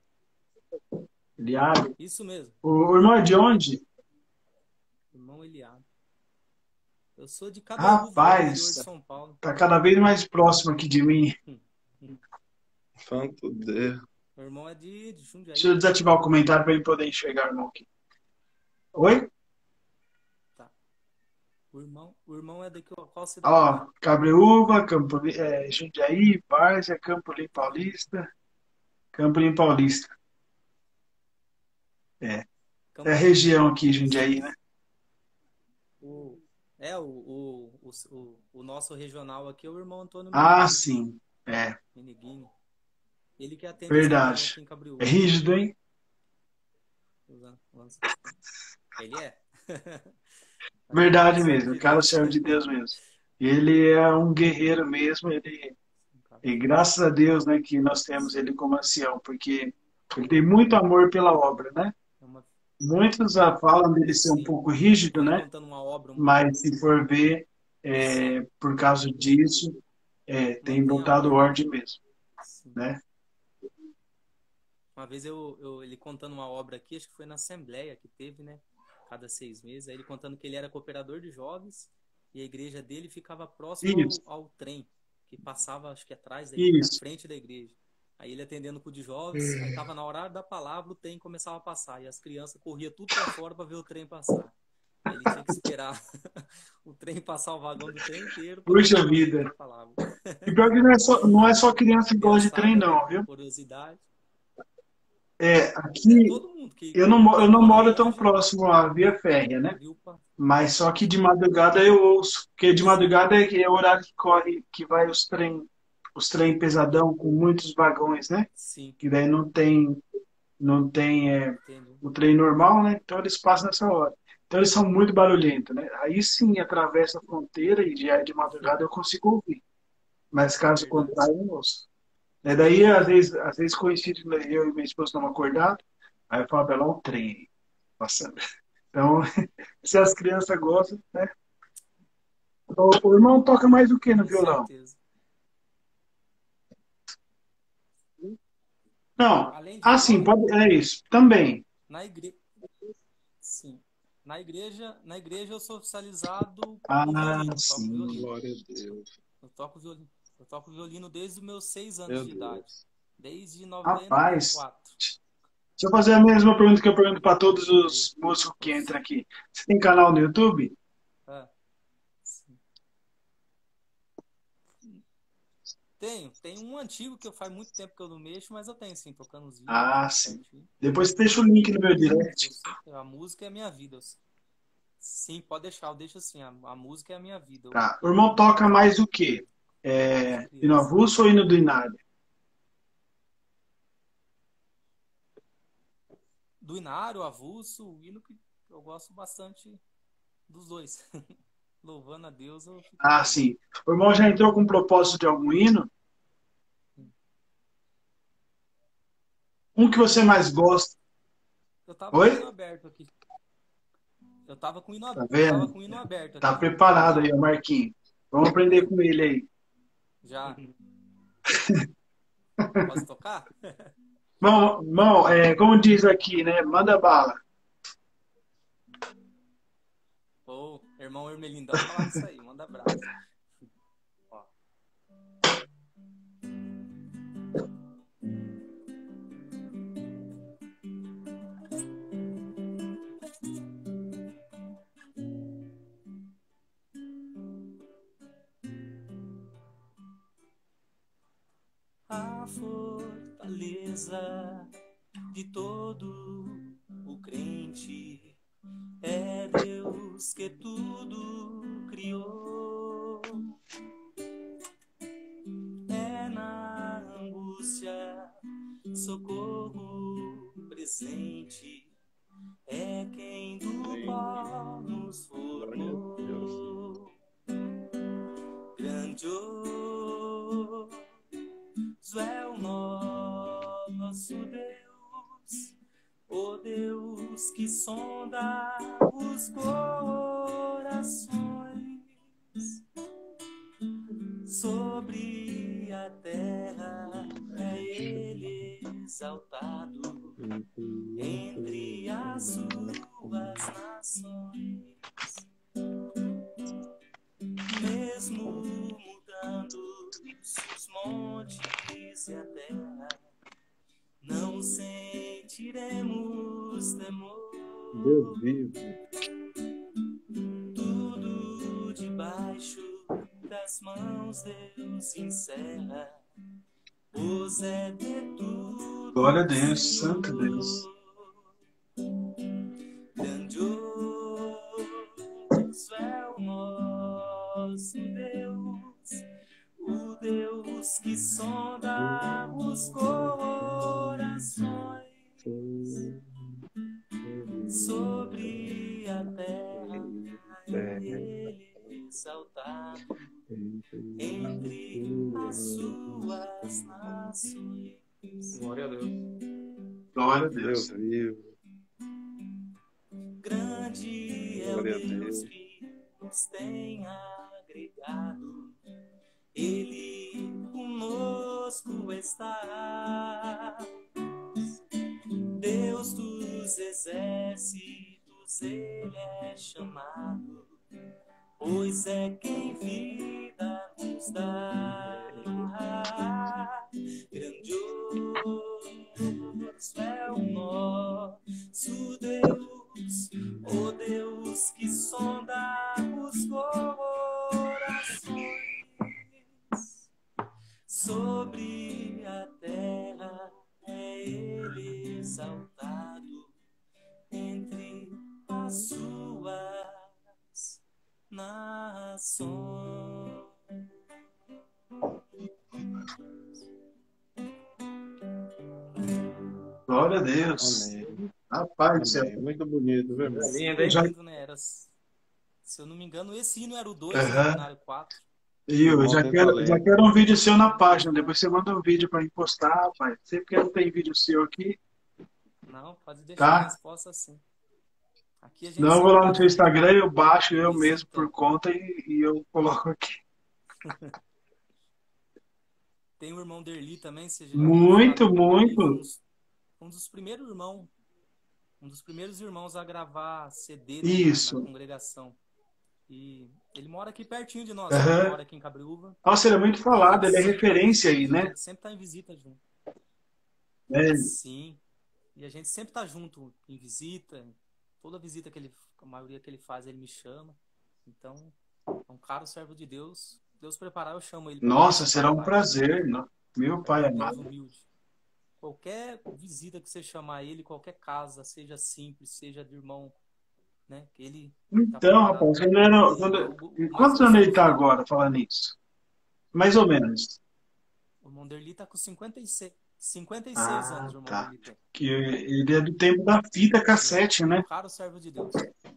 Eliabe. Isso mesmo, O, o irmão é de onde? irmão Eliabe. Eu sou de Cabreúva, interior de Rapaz, São Paulo. tá cada vez mais próximo aqui de mim. Santo Deus. Meu irmão é de, de Deixa eu Jundiaí. desativar o comentário para ele poder enxergar o irmão aqui. Oi? Tá. O irmão, o irmão é de qual, qual cidade? Ó, Cabreúva, Campo, Li- é, Jundiaí, Várzea, Campo Limpo Paulista. Campo Limpo Paulista. É, Campo é a Limpo. região aqui, Jundiaí, né? O, é, o, o, o, o, o nosso regional aqui é o irmão Antônio Ah, Meneghini. sim. É, Meneghini. Ele que atende as reuniões verdade. aqui em É Cabreúva. rígido, hein? Usando- usando- Ele é. Verdade Servo mesmo. de O cara é Deus. servo de Deus mesmo. Ele é um guerreiro mesmo. Ele, e graças a Deus, né, que nós temos ele como ancião, porque ele tem muito amor pela obra, né? É uma, Muitos ah, falam dele ser um sim. pouco rígido, Ele né? contando uma obra, um- Mas se for ver, sim, é, por causa disso, é, tem mantém a botado ordem. ordem mesmo, Sim. né? Uma vez eu, eu, ele contando uma obra aqui, acho que foi na Assembleia que teve, né? Cada seis meses. Aí ele contando que ele era cooperador de jovens e a igreja dele ficava próximo Isso, ao, ao trem, que passava, acho que atrás da igreja, na isso. frente da igreja. Aí ele atendendo com o de jovens, aí tava na hora da palavra, o trem começava a passar. E as crianças corriam tudo pra fora pra ver o trem passar. Aí ele tinha que esperar o trem passar, o vagão do trem inteiro, pra Puxa poder ouvir vida. a palavra. E pior que não é só, não é só criança que gosta de trem, Criançada, né? não, viu? Curiosidade. É, É, aqui todo mundo que, eu não, que mo- eu não mora moro tão longe, próximo à via férrea, né? viu? Pa- Mas só que de madrugada eu ouço, porque de madrugada é é o horário que corre, que vai os trem, os trem pesadão com muitos vagões, né? Sim, Que daí não tem, não tem é, entendi. o trem normal, né? Então eles passam nessa hora. Então eles são muito barulhentos, né? Aí sim atravessa a fronteira e já é de madrugada eu consigo ouvir. Mas caso Verdade. contrário, eu não ouço. É, daí às vezes, às vezes coincide, né, eu e minha esposa estamos acordados, aí eu falo, Bela, um trem aí passando. Então, se as crianças gostam, né? O, o irmão toca mais o que no Com violão? certeza. Não, Além de ah, sim, violão, pode, é isso, também. na igreja, sim. Na igreja, na igreja eu sou oficializado Ah, no violino, toco sim. violino. Glória a Deus. Eu toco violino. Eu toco violino desde os meus seis anos Meu de idade. Deus. Desde Rapaz, noventa e quatro. deixa eu fazer a mesma pergunta que eu pergunto para todos Aí, os músicos que entram aqui. Você tem canal no YouTube? ah, sim. Tenho, tem um antigo que eu faz muito tempo que eu não mexo, mas eu tenho sim, tocando os vídeos, Ah, tudo sim. certinho. Depois você deixa o link no meu Eu direct. sempre, a música é a minha vida. eu- Sim, pode deixar, eu deixo assim, a, a música é a minha vida. Eu, Tá. O irmão toca mais o quê? desde É, hino criança. avulso ou hino do Inário? Do Inário, avulso, o hino que eu gosto bastante dos dois. Louvando a Deus, eu fico Ah, louvando. sim. O irmão já entrou com o propósito de algum hino? Um que você mais gosta? Eu tava com o hino Oi? aberto aqui. Eu tava com o hino, Tá ab- eu tava vendo? com o hino aberto Tá aqui. preparado aí, Já, o Marquinhos. Vamos aprender com ele aí. já. Posso tocar? Irmão, irmão, é, como diz aqui, né? Manda bala. Ô, irmão Hermelino, dá pra falar isso aí, manda abraço. Ó. A fortaleza de todo o crente é Deus que tudo criou. É na angústia socorro presente. É quem do pó nos Glória a Deus. formou. Grandioso é o nosso Deus, o Deus que sonda os corações. Sobre exaltado entre as suas nações. Mesmo mudando os montes e a terra, não sentiremos temor. Deus vivo. Tudo debaixo das mãos Deus encerra, pois é de tudo. Glória a Deus, santo Deus. Grandioso é o nosso Deus, o Deus que sonda os corações. Sobre a terra ele exaltado entre as suas nações. Glória a Deus. Glória a Deus. Deus vivo. Grande é o Glória a Deus Deus. que nos tem agregado. Ele conosco está. Deus dos exércitos, ele é chamado, pois é quem vida nos dá. Grandioso é o nosso Deus, o Deus que sonda os corações. Sobre a terra é ele exaltado entre as suas nações. Glória a Deus. Amém. Rapaz do céu. Amém. Muito bonito, viu, irmão? É lindo, hein? Já- Lindo, né? Era, se eu não me engano, esse hino era o dois, Aham. né? Cenário quatro. E eu já Irmão, quero, tem já talento. quero um vídeo seu na página. Depois você manda um vídeo para mim postar, rapaz. Sempre que não tem vídeo seu aqui. Não, pode deixar Tá. a resposta assim. Aqui a gente Não, eu vou sempre lá no tá seu Instagram, eu baixo eu Visita. mesmo por conta e, e eu coloco aqui. Tem o irmão Derli também, você já Muito, ouviu falar dele? muito. Foi Um dos, um dos primeiros irmãos, um dos primeiros irmãos a gravar C D, né, na- Isso. na, congregação. E ele mora aqui pertinho de nós, Aham. ele mora aqui em Cabreúva. Nossa, ele é muito falado, ele é Sempre tá em referência aí, visita, né? A gente sempre tá em visita junto. É, Sim. E a gente sempre tá junto em visita. Toda visita que ele, a maioria que ele faz, ele me chama. Então, é um caro servo de Deus. Deus preparar, eu chamo ele. pra nossa, vir será um participar. prazer, não? Meu pai Deus amado. humilde. Qualquer visita que você chamar ele, qualquer casa, seja simples, seja de irmão, né? Que ele tá Então, preparado. rapaz, quando era, E quando, algo em mais quantos anos ele gostoso, tá né? agora, falando nisso? Mais ou menos. O irmão Derli tá com cinquenta e seis, cinquenta e seis Ah, anos, o irmão tá. Derli tem. Que ele é do tempo da fita Ele é cassete, um né? caro servo de Deus.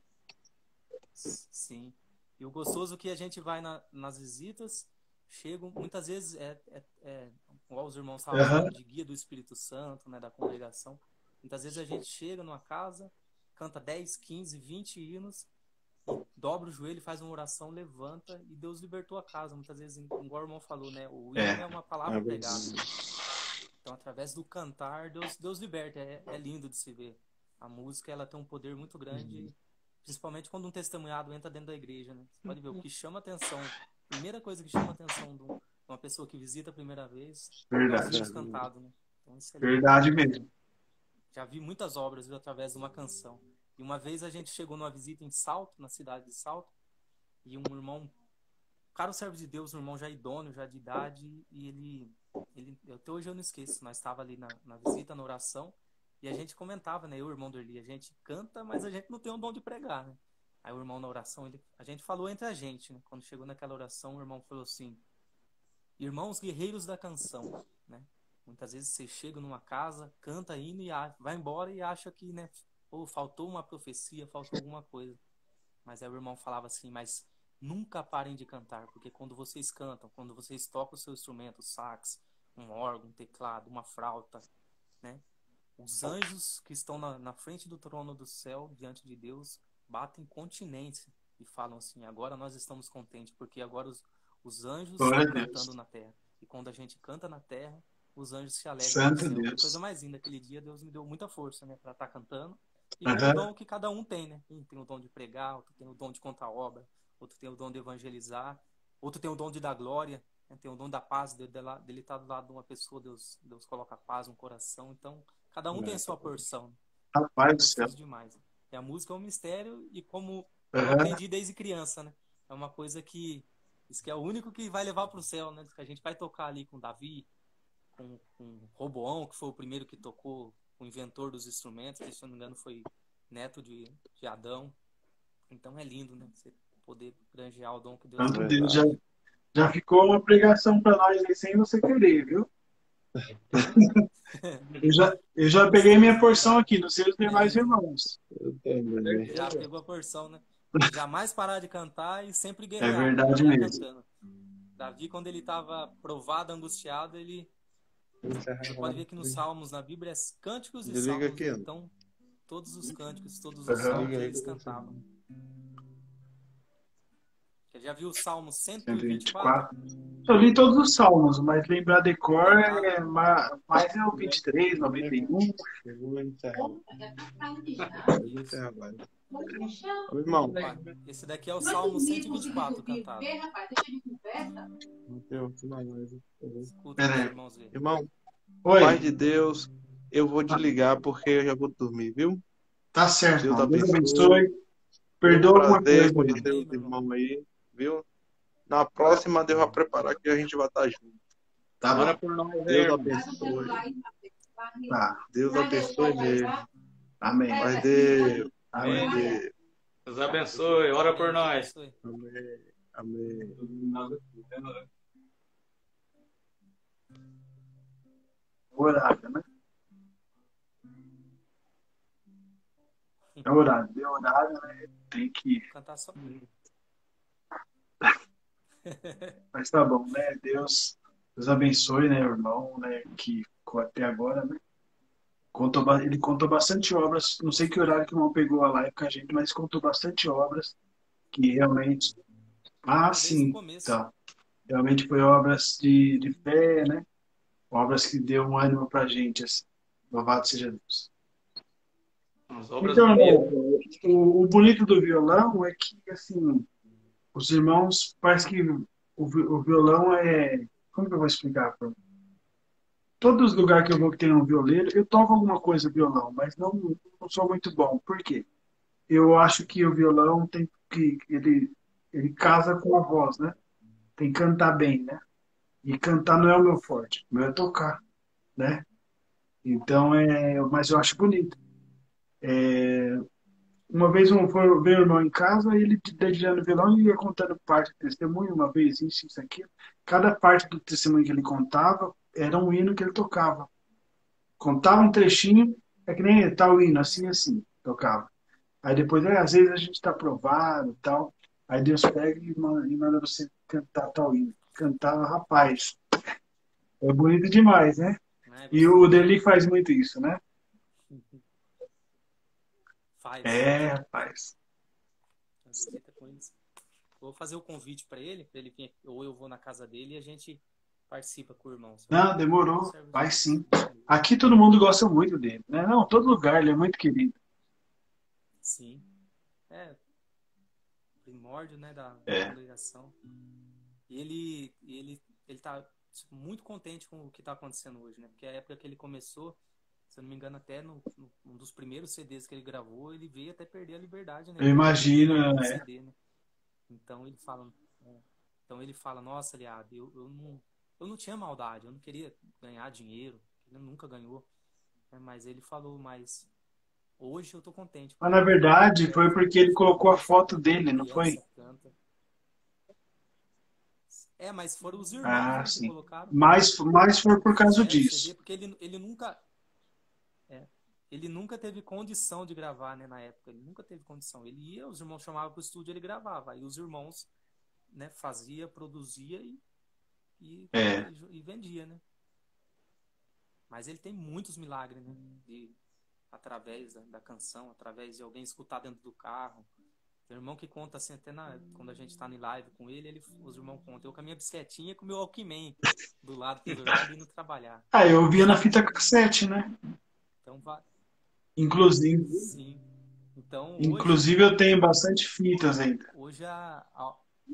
Sim. E o gostoso é que a gente vai na- nas visitas, chegam, muitas vezes, é, é, é, igual os irmãos estavam Aham. falando de guia do Espírito Santo, né, da congregação. Muitas vezes a gente chega numa casa, canta dez, quinze, vinte hinos, e dobra o joelho, faz uma oração, levanta, e Deus libertou a casa. Muitas vezes, igual o irmão falou, né, o hino É. é uma palavra É pregada. verdade. Então, através do cantar, Deus, Deus liberta. É, é lindo de se ver. A música, ela tem um poder muito grande, principalmente quando um testemunhado entra dentro da igreja, né? Você pode ver, o que chama atenção, a primeira coisa que chama atenção de um- de uma pessoa que visita a primeira vez, é os Verdade. hinos cantados, né? Então, isso é lindo. Verdade mesmo. Já vi muitas obras, viu, através de uma canção. E uma vez a gente chegou numa visita em Salto, na cidade de Salto, e um irmão, caro servo de Deus, um irmão já idôneo, já de idade, e ele, ele até hoje eu não esqueço, nós estava ali na, na visita, na oração, e a gente comentava, né, eu e o irmão Derli, a gente canta, mas a gente não tem o dom de pregar, né? Aí o irmão na oração, ele, a gente falou entre a gente, né? Quando chegou naquela oração, o irmão falou assim: irmãos guerreiros da canção, né? Muitas vezes você chega numa casa, canta hino e a- vai embora e acha que, né, pô, faltou uma profecia, faltou alguma coisa. Mas aí o irmão falava assim: mas nunca parem de cantar, porque quando vocês cantam, quando vocês tocam o seu instrumento, sax, um órgão, um teclado, uma flauta, né? Os anjos que estão na, na frente do trono do céu, diante de Deus, batem continência e falam assim: agora nós estamos contentes, porque agora os, os anjos Glória estão a Deus. cantando na terra. E quando a gente canta na terra, os anjos se alegram no Santo céu. Que Deus. coisa mais linda. Aquele dia Deus me deu muita força, né, para estar cantando. E com Aham. o dom que cada um tem, né? Um tem o dom de pregar, outro tem o dom de contar obra, outro tem o dom de evangelizar, outro tem o dom de dar glória, né? Tem o dom da paz, dele, dele estar do lado de uma pessoa, Deus, Deus coloca paz no coração. Então, cada um tem a sua porção. Rapaz É do céu. gostoso demais. E a música é um mistério e como eu Aham. aprendi desde criança, né? É uma coisa que isso que é o único que vai levar para o céu, né? Que a gente vai tocar ali com Davi, com, com Roboão, que foi o primeiro que tocou, o inventor dos instrumentos, que se não me engano foi neto de, de Adão. Então é lindo, né? Você poder granjear o dom que Deus Santo deu. Deus. Já, já ficou uma pregação para nós aí sem você querer, viu? Eu já, eu já peguei minha porção aqui, não sei os demais irmãos. Já pegou a porção, né? Jamais parar de cantar e sempre É guerrear. verdade guerrear mesmo. cantando. Davi, quando ele estava provado, angustiado, ele você pode ver que nos Salmos, na Bíblia, é cânticos e Desliga salmos. aqui, né? Ana. Então, todos os cânticos, todos os Aham. salmos, Desliga aí eles que eu vou cantavam. Você já viu o Salmo cento cento e e vinte vinte e e quatro? quatro. Eu li todos os salmos, mas lembrar de cor Lembrar, é né? ma- mais é o vinte e três, noventa e um. Eu vou encerrar. Opa, já tá tarde já. Eu vou encerrar agora. Vamos fechar. Ô, irmão, Opa, esse daqui é o Vai Salmo dormir, cento e vinte e conseguir quatro dormir o cantado. quê, rapaz? Deixa de conversa. Mateus, que mais nós? Escuta Pera para os aí. irmãos verem. Irmão, Pai Oi, de Deus, eu vou desligar porque eu já vou dormir, viu? tá certo, Deus irmão. Deus abençoe. abençoe. Foi um Perdoa alguma prazer coisa. conhecer Amém, os meu irmão. irmãos aí, viu? Na próxima, Deus vai preparar que a gente vai estar junto. Tá Ora bom. por nós aí, Deus irmão. Vai no abençoe. celular aí, Matheus. Vai, Tá. Deus vai ver o abençoe povo aí, mesmo. tá? Amém. É, Vai vai. Deus. Amém. Vai Deus. Deus abençoe. Ora por Deus nós. abençoe. Amém. Amém. Horário, né? É horário. Deu horário, né? Tem que ir. Cantar só. Mas tá bom, né? Deus, Deus abençoe, né, o irmão, né? Que ficou até agora, né? Contou, ba- ele contou bastante obras. Não sei que horário que o irmão pegou a live com a gente, mas contou bastante obras que realmente. Ah, Desde o sim. começo. Então, realmente foi obras de, de fé, né? Obras que deu um ânimo pra gente, assim. Louvado seja Deus. As obras Então, bonitas. irmão, o, o bonito do violão é que, assim, os irmãos, parece que o, vi- o violão é. Como que eu vou explicar? Pra... Todos os lugares que eu vou que tem um violeiro, eu toco alguma coisa violão, mas não, não sou muito bom. Por quê? Eu acho que o violão tem que. Ele, ele casa com a voz, né? Tem que cantar bem, né? E cantar não é o meu forte, o meu é tocar, né? Então é. Mas eu acho bonito. Uma vez um, foi ver o irmão em casa, e ele dedilhando violão e ia contando parte do testemunho, uma vez isso, isso, aquilo. Cada parte do testemunho que ele contava era um hino que ele tocava. Contava um trechinho, é que nem tal hino, assim, assim, tocava. Aí depois, é, às vezes a gente está provado e tal, aí Deus pega e manda, e manda você cantar tal hino. Cantava, rapaz, é bonito demais, né? Né? E o Deli faz muito isso, né? Faz. É, rapaz. Visita com eles. Vou fazer o convite para ele, para ele vir aqui, ou eu vou na casa dele e a gente participa com o irmão. Você Não, vai- demorou. serve de Vai Deus. sim. Aqui todo mundo gosta muito dele, né? Não, todo lugar ele é muito querido. Sim. É primórdio, né, da, É. da congregação. E ele, e ele, ele tá muito contente com o que está acontecendo hoje, né? Porque a época que ele começou, se eu não me engano, até no, no- um dos primeiros C Ds que ele gravou, ele veio até perder a liberdade, né? Eu imagino, No é. C D, né? Então ele fala, é, então ele fala, nossa, Liado, eu, eu não, eu não tinha maldade, eu não queria ganhar dinheiro, ele nunca ganhou, né? Mas ele falou, mas hoje eu tô contente. Mas na verdade foi porque ele colocou a foto dele, não foi? Criança canta. É, mas foram os irmãos, Ah, né, que sim. colocaram. Mas, mas foi por causa Fizeram o C D, disso. porque ele, ele nunca é, ele nunca teve condição de gravar, né, na época. Ele nunca teve condição. Ele ia, os irmãos chamavam pro estúdio, ele gravava. Aí os irmãos, né, fazia, produzia e, e, É. e, e vendia, né? Mas ele tem muitos milagres, né? De, através da, da canção, através de alguém escutar dentro do carro, Tem um irmão que conta assim, até na, quando a gente tá em live com ele, ele, os irmãos contam, eu com a minha bicicletinha e com o meu Walkman do lado pendurado indo trabalhar. Ah, eu via na fita cassete, né? Então, vai, Inclusive, sim. Então, hoje, inclusive eu tenho bastante fitas ainda. hoje a, a...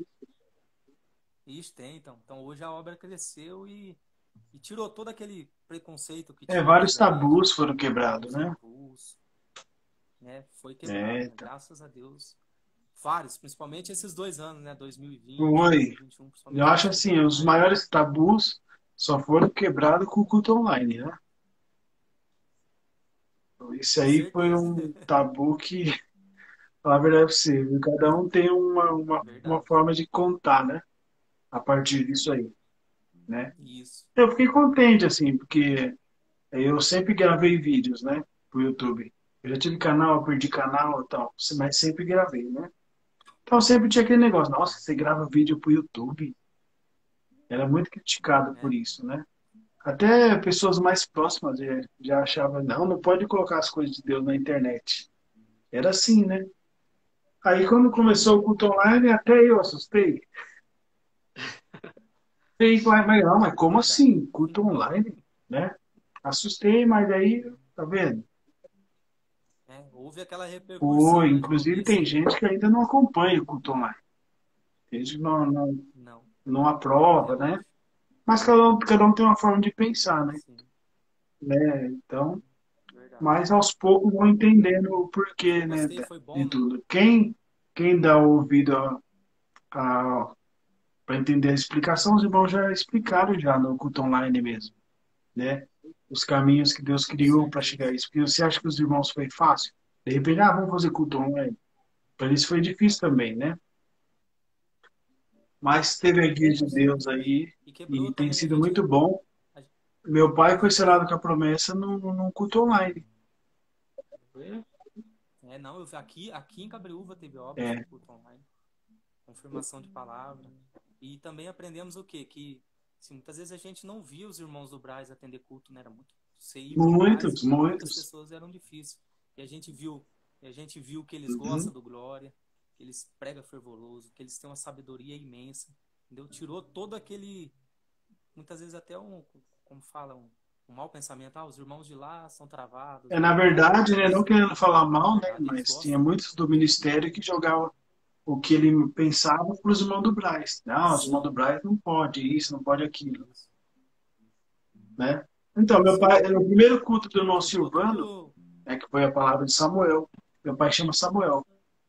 Isso tem, então. Então, hoje a obra cresceu e, e tirou todo aquele preconceito que É, tinha vários antes da igreja, tabus foram quebrados, vários né? tabus, né? Foi quebrado, É, né? então. Graças a Deus. Vários, principalmente esses dois anos, né? dois mil e vinte, Foi. dois mil e vinte e um, Eu principalmente acho esse culto assim, os online. maiores tabus só foram quebrados com o culto online, né? Esse Com aí foi certeza. um tabu que, falar a verdade pra você, viu? Cada um tem uma, uma, uma Verdade. forma de contar, né? A partir disso aí, né? Isso. Eu fiquei contente, assim, porque eu sempre gravei vídeos, né? Pro YouTube. Eu já tive canal, perdi canal e tal, mas sempre gravei, né? Então sempre tinha aquele negócio, nossa, você grava vídeo pro YouTube? Era muito criticado por É, isso, né? Até pessoas mais próximas já, já achavam, não, não pode colocar as coisas de Deus na internet. Era assim, né? Aí quando começou o culto online, até eu assustei. Falei, mas, mas não, mas como verdade. assim? Culto online, né? Assustei, mas aí, tá vendo? É, houve aquela Pô, repercussão, né, de inclusive tem notícia. gente que ainda não acompanha o culto online. Tem gente que não, não, Não, não até aprova, né? hoje. Mas cada um, cada um tem uma forma de pensar, né? Sim, Né? Então, verdade. mas aos poucos vão entendendo o porquê, Eu né, gostei, de foi bom, de né? tudo. Quem, quem dá ouvido a, a, para entender a explicação, os irmãos já explicaram já no culto online mesmo, né? Os caminhos que Deus Com criou para chegar certeza. a isso. Porque você acha que os irmãos foi fácil? De repente, ah, vamos fazer culto online. Para eles foi difícil também, né? Mas teve a guia de Com Deus certeza. aí E quebrou e tem também, a sido gente, muito bom. a, Meu pai a foi gente viu. selado com a promessa num, num culto online. É, não, eu, aqui, aqui em Cabreúva teve obras com É, culto online, confirmação de palavra. E também aprendemos o quê? Que assim, muitas vezes a gente não via os irmãos do Brás atender culto, né? Era muito. Você ir pro Brás, muitos, para muitas muitos. pessoas eram difícil. E a gente viu, e a gente viu que eles gostam Uhum. do Glória, que eles pregam fervoroso, que eles têm uma sabedoria imensa. Entendeu? Tirou todo aquele. Muitas vezes até um, como fala, um, um mau pensamento. Ah, os irmãos de lá são travados, É, não na entendem verdade, né, não isso. querendo falar Na mal, né, verdade, eles mas tinha gostam. muitos do ministério que jogavam o que ele pensava para os irmãos do Brás. Não, os irmãos do Sim, Brás não pode isso, não pode aquilo, isso. né? Então, meu Sim. pai, no primeiro culto do E irmão quebrou Silvano, tudo. né, que foi a palavra de Samuel, meu pai chama Samuel.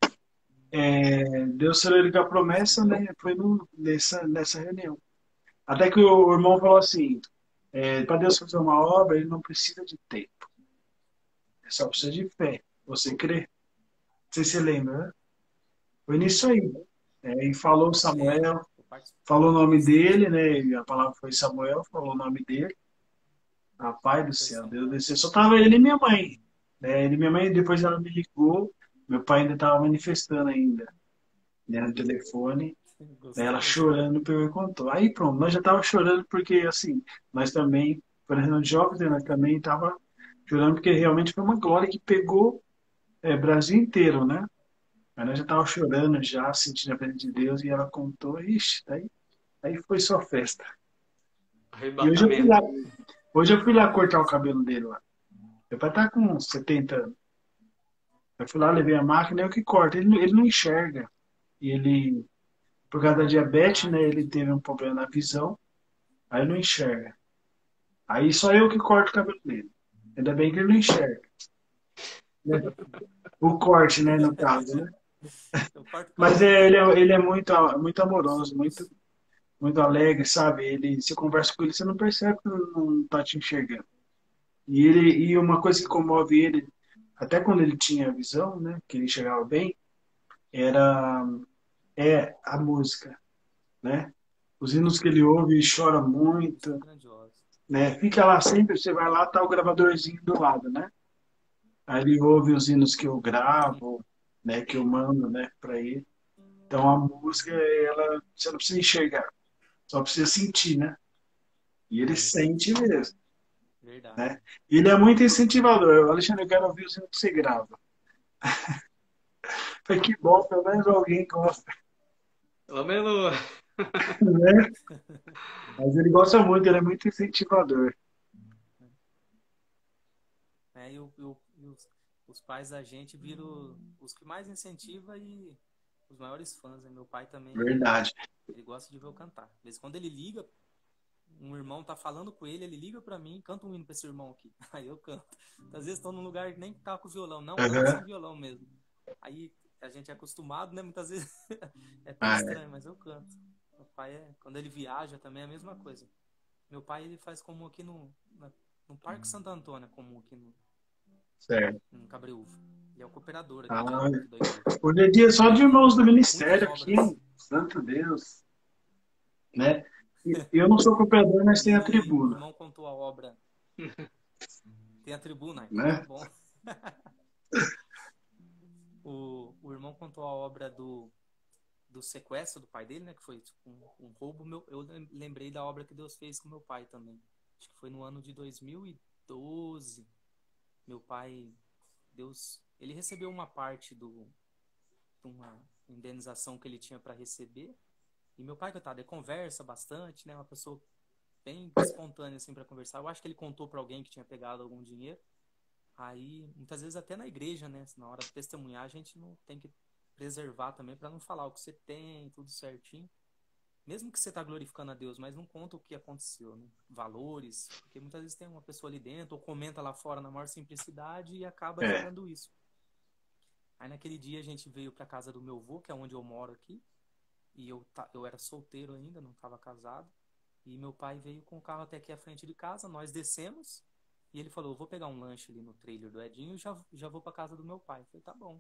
É, Deus falou ele com a promessa, Samuel. né? Foi no, nessa, nessa reunião. Até que o irmão falou assim, é, para Deus fazer uma obra, ele não precisa de tempo, ele só precisa de fé. Você crê? Não sei se você lembra, né? Foi nisso aí. É, e falou Lembro. Samuel, Eu participei falou o nome bastante. dele, né? E a palavra foi Samuel, falou o nome dele. Rapaz do Foi céu, Deus Samuel. desceu. Só tava ele e minha mãe. Né? Ele e minha mãe, depois ela me ligou, meu pai ainda estava manifestando ainda, né, no telefone. Daí ela Gostoso, né? chorando, pegou e contou. Aí pronto, nós já tava chorando porque, assim, nós também, por exemplo, de jovens, né, nós também tava chorando porque realmente foi uma glória que pegou é, Brasil inteiro, né? Mas nós já tava chorando, já sentindo a presença de Deus, e ela contou, ixi, daí, aí foi só festa. E hoje eu fui lá, Arrebatamento. hoje eu fui lá cortar o cabelo dele lá. Meu pai tá com uns setenta anos. Eu fui lá, levei a máquina, é o que corta. Ele, não- ele não enxerga. E ele, por causa da diabetes, Ah, né, ele entendi. teve um problema na visão, aí não enxerga. Aí só eu que corto o cabelo dele. Ainda bem que ele não enxerga, né? O corte, né, no caso, né? Eu parto o Mas cabelo é, ele, dele. é, ele é muito, muito amoroso, Eu, muito, muito alegre, sabe? Ele, se conversa com ele, você não percebe que não, não tá te enxergando. E ele, e uma coisa que comove ele, até quando ele tinha visão, né, que ele enxergava bem, era é a música, né? Os hinos que ele ouve, ele chora música muito, grandiosa. né? Fica lá sempre, você vai lá, tá o gravadorzinho do lado, né? Aí ele ouve os hinos que eu gravo, né, que eu mando, né, para ele. Então a música, ela, você não precisa enxergar, só precisa sentir, né? E ele sente mesmo, Verdade. né? E ele é muito incentivador. Alexandre, eu quero ouvir os hinos que você grava. Falei, que bom, pelo menos alguém gosta, Pelo menos. né? Mas ele gosta muito, ele é muito incentivador. É, e, o- e o- e os, os pais da gente viram os que mais incentiva e os maiores fãs, né? Meu pai também, ele, Verdade. ele gosta de ver eu cantar. Às vezes, quando ele liga, um irmão tá falando com ele, ele liga pra mim, canta um hino pra esse irmão aqui. Aí eu canto. Às vezes estou num lugar que nem tá com violão, não, canto sem Aham. violão mesmo. Aí a gente é acostumado, né? Muitas vezes é até Ah, é. estranho, mas eu canto. Meu pai é, quando ele viaja também é a mesma coisa. Meu pai ele faz comum aqui no, na- no Parque Santo Antônio, comum aqui no, Certo. em Cabreúva. Ele é o cooperador aqui, Ah, da, aqui da igreja. hoje em dia é só Ele de tem irmãos do muitas ministério aqui, obras. santo Deus, né? E eu não sou cooperador, mas tenho a E o tribuna, irmão contou a obra. Tem a tribuna, então tá né? bom. O, o irmão contou a obra do, do sequestro do pai dele, né? Que foi tipo, um, um roubo. Meu, eu lembrei da obra que Deus fez com meu pai também. Acho que foi no ano de dois mil e doze. Meu pai, Deus, ele recebeu uma parte do, de uma indenização que ele tinha para receber. E meu pai, coitado, ele conversa bastante, né? Uma pessoa bem espontânea assim para conversar. Eu acho que ele contou para alguém que tinha pegado algum dinheiro. Aí, muitas vezes até na igreja, né? Na hora de testemunhar, a gente não tem que preservar também para não falar o que você tem, tudo certinho. Mesmo que você tá glorificando a Deus, mas não conta o que aconteceu, né? Valores, porque muitas vezes tem uma pessoa ali dentro ou comenta lá fora na maior simplicidade e acaba É. gerando isso. Aí naquele dia a gente veio para casa do meu avô, que é onde eu moro aqui, e eu, ta- eu era solteiro ainda, não estava casado. E meu pai veio com o carro até aqui à frente de casa, nós descemos, e ele falou, eu vou pegar um lanche ali no trailer do Edinho e já, já vou para casa do meu pai. Eu falei, tá bom.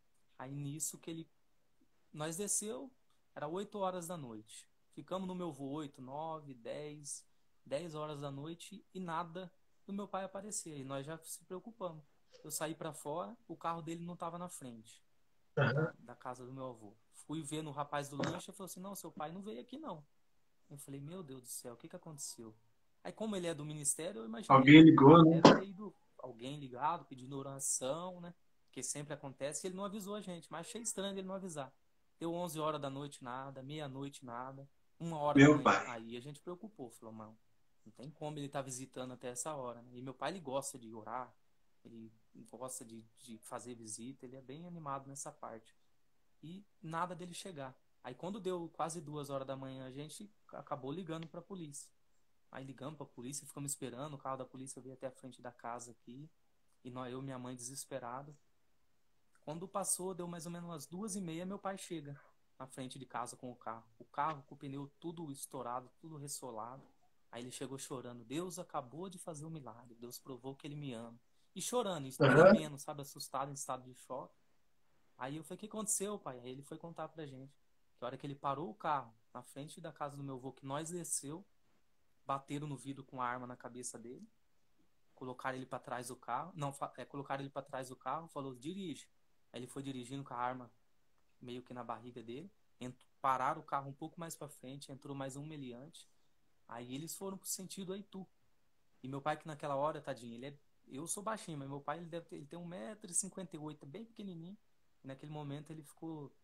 Aí nisso que ele... Nós desceu, era oito horas da noite. Ficamos no meu voo oito, nove, dez, dez horas da noite e nada do meu pai aparecer. E nós já se preocupamos. Eu saí para fora, o carro dele não estava na frente da, da casa do meu avô. Fui ver no rapaz do lanche e falou assim, não, seu pai não veio aqui não. Eu falei, meu Deus do céu, o que que aconteceu? Aí como ele é do ministério, eu imaginei, Alguém né? ligou, né? Deve ter ido alguém ligado, pedindo oração, né? Porque sempre acontece, e ele não avisou a gente, mas achei estranho ele não avisar. Deu onze horas da noite nada, meia-noite nada, uma hora da Meu manhã. pai. Aí a gente preocupou, falou, mano, não tem como ele estar visitando até essa hora, né? E meu pai, ele gosta de orar, ele gosta de, de fazer visita, ele é bem animado nessa parte. E nada dele chegar. Aí quando deu quase duas horas da manhã, a gente acabou ligando para a polícia. Aí ligamos para a polícia, ficamos esperando, o carro da polícia veio até a frente da casa aqui. E nós, eu e minha mãe desesperado. Quando passou, deu mais ou menos umas duas e meia, meu pai chega na frente de casa com o carro. O carro com o pneu tudo estourado, tudo ressolado. Aí ele chegou chorando. Deus acabou de fazer um milagre. Deus provou que ele me ama. E chorando, e Aham. tremendo, sabe? Assustado, em estado de choque. Aí eu falei, o que aconteceu, pai? Aí ele foi contar pra gente. Que a hora que ele parou o carro na frente da casa do meu avô, que nós desceu, bateram no vidro com a arma na cabeça dele, colocaram ele pra trás do carro, não, fa- é, colocaram ele pra trás do carro, falou, dirige. Aí ele foi dirigindo com a arma meio que na barriga dele, ent- pararam o carro um pouco mais pra frente, entrou mais um meliante, aí eles foram pro sentido Itu. E meu pai que naquela hora, tadinho, ele é, eu sou baixinho, mas meu pai ele deve ter, ele tem um metro e cinquenta e oito, bem pequenininho, e naquele momento ele ficou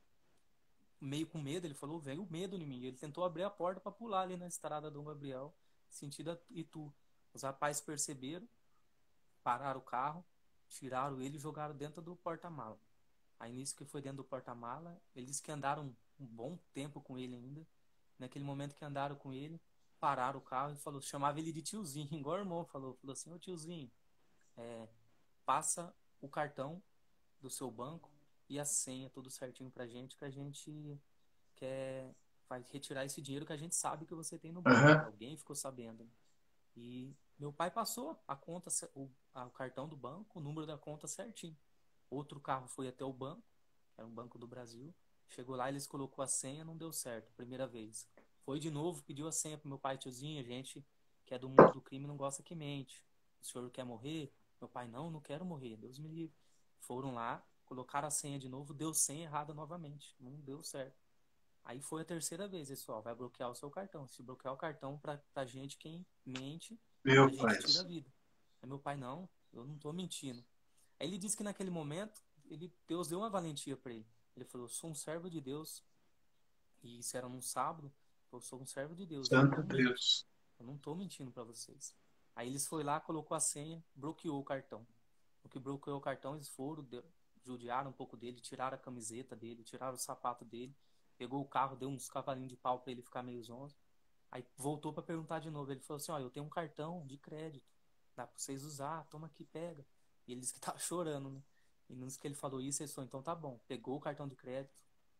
meio com medo, ele falou, veio medo em mim. Ele tentou abrir a porta para pular ali na estrada Dom Gabriel, sentido a Itu. Os rapazes perceberam, pararam o carro, tiraram ele e jogaram dentro do porta-mala. Aí nisso que foi dentro do porta-mala, eles disse que andaram um bom tempo com ele ainda. Naquele momento que andaram com ele, pararam o carro e falou, chamava ele de tiozinho, igual o irmão falou, falou assim, ô tiozinho, é, passa o cartão do seu banco e a senha, tudo certinho pra gente, que a gente quer vai retirar esse dinheiro que a gente sabe que você tem no banco. Aham. Alguém ficou sabendo. Né? E meu pai passou a conta, o, a, o cartão do banco, o número da conta certinho. Outro carro foi até o banco, que era um banco do Brasil. Chegou lá, eles colocou a senha, não deu certo, primeira vez. Foi de novo, pediu a senha pro meu pai, tiozinho, a gente que é do mundo do crime não gosta que mente. O senhor quer morrer? Meu pai, não, não quero morrer, Deus me livre. Foram lá, colocaram a senha de novo, deu senha errada novamente, não deu certo. Aí foi a terceira vez, pessoal, vai bloquear o seu cartão. Se bloquear o cartão pra, pra gente, quem mente, Meu a gente pai. tira a vida. Aí meu pai, não, eu não tô mentindo. Aí ele disse que naquele momento, ele, Deus deu uma valentia para ele. Ele falou, eu sou um servo de Deus. E isso era num sábado. Eu sou um servo de Deus. Eu Santo não minto. Deus. Eu não tô mentindo para vocês. Aí eles foram lá, colocou a senha, bloqueou o cartão. O que bloqueou o cartão, eles foram, deu, judiaram um pouco dele, tiraram a camiseta dele, tiraram o sapato dele, pegou o carro, deu uns cavalinhos de pau para ele ficar meio zonzo. Aí voltou para perguntar de novo. Ele falou assim, ó, eu tenho um cartão de crédito. Dá para vocês usar, toma aqui, pega. E ele disse que tava chorando, né? E não disse que ele falou isso, ele falou, então tá bom. Pegou o cartão de crédito,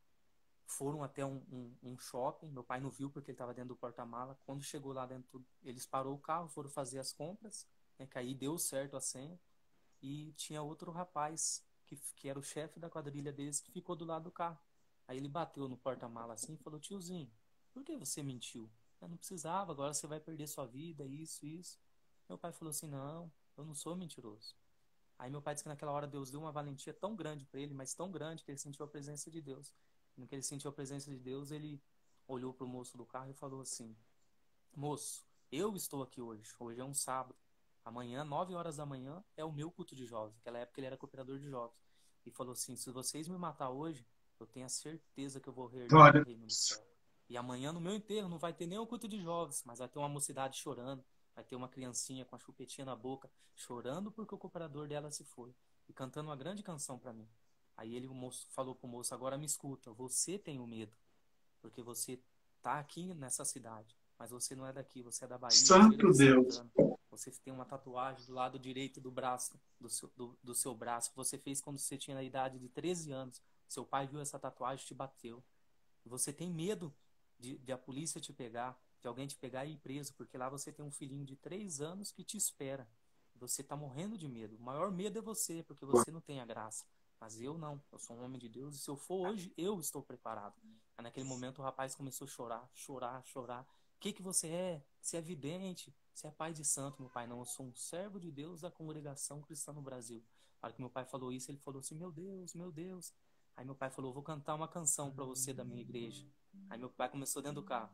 foram até um, um, um shopping. Meu pai não viu porque ele estava dentro do porta-mala. Quando chegou lá dentro, eles parou o carro, foram fazer as compras, né, que aí deu certo a senha. E tinha outro rapaz, que, que era o chefe da quadrilha deles, que ficou do lado do carro. Aí ele bateu no porta-mala assim e falou, tiozinho, por que você mentiu? Eu não precisava, agora você vai perder sua vida, isso, isso. Meu pai falou assim, não, eu não sou mentiroso. Aí meu pai disse que naquela hora Deus deu uma valentia tão grande para ele, mas tão grande que ele sentiu a presença de Deus. No que ele sentiu a presença de Deus, ele olhou para o moço do carro e falou assim, moço, eu estou aqui hoje, hoje é um sábado, amanhã, nove horas da manhã, é o meu culto de jovens. Naquela época ele era cooperador de jovens. E falou assim, se vocês me matar hoje, eu tenho a certeza que eu vou herdar o reino do céu. E amanhã no meu enterro não vai ter nem o culto de jovens, mas vai ter uma mocidade chorando, vai ter uma criancinha com a chupetinha na boca, chorando porque o cooperador dela se foi. E cantando uma grande canção para mim. Aí ele, o moço, falou pro moço, agora me escuta, você tem o medo, porque você tá aqui nessa cidade, mas você não é daqui, você é da Bahia. Santo Deus. Você tem uma tatuagem do lado direito do braço, do seu, do, do seu braço, que você fez quando você tinha a idade de treze anos. Seu pai viu essa tatuagem e te bateu. E você tem medo de, de a polícia te pegar, de alguém te pegar e ir preso, porque lá você tem um filhinho de três anos que te espera. Você tá morrendo de medo. O maior medo é você, porque você não tem a graça. Mas eu não, eu sou um homem de Deus e se eu for hoje, eu estou preparado. Aí naquele momento o rapaz começou a chorar, chorar, chorar. O que que você é? Você é vidente? Você é pai de santo? Meu pai, não, eu sou um servo de Deus da congregação cristã no Brasil. Na hora que meu pai falou isso, ele falou assim, meu Deus, meu Deus. Aí meu pai falou, vou cantar uma canção para você da minha igreja. Aí meu pai começou dentro do carro.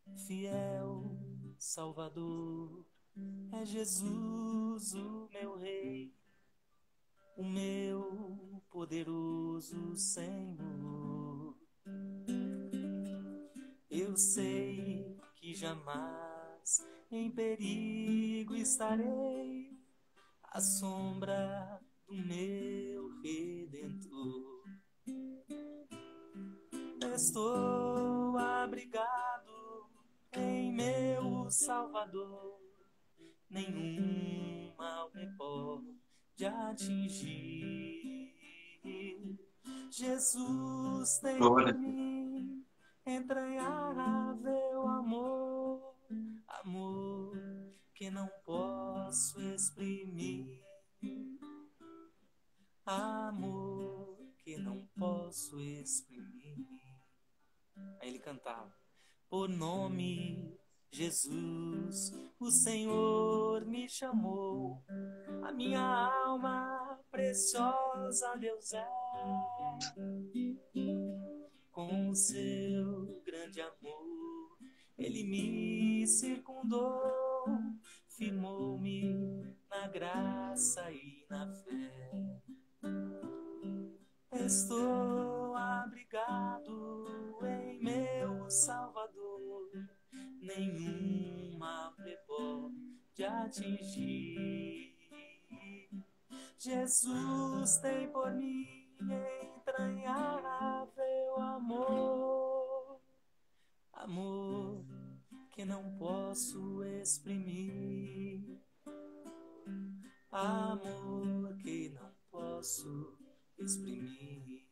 Fiel Salvador, é Jesus o meu rei, o meu poderoso Senhor. Eu sei que jamais em perigo estarei à sombra do meu Redentor. Estou abrigado em meu Salvador, nenhum mal me pode atingir. Jesus tem por mim entranhável amor, amor que não posso exprimir, amor que não posso exprimir. Aí ele cantava, por nome Jesus, o Senhor me chamou, a minha alma preciosa Deus é. Com o seu grande amor, Ele me circundou, firmou-me na graça e na fé. Estou abrigado em meu Salvador, nenhum mal me pode atingir. Jesus tem por mim entranhável amor, amor que não posso exprimir, amor que não posso exprimir.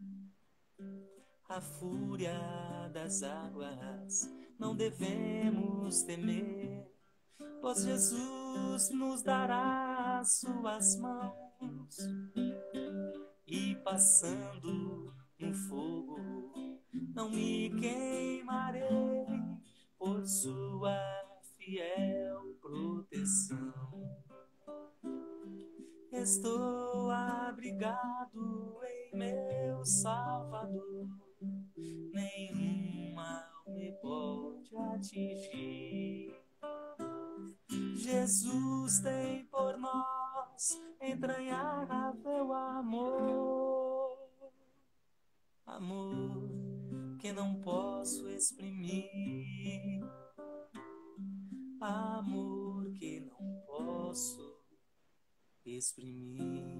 A fúria das águas não devemos temer, pois Jesus nos dará suas mãos, e passando no fogo não me queimarei por sua fiel proteção. Estou abrigado em meu Salvador, nenhum mal me pode atingir. Jesus tem por nós entranhável amor, amor que não posso exprimir, amor que não posso exprimir.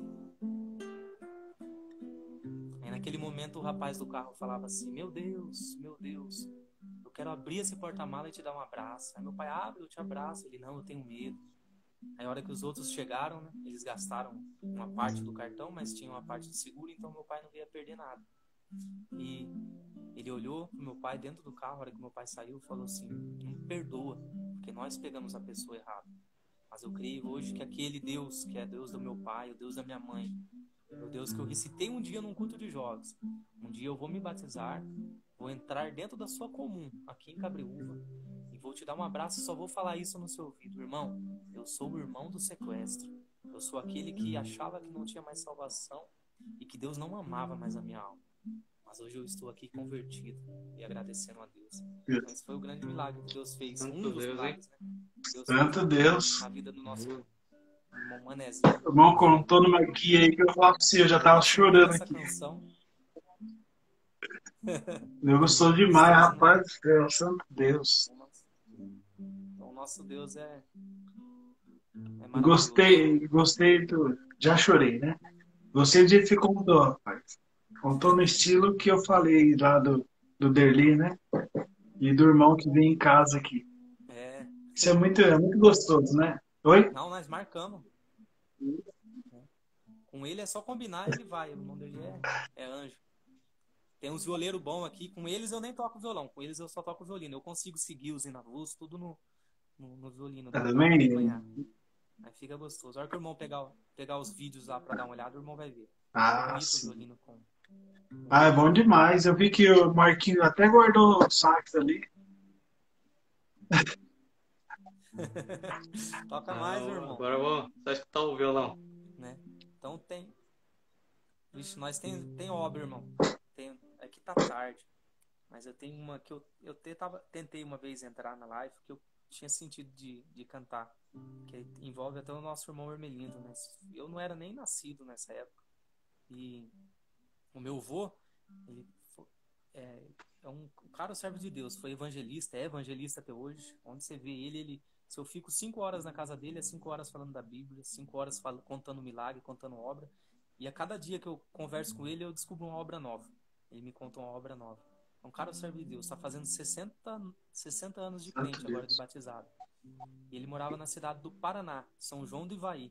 Aí naquele momento o rapaz do carro falava assim: meu Deus, meu Deus, eu quero abrir esse porta-mala e te dar um abraço. Aí meu pai: abre, eu te abraço. Ele: não, eu tenho medo. Aí a hora que os outros chegaram, né, eles gastaram uma parte do cartão, mas tinha uma parte de seguro, então meu pai não ia perder nada. E ele olhou pro meu pai dentro do carro, a hora que meu pai saiu, falou assim: não me perdoa, porque nós pegamos a pessoa errada. Mas eu creio hoje que aquele Deus, que é Deus do meu pai, o Deus da minha mãe, o Deus que eu recitei um dia num culto de jogos, um dia eu vou me batizar, vou entrar dentro da sua comum, aqui em Cabreúva, e vou te dar um abraço e só vou falar isso no seu ouvido: irmão, eu sou o irmão do sequestro. Eu sou aquele que achava que não tinha mais salvação e que Deus não amava mais a minha alma. Mas hoje eu estou aqui convertido e agradecendo a Deus. Então esse foi o grande milagre que Deus fez. Santo Um dos Deus, milagres, né? Deus Santo fez Deus. na vida do nosso irmão Manezinho. O irmão contou numa guia aí que eu falava pra você, eu já tava chorando Essa aqui. canção. Eu gostou demais, rapaz do céu, santo Deus. Então, o nosso Deus é, é maravilhoso. Gostei, gostei do. Já chorei, né? Gostei do jeito que você contou, rapaz. Contou no estilo que eu falei lá do, do Derli, né? E do irmão que vem em casa aqui. É. Isso é muito, é muito gostoso, né? Oi? Não, nós marcamos. Com ele é só combinar, ele vai. O nome dele é, é Anjo. Tem uns violeiros bons aqui. Com eles eu nem toco violão. Com eles eu só toco violino. Eu consigo seguir os inavus, tudo no, no, no violino. Tá Dá pra também? acompanhar. Aí fica gostoso. A hora que o irmão pegar, pegar os vídeos lá pra dar uma olhada, o irmão vai ver. Ah, Bonito o sim. violino com... Ah, é bom demais. Eu vi que o Marquinhos até guardou o sax ali. Toca mais, Ah, irmão. agora eu vou só escutar o violão. Né? Então tem. Vixe, nós tem, tem obra, irmão. Tem, é que tá tarde. Mas eu tenho uma que eu, eu tentava, tentei uma vez entrar na live que eu tinha sentido de, de cantar. Que envolve até o nosso irmão Hermelindo, né? Eu não era nem nascido nessa época. E o meu avô, ele foi, é, é um, um cara servo de Deus, foi evangelista, é evangelista até hoje. Onde você vê ele, ele se eu fico cinco horas na casa dele, é cinco horas falando da Bíblia, cinco horas falo, contando milagre, contando obra. E a cada dia que eu converso com ele, eu descubro uma obra nova. Ele me conta uma obra nova. É um cara servo de Deus, está fazendo sessenta, sessenta anos de crente agora, de batizado. E ele morava na cidade do Paraná, São João do Ivaí.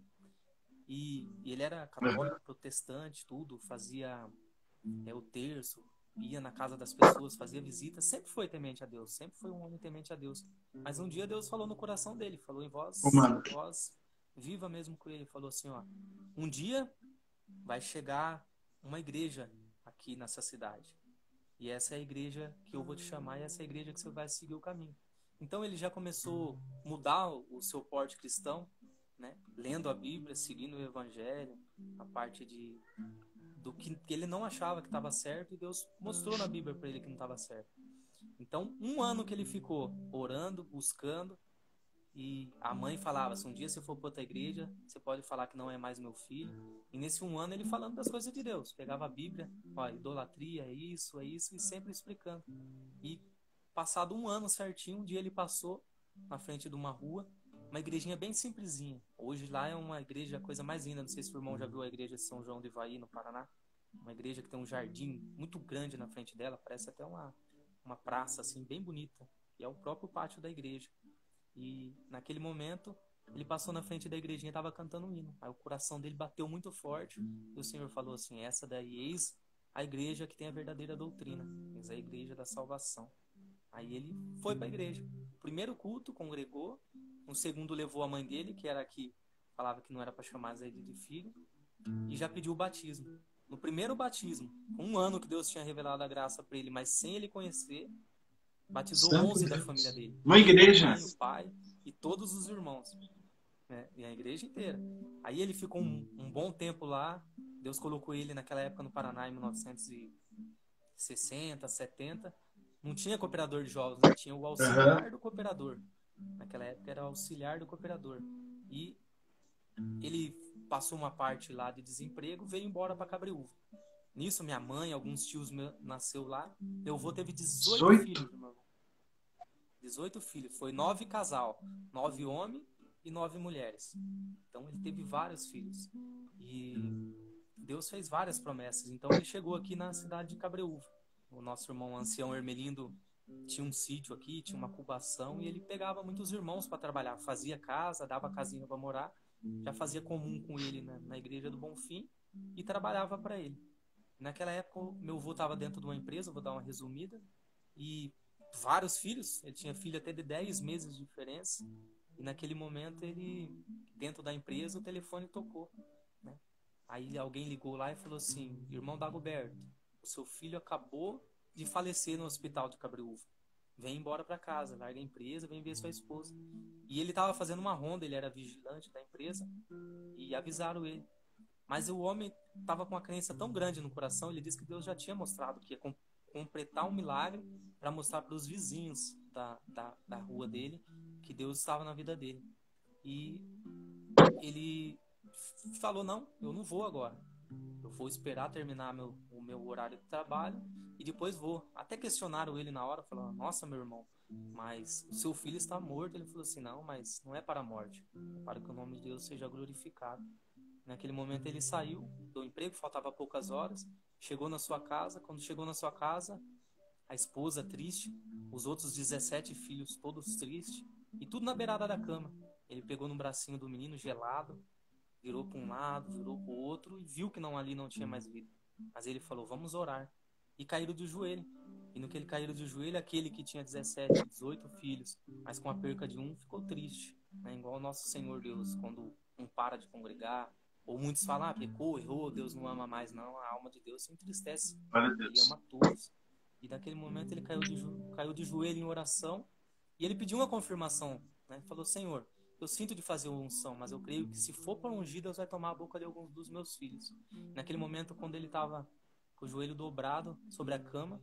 E, e ele era católico, protestante, tudo, fazia é, o terço, ia na casa das pessoas, fazia visita, sempre foi temente a Deus, sempre foi um homem temente a Deus. Mas um dia Deus falou no coração dele, falou em voz, em voz viva mesmo com ele, falou assim, ó: um dia vai chegar uma igreja aqui nessa cidade. E essa é a igreja que eu vou te chamar, e essa é a igreja que você vai seguir o caminho. Então ele já começou a mudar o seu porte cristão, né? Lendo a Bíblia, seguindo o Evangelho, a parte de do que, que ele não achava que estava certo, e Deus mostrou na Bíblia para ele que não estava certo. Então, um ano que ele ficou orando, buscando, e a mãe falava: se um dia você for para outra igreja, você pode falar que não é mais meu filho. E nesse um ano ele falando das coisas de Deus, pegava a Bíblia, ó, idolatria é isso, é isso, e sempre explicando. E passado um ano certinho, um dia ele passou na frente de uma rua, uma igrejinha bem simplesinha. Hoje lá é uma igreja, a coisa mais linda. Não sei se o irmão já viu a igreja de São João do Ivaí, no Paraná. Uma igreja que tem um jardim muito grande na frente dela, parece até uma, uma praça assim, bem bonita. E é o próprio pátio da igreja. E naquele momento, ele passou na frente da igrejinha e estava cantando um hino. Aí o coração dele bateu muito forte, e o Senhor falou assim: essa daí, eis a igreja que tem a verdadeira doutrina, eis a igreja da salvação. Aí ele foi para a igreja. Primeiro culto, congregou. No segundo, levou a mãe dele, que era a que falava que não era para chamar ele de filho, e já pediu o batismo. No primeiro batismo, um ano que Deus tinha revelado a graça para ele, mas sem ele conhecer, batizou Santo onze Deus. Da família dele. Uma igreja. A mãe, o pai e todos os irmãos. Né? E a igreja inteira. Aí ele ficou um, um bom tempo lá. Deus colocou ele naquela época no Paraná, em mil novecentos e sessenta, setenta. Não tinha cooperador de jovens, né? Tinha o auxiliar uhum. do cooperador. Naquela época era o auxiliar do cooperador. E ele passou uma parte lá de desemprego, veio embora para Cabreúva. Nisso, minha mãe, alguns tios meus nasceu lá. Meu avô teve dezoito dezoito? filhos, meu irmão. dezoito filhos. Foi nove casal. Nove homens e nove mulheres. Então, ele teve vários filhos. E Deus fez várias promessas. Então, ele chegou aqui na cidade de Cabreúva. O nosso irmão ancião Hermelindo tinha um sítio aqui, tinha uma cubação, e ele pegava muitos irmãos para trabalhar. Fazia casa, dava casinha para morar. Já fazia comum com ele na, na igreja do Bonfim e trabalhava para ele. Naquela época, meu avô estava dentro de uma empresa, vou dar uma resumida, e vários filhos, ele tinha filho até de dez meses de diferença, e naquele momento ele, dentro da empresa, o telefone tocou, né? Aí alguém ligou lá e falou assim: irmão Dagoberto, o seu filho acabou de falecer no hospital de Cabreúva, vem embora para casa, larga a empresa, vem ver sua esposa. E ele estava fazendo uma ronda, ele era vigilante da empresa, e avisaram ele. Mas o homem estava com uma crença tão grande no coração, ele disse que Deus já tinha mostrado que ia com, completar um milagre para mostrar para os vizinhos da, da, da rua dele que Deus estava na vida dele. E ele falou: não, eu não vou agora. Eu vou esperar terminar meu, o meu horário de trabalho e depois vou. Até questionaram ele na hora, falaram: nossa, meu irmão, mas o seu filho está morto. Ele falou assim: não, mas não é para a morte, é para que o nome de Deus seja glorificado. Naquele momento ele saiu do emprego, faltava poucas horas, chegou na sua casa. Quando chegou na sua casa, a esposa triste, os outros dezessete filhos todos tristes, e tudo na beirada da cama. Ele pegou no bracinho do menino gelado, virou para um lado, virou para o outro, e viu que não, ali não tinha mais vida. Mas ele falou: vamos orar. E caíram de joelho. E no que ele caíram de joelho, aquele que tinha dezessete, dezoito filhos, mas com a perca de um, ficou triste, né? Igual o nosso Senhor Deus, quando um para de congregar, ou muitos falam: ah, pecou, errou, Deus não ama mais. Não, a alma de Deus se entristece. Ele ama todos. E naquele momento ele caiu de, jo- caiu de joelho em oração, e ele pediu uma confirmação, né? Falou: Senhor, eu sinto de fazer uma unção, mas eu creio que se for para ungir, Deus vai tomar a boca de alguns dos meus filhos. Naquele momento, quando ele estava com o joelho dobrado sobre a cama,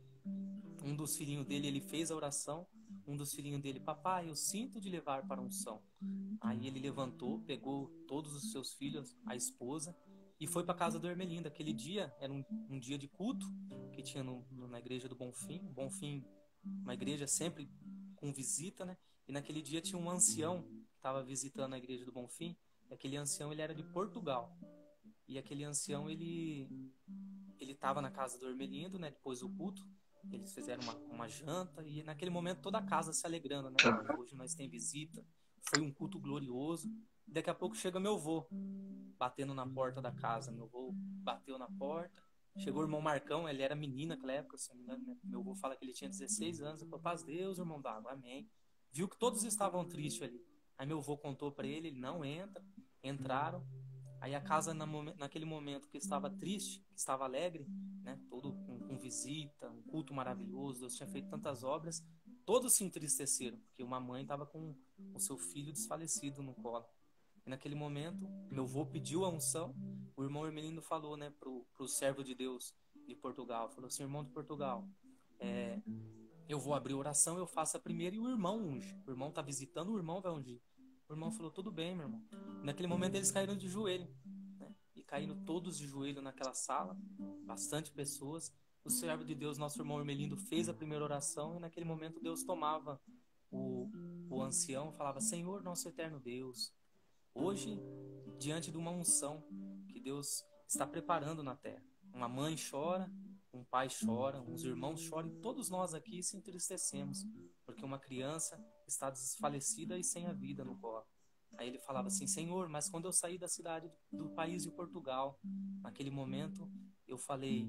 um dos filhinhos dele, ele fez a oração. Um dos filhinhos dele: papai, eu sinto de levar para a unção. Aí ele levantou, pegou todos os seus filhos, a esposa, e foi para a casa do Hermelindo. Aquele dia era um, um dia de culto que tinha no, no, na igreja do Bonfim. Bonfim, uma igreja sempre com visita, né? E naquele dia tinha um ancião que estava visitando a igreja do Bonfim. E aquele ancião, ele era de Portugal. E aquele ancião, ele ele estava na casa do Hermelindo, né? Depois do culto, eles fizeram uma, uma janta, e naquele momento toda a casa se alegrando, né? Hoje nós tem visita. Foi um culto glorioso. Daqui a pouco chega meu avô, batendo na porta da casa. Meu avô bateu na porta. Chegou o irmão Marcão, ele era menino naquela época, se não me engano, né? Meu avô fala que ele tinha dezesseis anos. Eu falei: paz Deus, irmão d'água, amém. Viu que todos estavam tristes ali. Aí meu avô contou para ele, ele: não entra. Entraram. Aí a casa, na momen- naquele momento que estava triste, que estava alegre, né? Todo com, com visita, um culto maravilhoso, Deus tinha feito tantas obras, todos se entristeceram, porque uma mãe estava com o seu filho desfalecido no colo. E naquele momento, meu avô pediu a unção. O irmão Hermelindo falou, né, pro, pro servo de Deus de Portugal, falou assim: irmão de Portugal, é, eu vou abrir oração, eu faço a primeira e o irmão unge. O irmão está visitando, o irmão vai ungir. O irmão falou: tudo bem, meu irmão. E naquele momento eles caíram de joelho, né? E caíram todos de joelho naquela sala, bastante pessoas. O servo de Deus, nosso irmão Hermelindo, fez a primeira oração, e naquele momento Deus tomava o, o ancião, falava: Senhor, nosso eterno Deus, hoje, diante de uma unção que Deus está preparando na terra, uma mãe chora, um pai chora, uns irmãos choram, e todos nós aqui se entristecemos, porque uma criança está desfalecida e sem a vida no colo. Aí ele falava assim: Senhor, mas quando eu saí da cidade do país de Portugal, naquele momento eu falei: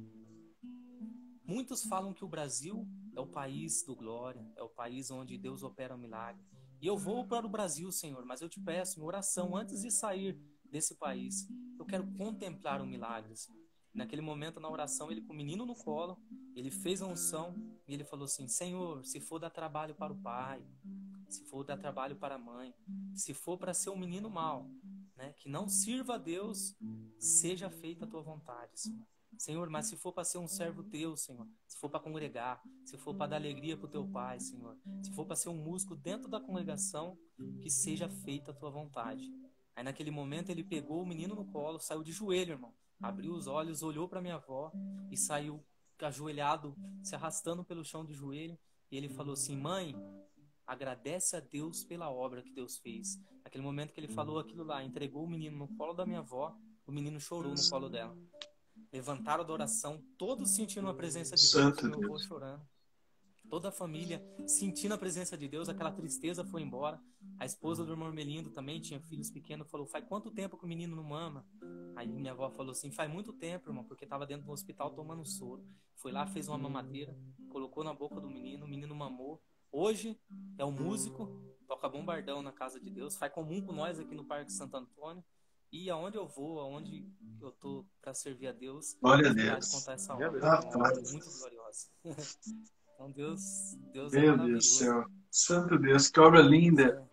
muitos falam que o Brasil é o país do glória, é o país onde Deus opera o milagre. E eu vou para o Brasil, Senhor, mas eu te peço em oração, antes de sair desse país, eu quero contemplar o milagre, Senhor. Naquele momento, na oração, ele com o menino no colo, ele fez a unção e ele falou assim: Senhor, se for dar trabalho para o pai, se for dar trabalho para a mãe, se for para ser um menino mau, né, que não sirva a Deus, seja feita a tua vontade, Senhor. Senhor, mas se for para ser um servo teu, Senhor, se for para congregar, se for para dar alegria para o teu pai, Senhor, se for para ser um músico dentro da congregação, que seja feita a tua vontade. Aí naquele momento ele pegou o menino no colo, saiu de joelho, irmão. abriu os olhos, olhou para minha avó e saiu ajoelhado, se arrastando pelo chão de joelho. E ele falou assim: mãe, agradece a Deus pela obra que Deus fez. Naquele momento que ele falou aquilo lá, entregou o menino no colo da minha avó, o menino chorou no colo dela. Levantaram da oração, todos sentindo a presença de Deus, Santo meu avô Deus. chorando. Toda a família sentindo a presença de Deus, aquela tristeza foi embora. A esposa do irmão Melindo também tinha filhos pequenos, falou: faz quanto tempo que o menino não mama? Aí minha avó falou assim: faz muito tempo, irmão, porque estava dentro do hospital tomando soro. Foi lá, fez uma mamadeira, colocou na boca do menino, o menino mamou. Hoje é um músico, toca bombardão na casa de Deus, faz comum com nós aqui no Parque Santo Antônio. E aonde eu vou, aonde eu tô para servir a Deus, Glória a eu de Deus. contar essa Meu obra, Deus. é uma obra Rapaz. muito gloriosa. Então Deus, Deus é Meu Deus do maravilhoso. céu. Santo Deus, que obra linda.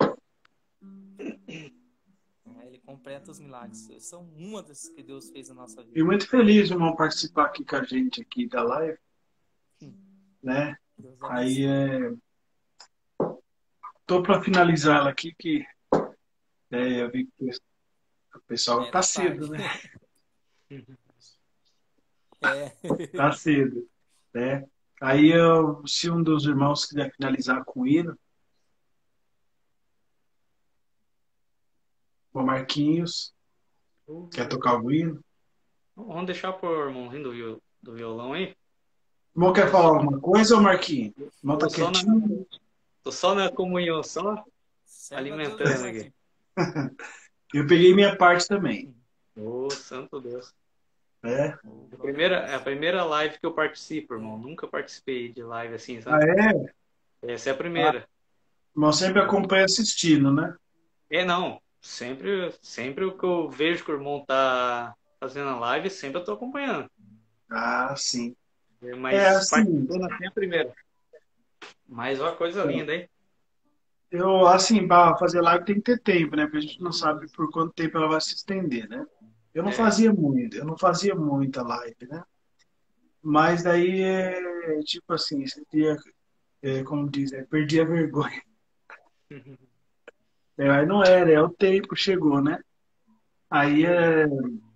É, ele completa os milagres. São uma das que Deus fez na nossa E vida. muito feliz, irmão, participar aqui com a gente aqui da live, né? Deus Aí abençoe. é... tô para finalizar ela aqui, que é, eu vi que o pessoal É, tá tá cedo, tarde. né? É. Tá cedo, né? Aí eu, se um dos irmãos quiser finalizar com o hino, o Marquinhos, quer tocar o hino? Vamos deixar pro irmãozinho do, viol- do violão aí. O irmão quer Tô falar só, alguma coisa, ou Marquinhos? O irmão tá tô só na, quietinho? tô só na comunhão, só Serve a Deus alimentando mesmo aqui. aqui. Eu peguei minha parte também, Ô, santo Deus. né? Oh, É a glória a primeira, é a Deus. primeira live que eu participo, irmão. Nunca participei de live assim, Ah, sabe? é? Essa é a Ah, primeira. o irmão sempre acompanha assistindo, né? É, não. Sempre, sempre o que eu vejo que o irmão tá fazendo a live, sempre eu tô acompanhando. Ah, sim. É, É mas assim, participando assim é a primeira. Mas olha coisa linda, hein? eu, assim, para fazer live tem que ter tempo, né? Porque a gente não sabe por quanto tempo ela vai se estender, né? Eu não É. fazia muito, eu não fazia muita live, né? Mas daí, é, tipo assim, esse dia, é, como diz, é, perdi a vergonha. É, aí não era, é o tempo chegou, né? Aí, é,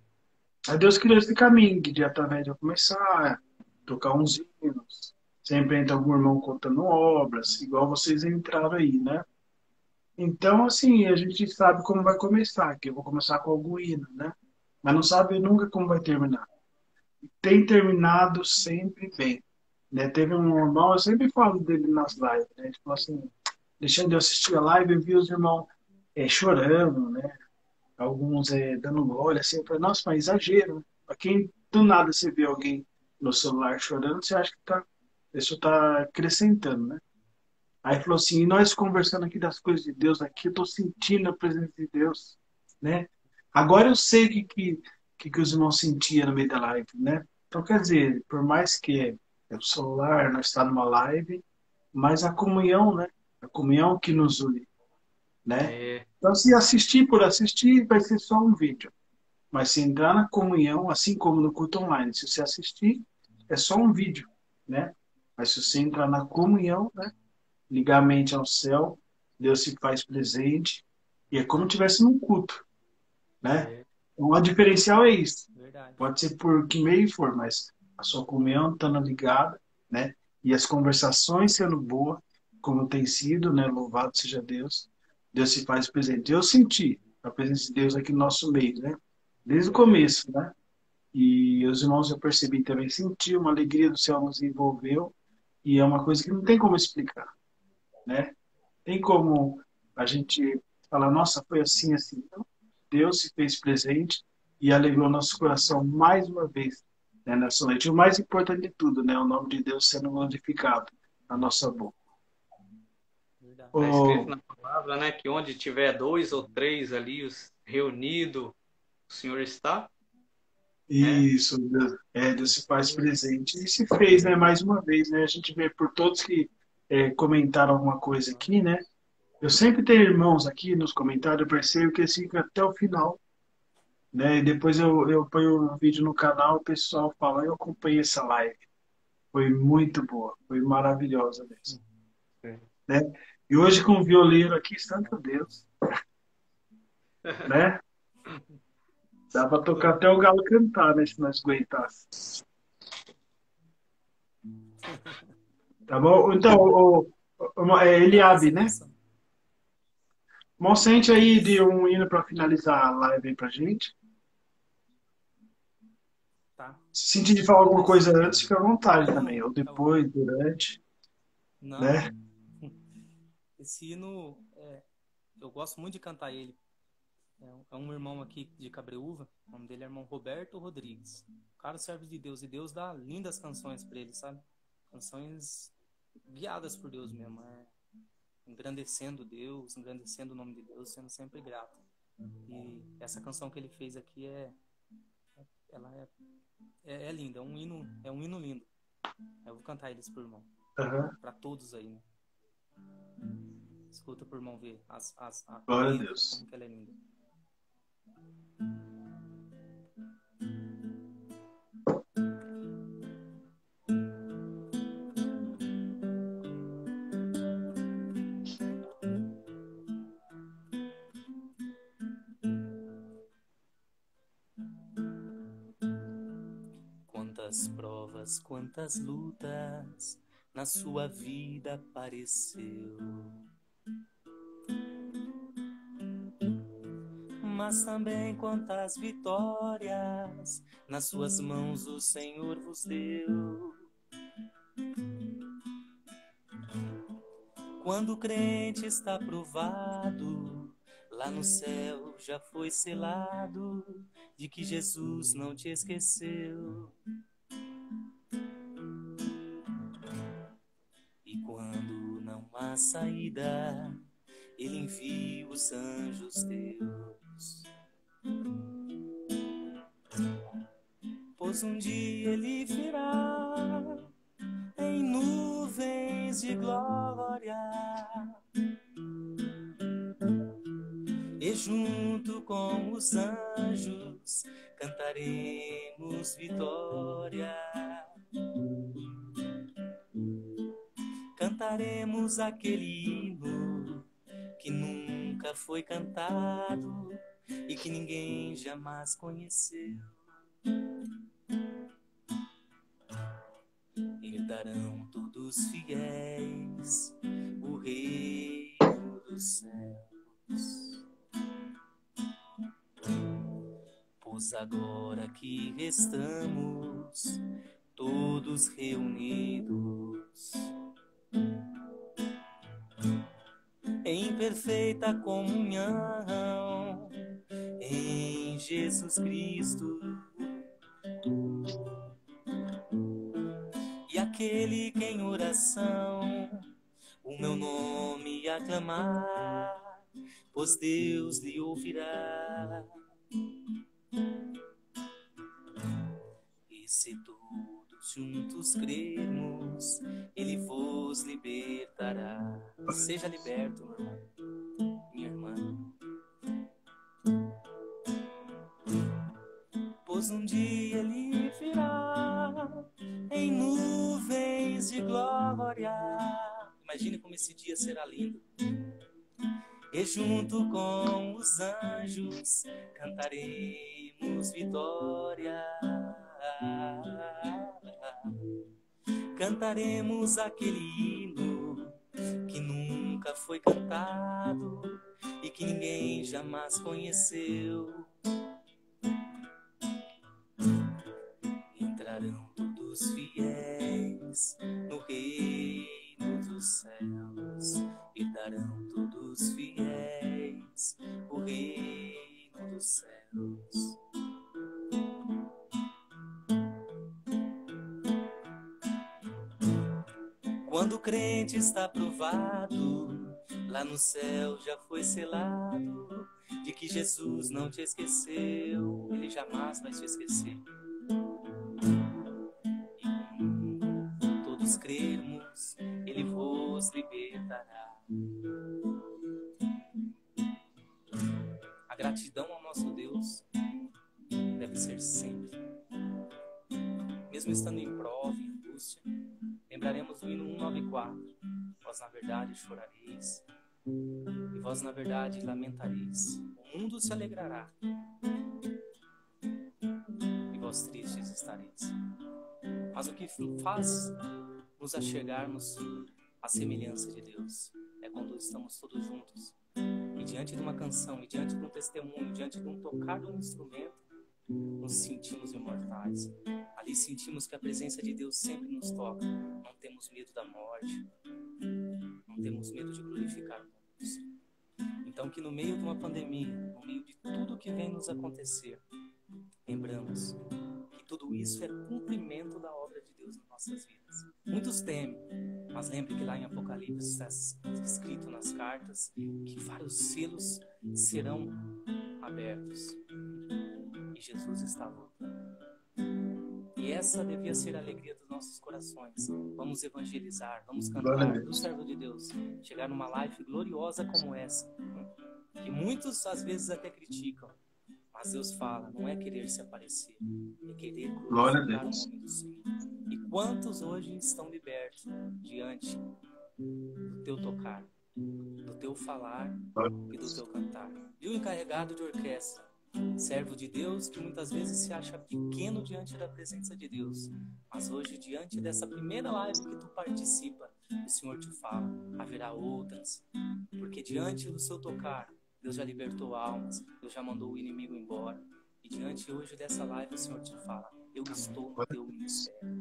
aí Deus criou esse caminho, de através de eu começar a tocar uns hinos, sempre entra algum irmão contando obras, igual vocês entraram aí, né? Então, assim, a gente sabe como vai começar, que eu vou começar com algum hino, né? Mas não sabe nunca como vai terminar. Tem terminado sempre bem, né? Teve um irmão, eu sempre falo dele nas lives, né? Tipo assim, deixando de assistir a live, eu vi os irmãos é, chorando, né? Alguns é, dando mole, assim, eu falei, nossa, mas exagero, né? Pra quem do nada você vê alguém no celular chorando, você acha que tá, isso está acrescentando, né? Aí falou assim, e nós conversando aqui das coisas de Deus, aqui eu tô sentindo a presença de Deus, né? Agora eu sei o que, que, que, que os irmãos sentiam no meio da live, né? Então, quer dizer, por mais que é o celular, nós está numa live, mas a comunhão, né? A comunhão que nos une, né? É, Então, se assistir por assistir, vai ser só um vídeo. Mas se entrar na comunhão, assim como no culto online, se você assistir, é só um vídeo, né? Mas se você entrar na comunhão, né? Ligar a mente ao céu, Deus se faz presente, e é como se estivesse num culto, né? é, Então, o diferencial é isso. Verdade. Pode ser por que meio for, mas a sua comunhão estando ligada, né? E as conversações sendo boas, como tem sido, né? Louvado seja Deus. Deus se faz presente. Eu senti a presença de Deus aqui no nosso meio, né? Desde o começo, né? E os irmãos eu percebi também, senti uma alegria do céu nos envolveu, e é uma coisa que não tem como explicar, né? Tem como a gente falar, nossa, foi assim, assim. Então, Deus se fez presente e alegrou nosso coração mais uma vez, né, nessa noite. E o mais importante de tudo, né, o nome de Deus sendo glorificado na nossa boca. Verdade. tá escrito Oh, na palavra, né? Que onde tiver dois ou três ali os reunidos, o Senhor está, né? isso, Deus, é, Deus se faz presente. E se fez, né, mais uma vez, né, a gente vê por todos que é, comentaram alguma coisa aqui, né, eu sempre tenho irmãos aqui nos comentários, eu percebo que eles ficam até o final, né? E depois eu, eu ponho o vídeo no canal, o pessoal fala, eu acompanhei essa live. Foi muito boa, foi maravilhosa mesmo, É. né? E hoje com o violeiro aqui, santo Deus, né? Dá pra tocar até o galo cantar, né? Se nós aguentasse. Tá bom? Então, o, o, o- é Cantar Eliabe, essa né? canção. Mal sente aí de Isso, um hino pra finalizar a live aí pra gente. tá? Se sentir de falar alguma Beleza. coisa antes, fica à O vontade também. hino Ou é o... depois, durante, Não, né? esse hino, é, eu gosto muito de cantar ele. É um é um irmão aqui de Cabreúva, o nome dele é irmão Roberto Rodrigues. O cara serve de Deus e Deus dá lindas canções pra ele, sabe? Canções guiadas por Deus mesmo, é, engrandecendo Deus, engrandecendo o nome de Deus, sendo sempre grato. E essa canção que ele fez aqui é, ela é, é, é linda, é um hino, é um hino lindo. Eu vou cantar eles pro irmão, Aham. pra todos aí, né? Escuta pro irmão ver as, as, a Glória a letra, Deus. como que ela é linda. Quantas provas, quantas lutas na sua vida apareceu, mas também quantas vitórias nas suas mãos o Senhor vos deu. Quando o crente está provado, lá no céu já foi selado de que Jesus não te esqueceu. E quando não há saída, ele envia os anjos teus. Pois um dia ele virá em nuvens de glória, e junto com os anjos cantaremos vitória. Cantaremos aquele hino que nunca foi cantado e que ninguém jamais conheceu. Herdarão todos fiéis o reino dos céus. Pois agora que estamos todos reunidos em perfeita comunhão em Jesus Cristo, e aquele que em oração o meu nome aclamar, pois Deus lhe ouvirá. E se todos juntos crermos, ele vos libertará. Seja liberto, meu irmão, minha irmã. Pois um dia ele virá em nuvens de glória. Imagine como esse dia será lindo. E junto com os anjos cantaremos vitória. Cantaremos aquele hino que nunca foi cantado e que ninguém jamais conheceu. Entrarão todos fiéis no reino dos céus, e darão todos fiéis o reino dos céus. Quando o crente está provado, lá no céu já foi selado de que Jesus não te esqueceu, ele jamais vai te esquecer. E todos crermos, ele vos libertará. A gratidão ao nosso Deus deve ser sempre. Mesmo estando em prova, em angústia, lembraremos do hino cento e noventa e quatro. Vós na verdade chorareis, e vós na verdade lamentareis. O mundo se alegrará, estareis. Mas o que faz nos achegarmos à semelhança de Deus é quando estamos todos juntos e diante de uma canção, e diante de um testemunho, diante de um tocar de um instrumento, nos sentimos imortais. Ali sentimos que a presença de Deus sempre nos toca. Não temos medo da morte, não temos medo de glorificar Deus. Então, que no meio de uma pandemia, no meio de tudo que vem nos acontecer, lembramos que tudo isso é cumprimento da obra de Deus nas nossas vidas. Muitos temem, mas lembre que lá em Apocalipse está escrito nas cartas que vários selos serão abertos e Jesus está voltando. E essa devia ser a alegria dos nossos corações. Vamos evangelizar, vamos cantar do servo de Deus, chegar numa live gloriosa como essa, que muitos às vezes até criticam, mas Deus fala, não é querer se aparecer, é querer glorificar o nome do Senhor. E quantos hoje estão libertos diante do teu tocar, do teu falar e do teu cantar? E o encarregado de orquestra, servo de Deus que muitas vezes se acha pequeno diante da presença de Deus, mas hoje, diante dessa primeira live que tu participa, o Senhor te fala, haverá outras, porque diante do seu tocar, Deus já libertou almas, Deus já mandou o inimigo embora, e diante hoje dessa live o Senhor te fala, eu estou no teu ministério.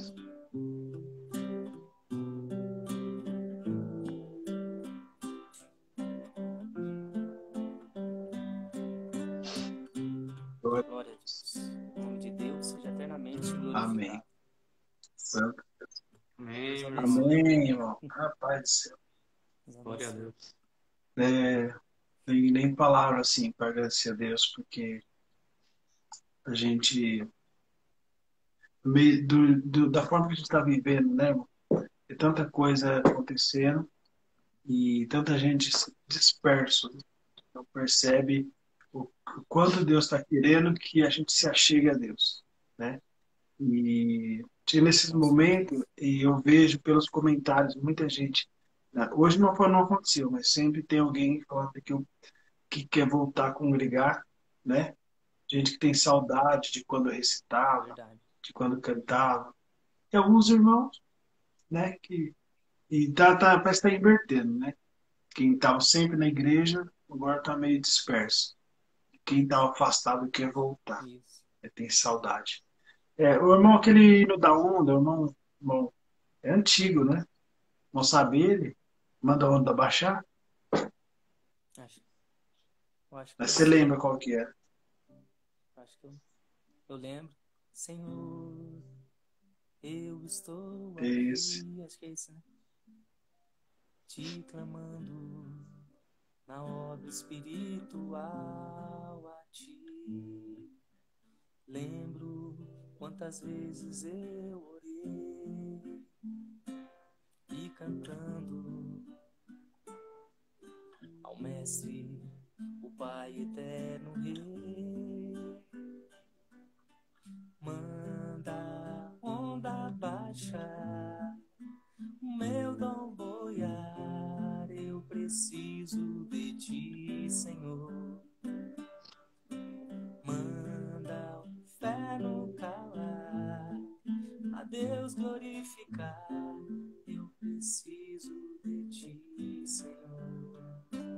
Glória a Deus. O nome de Deus seja eternamente glorificado. Amém. Santo. Amém, irmão. Amém, irmão. Rapaz do céu. Glória a Deus. É, tem nem palavra assim para agradecer a Deus, porque a gente, no meio do, do, da forma que a gente está vivendo, né, irmão? Tem tanta coisa acontecendo e tanta gente disperso, não percebe o, o quanto Deus está querendo que a gente se achegue a Deus, né? E nesses momentos, e eu vejo pelos comentários, muita gente, né? Hoje não, foi, não aconteceu, mas sempre tem alguém falando que, eu, que quer voltar a congregar, né? Gente que tem saudade de quando eu recitava, Verdade. de quando cantava. E alguns irmãos, né, que e tá, tá, parece que está invertendo, né? Quem estava sempre na igreja, agora está meio disperso. Quem estava afastado quer voltar, Isso. né? Tem saudade. É, o irmão, aquele hino da onda, o irmão, irmão, é antigo, né? Não sabe ele? Manda a onda baixar? Acho, eu acho que Mas eu você sei. lembra qual que é? Acho que eu, eu lembro. Senhor, eu estou aqui. Esse. Acho que é isso, né? Te clamando na obra espiritual a ti. Lembro quantas vezes eu orei e cantando ao Mestre, o Pai eterno Rei. Manda onda baixa, o meu dom boiar, eu preciso de ti, Senhor. Manda o inferno calar, a Deus glorificar, eu preciso de ti, Senhor.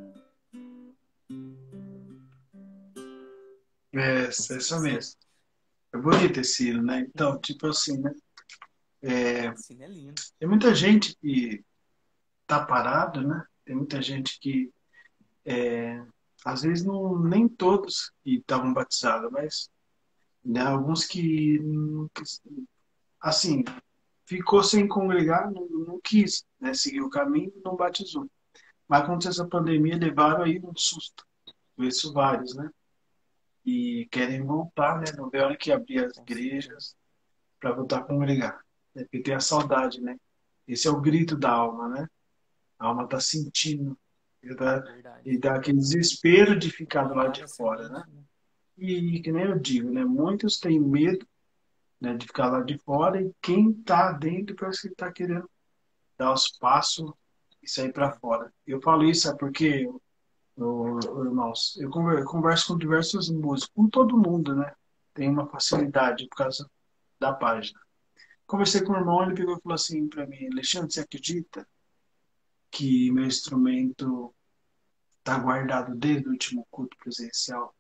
É, essa mesmo. É bonito esse hino, né? Então, tipo assim, né? É, Assim é lindo. tem muita gente que tá parado, né? Tem muita gente que, é, às vezes, não, nem todos que estavam batizados, mas né, alguns que, que, assim, ficou sem congregar, não, não quis, né? Seguir o caminho, não batizou. Mas quando essa pandemia, levaram aí um susto. Isso vários, né? E querem voltar, né? Não vê a hora que abrir as igrejas para voltar a congregar. Né? Porque tem a saudade, né? Esse é o grito da alma, né? A alma está sentindo. E dá, Verdade. e dá aquele desespero de ficar do lado Plantar de a fora, semente, né? né? E que nem eu digo, né? Muitos têm medo, né, de ficar lá de fora e quem está dentro parece que está querendo dar os passos e sair para fora. Eu falo isso é porque, ô, ô, irmãos, eu conver- eu converso com diversos músicos, com todo mundo, né? Tem uma facilidade por causa da página. Conversei com o irmão, ele pegou e falou assim para mim, Alexandre, você acredita que meu instrumento está guardado desde o último culto presencial?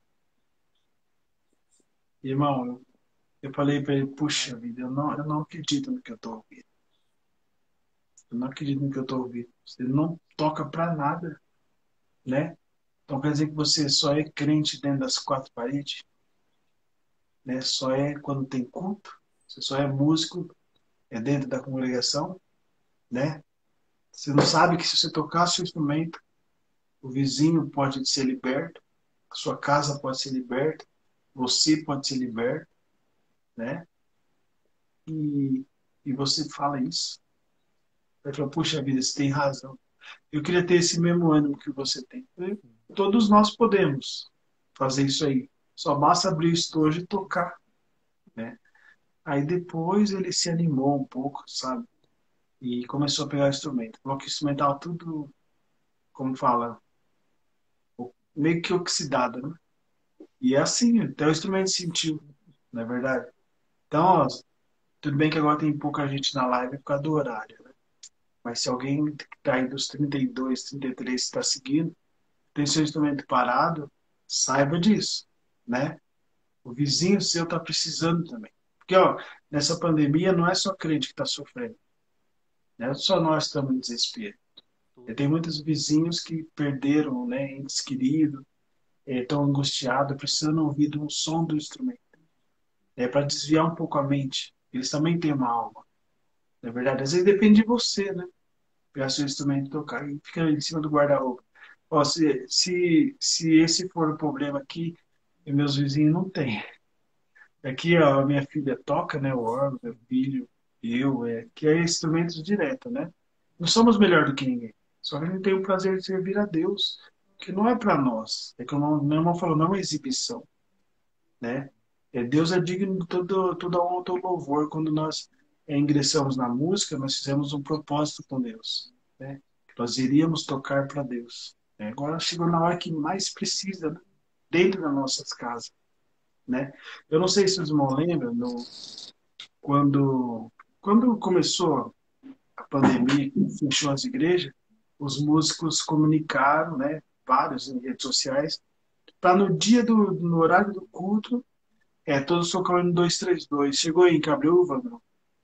Irmão, eu, eu falei para ele, puxa vida, eu não, eu não acredito no que eu estou ouvindo. Eu não acredito no que eu estou ouvindo. Você não toca para nada, né? Então quer dizer que você só é crente dentro das quatro paredes, né? Só é quando tem culto, você só é músico, é dentro da congregação, né? Você não sabe que se você tocar seu instrumento, o vizinho pode ser liberto, a sua casa pode ser liberta, você pode ser liberto, né? E, e você fala isso. Vai falar, puxa vida, você tem razão. Eu queria ter esse mesmo ânimo que você tem. Todos nós podemos fazer isso aí. Só basta abrir o estojo e tocar, né? Aí depois ele se animou um pouco, sabe? E começou a pegar o instrumento. Falou que o instrumento estava tudo, como fala, meio que oxidado, né? E é assim, até o instrumento sentiu, não é verdade? Então, ó, tudo bem que agora tem pouca gente na live por causa do horário, né? Mas se alguém que está aí dos trinta e dois, trinta e três está seguindo, tem seu instrumento parado, saiba disso, né? O vizinho seu está precisando também. Porque, ó, nessa pandemia não é só crente que está sofrendo. Não é só nós que estamos em desespero. Tem muitos vizinhos que perderam, né, entes queridos, estão angustiados, precisando ouvir de um som do instrumento. É para desviar um pouco a mente. Eles também têm uma alma. Na verdade, às vezes depende de você, né? Pegar seu instrumento e tocar. E fica em cima do guarda-roupa. Ó, se, se, se esse for o problema aqui, e meus vizinhos não têm. Aqui, ó, a minha filha toca, né? O órgão, meu filho, eu, é, que é instrumentos direto, né? Não somos melhor do que ninguém. Só que a gente tem o prazer de servir a Deus, que não é para nós. É que o meu irmão falou, não é uma exibição, né? É, Deus é digno de todo, toda honra, todo louvor. Quando nós é, ingressamos na música, nós fizemos um propósito com Deus, né? Nós iríamos tocar para Deus. É, agora chegou na hora que mais precisa, né? Dentro das nossas casas, né? Eu não sei se os irmãos lembram, no, quando, quando começou a pandemia, fechou as igrejas, os músicos comunicaram, né? Vários em redes sociais, para no dia do no horário do culto, é, todos tocando dois três dois. Chegou aí em Cabreúva, não?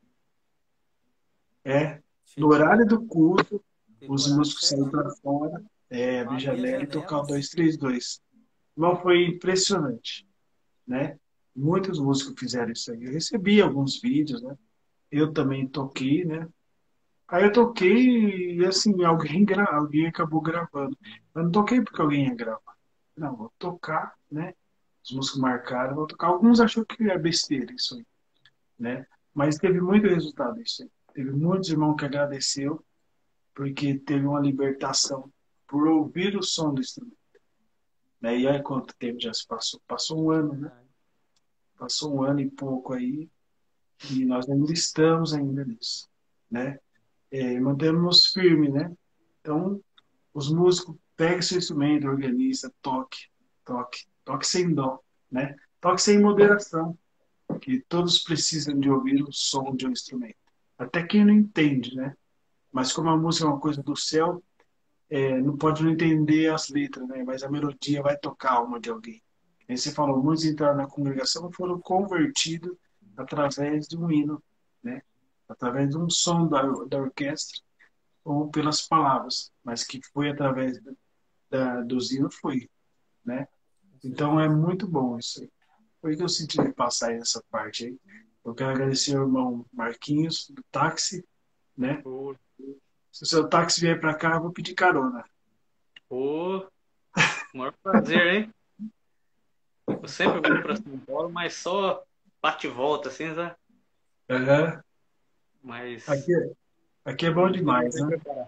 É, no Cheguei. horário do culto, Pegou o os horário músicos saíram certinho. para fora, é, abrir Abri as janela e tocar o janelas. dois três dois. Não, foi impressionante, né? Muitos músicos fizeram isso aí. Eu recebi alguns vídeos, né? Eu também toquei, né? Aí eu toquei e, assim, alguém, gra... alguém acabou gravando. Eu não toquei porque alguém ia gravar. Não, vou tocar, né? Os músicos marcaram, vou tocar. Alguns achou que é besteira isso aí, né? Mas teve muito resultado isso aí. Teve muitos irmãos que agradeceu porque teve uma libertação por ouvir o som do instrumento, né? E aí quanto tempo já se passou? Passou um ano, né? Passou um ano e pouco aí e nós ainda estamos ainda nisso, né? É, mantemos firme, né? Então, os músicos, peguem seu instrumento, organiza, toque, toque, toque sem dó, né? Toque sem moderação, que todos precisam de ouvir o som de um instrumento. Até quem não entende, né? Mas como a música é uma coisa do céu, é, não pode não entender as letras, né? Mas a melodia vai tocar a alma de alguém. Aí você falou, muitos entraram na congregação e foram convertidos através de um hino, né? Através de um som da, da orquestra ou pelas palavras, mas que foi através da, da, dos hinos, foi, né? Então é muito bom isso aí. Foi que eu senti de passar aí nessa parte aí. Eu quero agradecer ao irmão Marquinhos, do táxi, né? Pô, Se o seu táxi vier para cá, eu vou pedir carona. pô, maior prazer, hein? Eu sempre vou para São Paulo, mas só bate e volta, assim, sabe? Uhum. Mas Aqui, aqui é bom demais, né? preparar.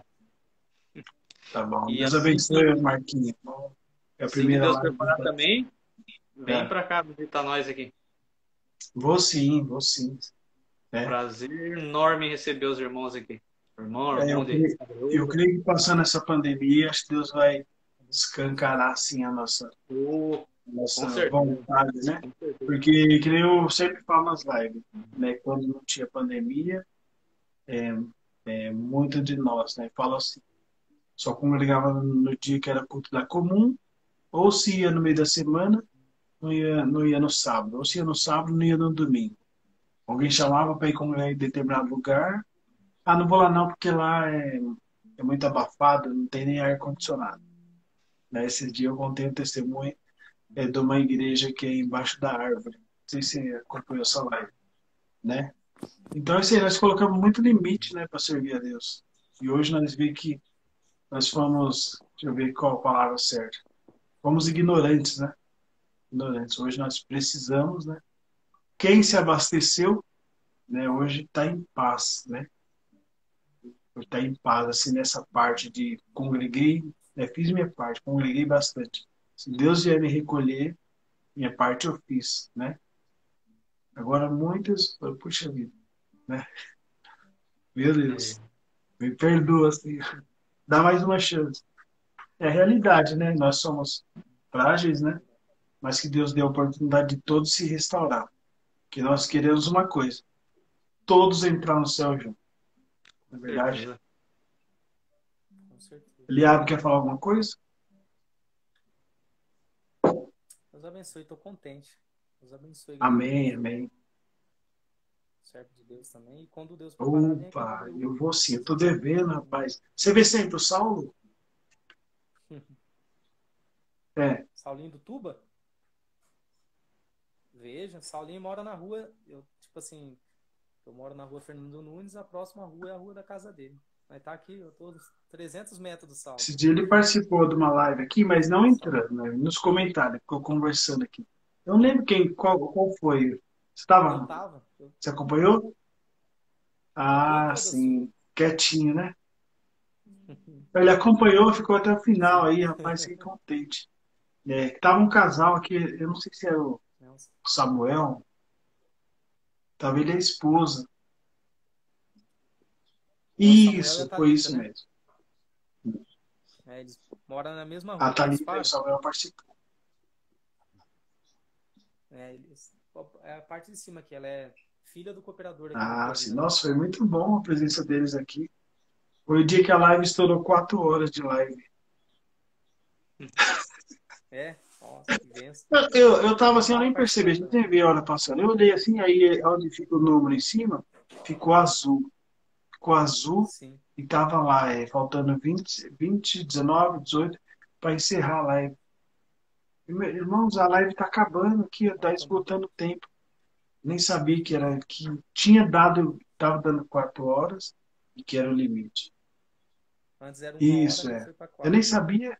Tá bom. E Deus assim abençoe, que, Marquinhos. É a assim que primeira Deus live do preparar táxi. também, vem É. para cá visitar nós aqui. Vou sim, vou sim. É. Prazer enorme receber os irmãos aqui. Irmão, É, irmão eu, de creio, eu Cabreúva. creio que passando essa pandemia, acho que Deus vai escancarar assim a nossa, Pô, nossa Com certeza. vontade, né? Com certeza. Porque, que nem eu sempre falo nas lives, né? Quando não tinha pandemia, é, é, muito de nós, né? Fala assim, só congregava no dia que era culto da comum, ou se ia no meio da semana, não ia, não ia no sábado, ou se ia no sábado, não ia no domingo. Alguém chamava para ir congregar em determinado lugar, ah, não vou lá não, porque lá é, é muito abafado, não tem nem ar-condicionado. Né? Esse dia eu contei um testemunho é, de uma igreja que é embaixo da árvore. Não sei se você acompanhou essa live, né? Então, assim, nós colocamos muito limite, né, para servir a Deus. E hoje nós vemos que nós fomos, deixa eu ver qual a palavra certa, fomos ignorantes, né? Ignorantes. Hoje nós precisamos, né? Quem se abasteceu, né, hoje está em paz, né? Está em paz, assim, nessa parte de congreguei, né, fiz minha parte, congreguei bastante. Se Deus vier me recolher, minha parte eu fiz, né? Agora muitas, puxa vida, né? Meu Deus, me perdoa, assim, dá mais uma chance. É a realidade, né? Nós somos frágeis, né? Mas que Deus dê a oportunidade de todos se restaurar. Que nós queremos uma coisa, todos entrar no céu junto. Na Com verdade, certeza. Com certeza. Eliabe quer falar alguma coisa? Deus abençoe, estou contente. Deus abençoe, igreja. Amém, amém. Servo de Deus também. E quando Deus preparar, vem aqui Opa, no grupo. eu vou sim, eu tô devendo, rapaz. Você vê sempre o Saulo? É. Saulinho do Tuba? Veja, Saulinho mora na rua, eu, tipo assim, eu moro na rua Fernando Nunes, a próxima rua é a rua da casa dele. Mas tá aqui, eu tô uns trezentos metros do Saulo. Esse dia ele participou de uma live aqui, mas não entrando, né? Nos comentários, ficou conversando aqui. Eu não lembro quem, qual, qual foi. Você Eu estava, tava, eu você acompanhou? acompanhei Ah, toda a sua. sim, quietinho, né? Ele acompanhou, ficou até o final aí, rapaz, fiquei contente. É, tava um casal aqui, eu não sei se era o Nossa. Samuel, tava ele e a esposa. É o Samuel e a Isso, foi Thalita, isso né? mesmo. É, eles moram na mesma A rua, Thalita e o participaram? Samuel participou. É, eles, é a parte de cima aqui, ela é filha do cooperador aqui do Ah, prédio sim, da nossa, gente. foi muito bom a presença deles aqui. Foi o dia que a live estourou quatro horas de live. É, nossa, que benção. Eu, eu, eu tava Eu assim, eu tava nem percebi, a participando gente também. nem vê a hora passando. Eu olhei assim, aí onde fica o número em cima, ficou azul. Ficou azul Sim. e tava lá, é, faltando vinte, vinte, dezenove, dezoito para encerrar a live. E, meu, irmãos, a live tá acabando aqui, tá Faltando. esgotando o tempo. Nem sabia que era que tinha dado, tava dando quatro horas e que era o limite. Antes era uma hora, Isso agora é. foi pra Eu nem quatro. sabia.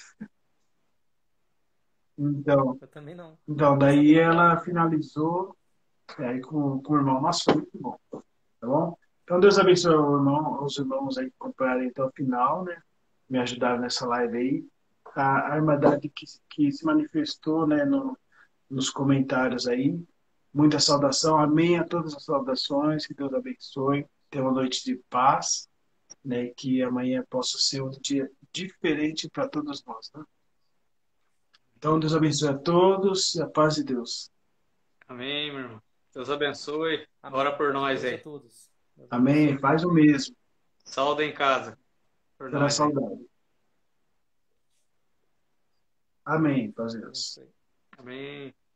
Então, Eu também não. então Fiquei daí sabendo agora ela também. finalizou é, aí com, com o irmão. Nossa, foi muito bom. Tá bom? Então Deus abençoe o irmão, os irmãos aí que acompanharam até o final, né? Me ajudaram nessa live aí. A, a Irmandade que, que se manifestou, né, no, nos comentários aí. Muita saudação. Amém a todas as saudações. Que Deus abençoe. Tenha uma noite de paz, né? E que amanhã possa ser um dia diferente para todos nós, tá? Então, Deus abençoe a todos e a paz de Deus. Amém, meu irmão. Deus abençoe. Ora Amém. por Paz de nós Deus a aí. todos. Deus Amém. abençoe. Faz o mesmo. Saúde em casa. Por Será nós aí. saudável. Amém. Paz de Deus Deus. abençoe. Amém.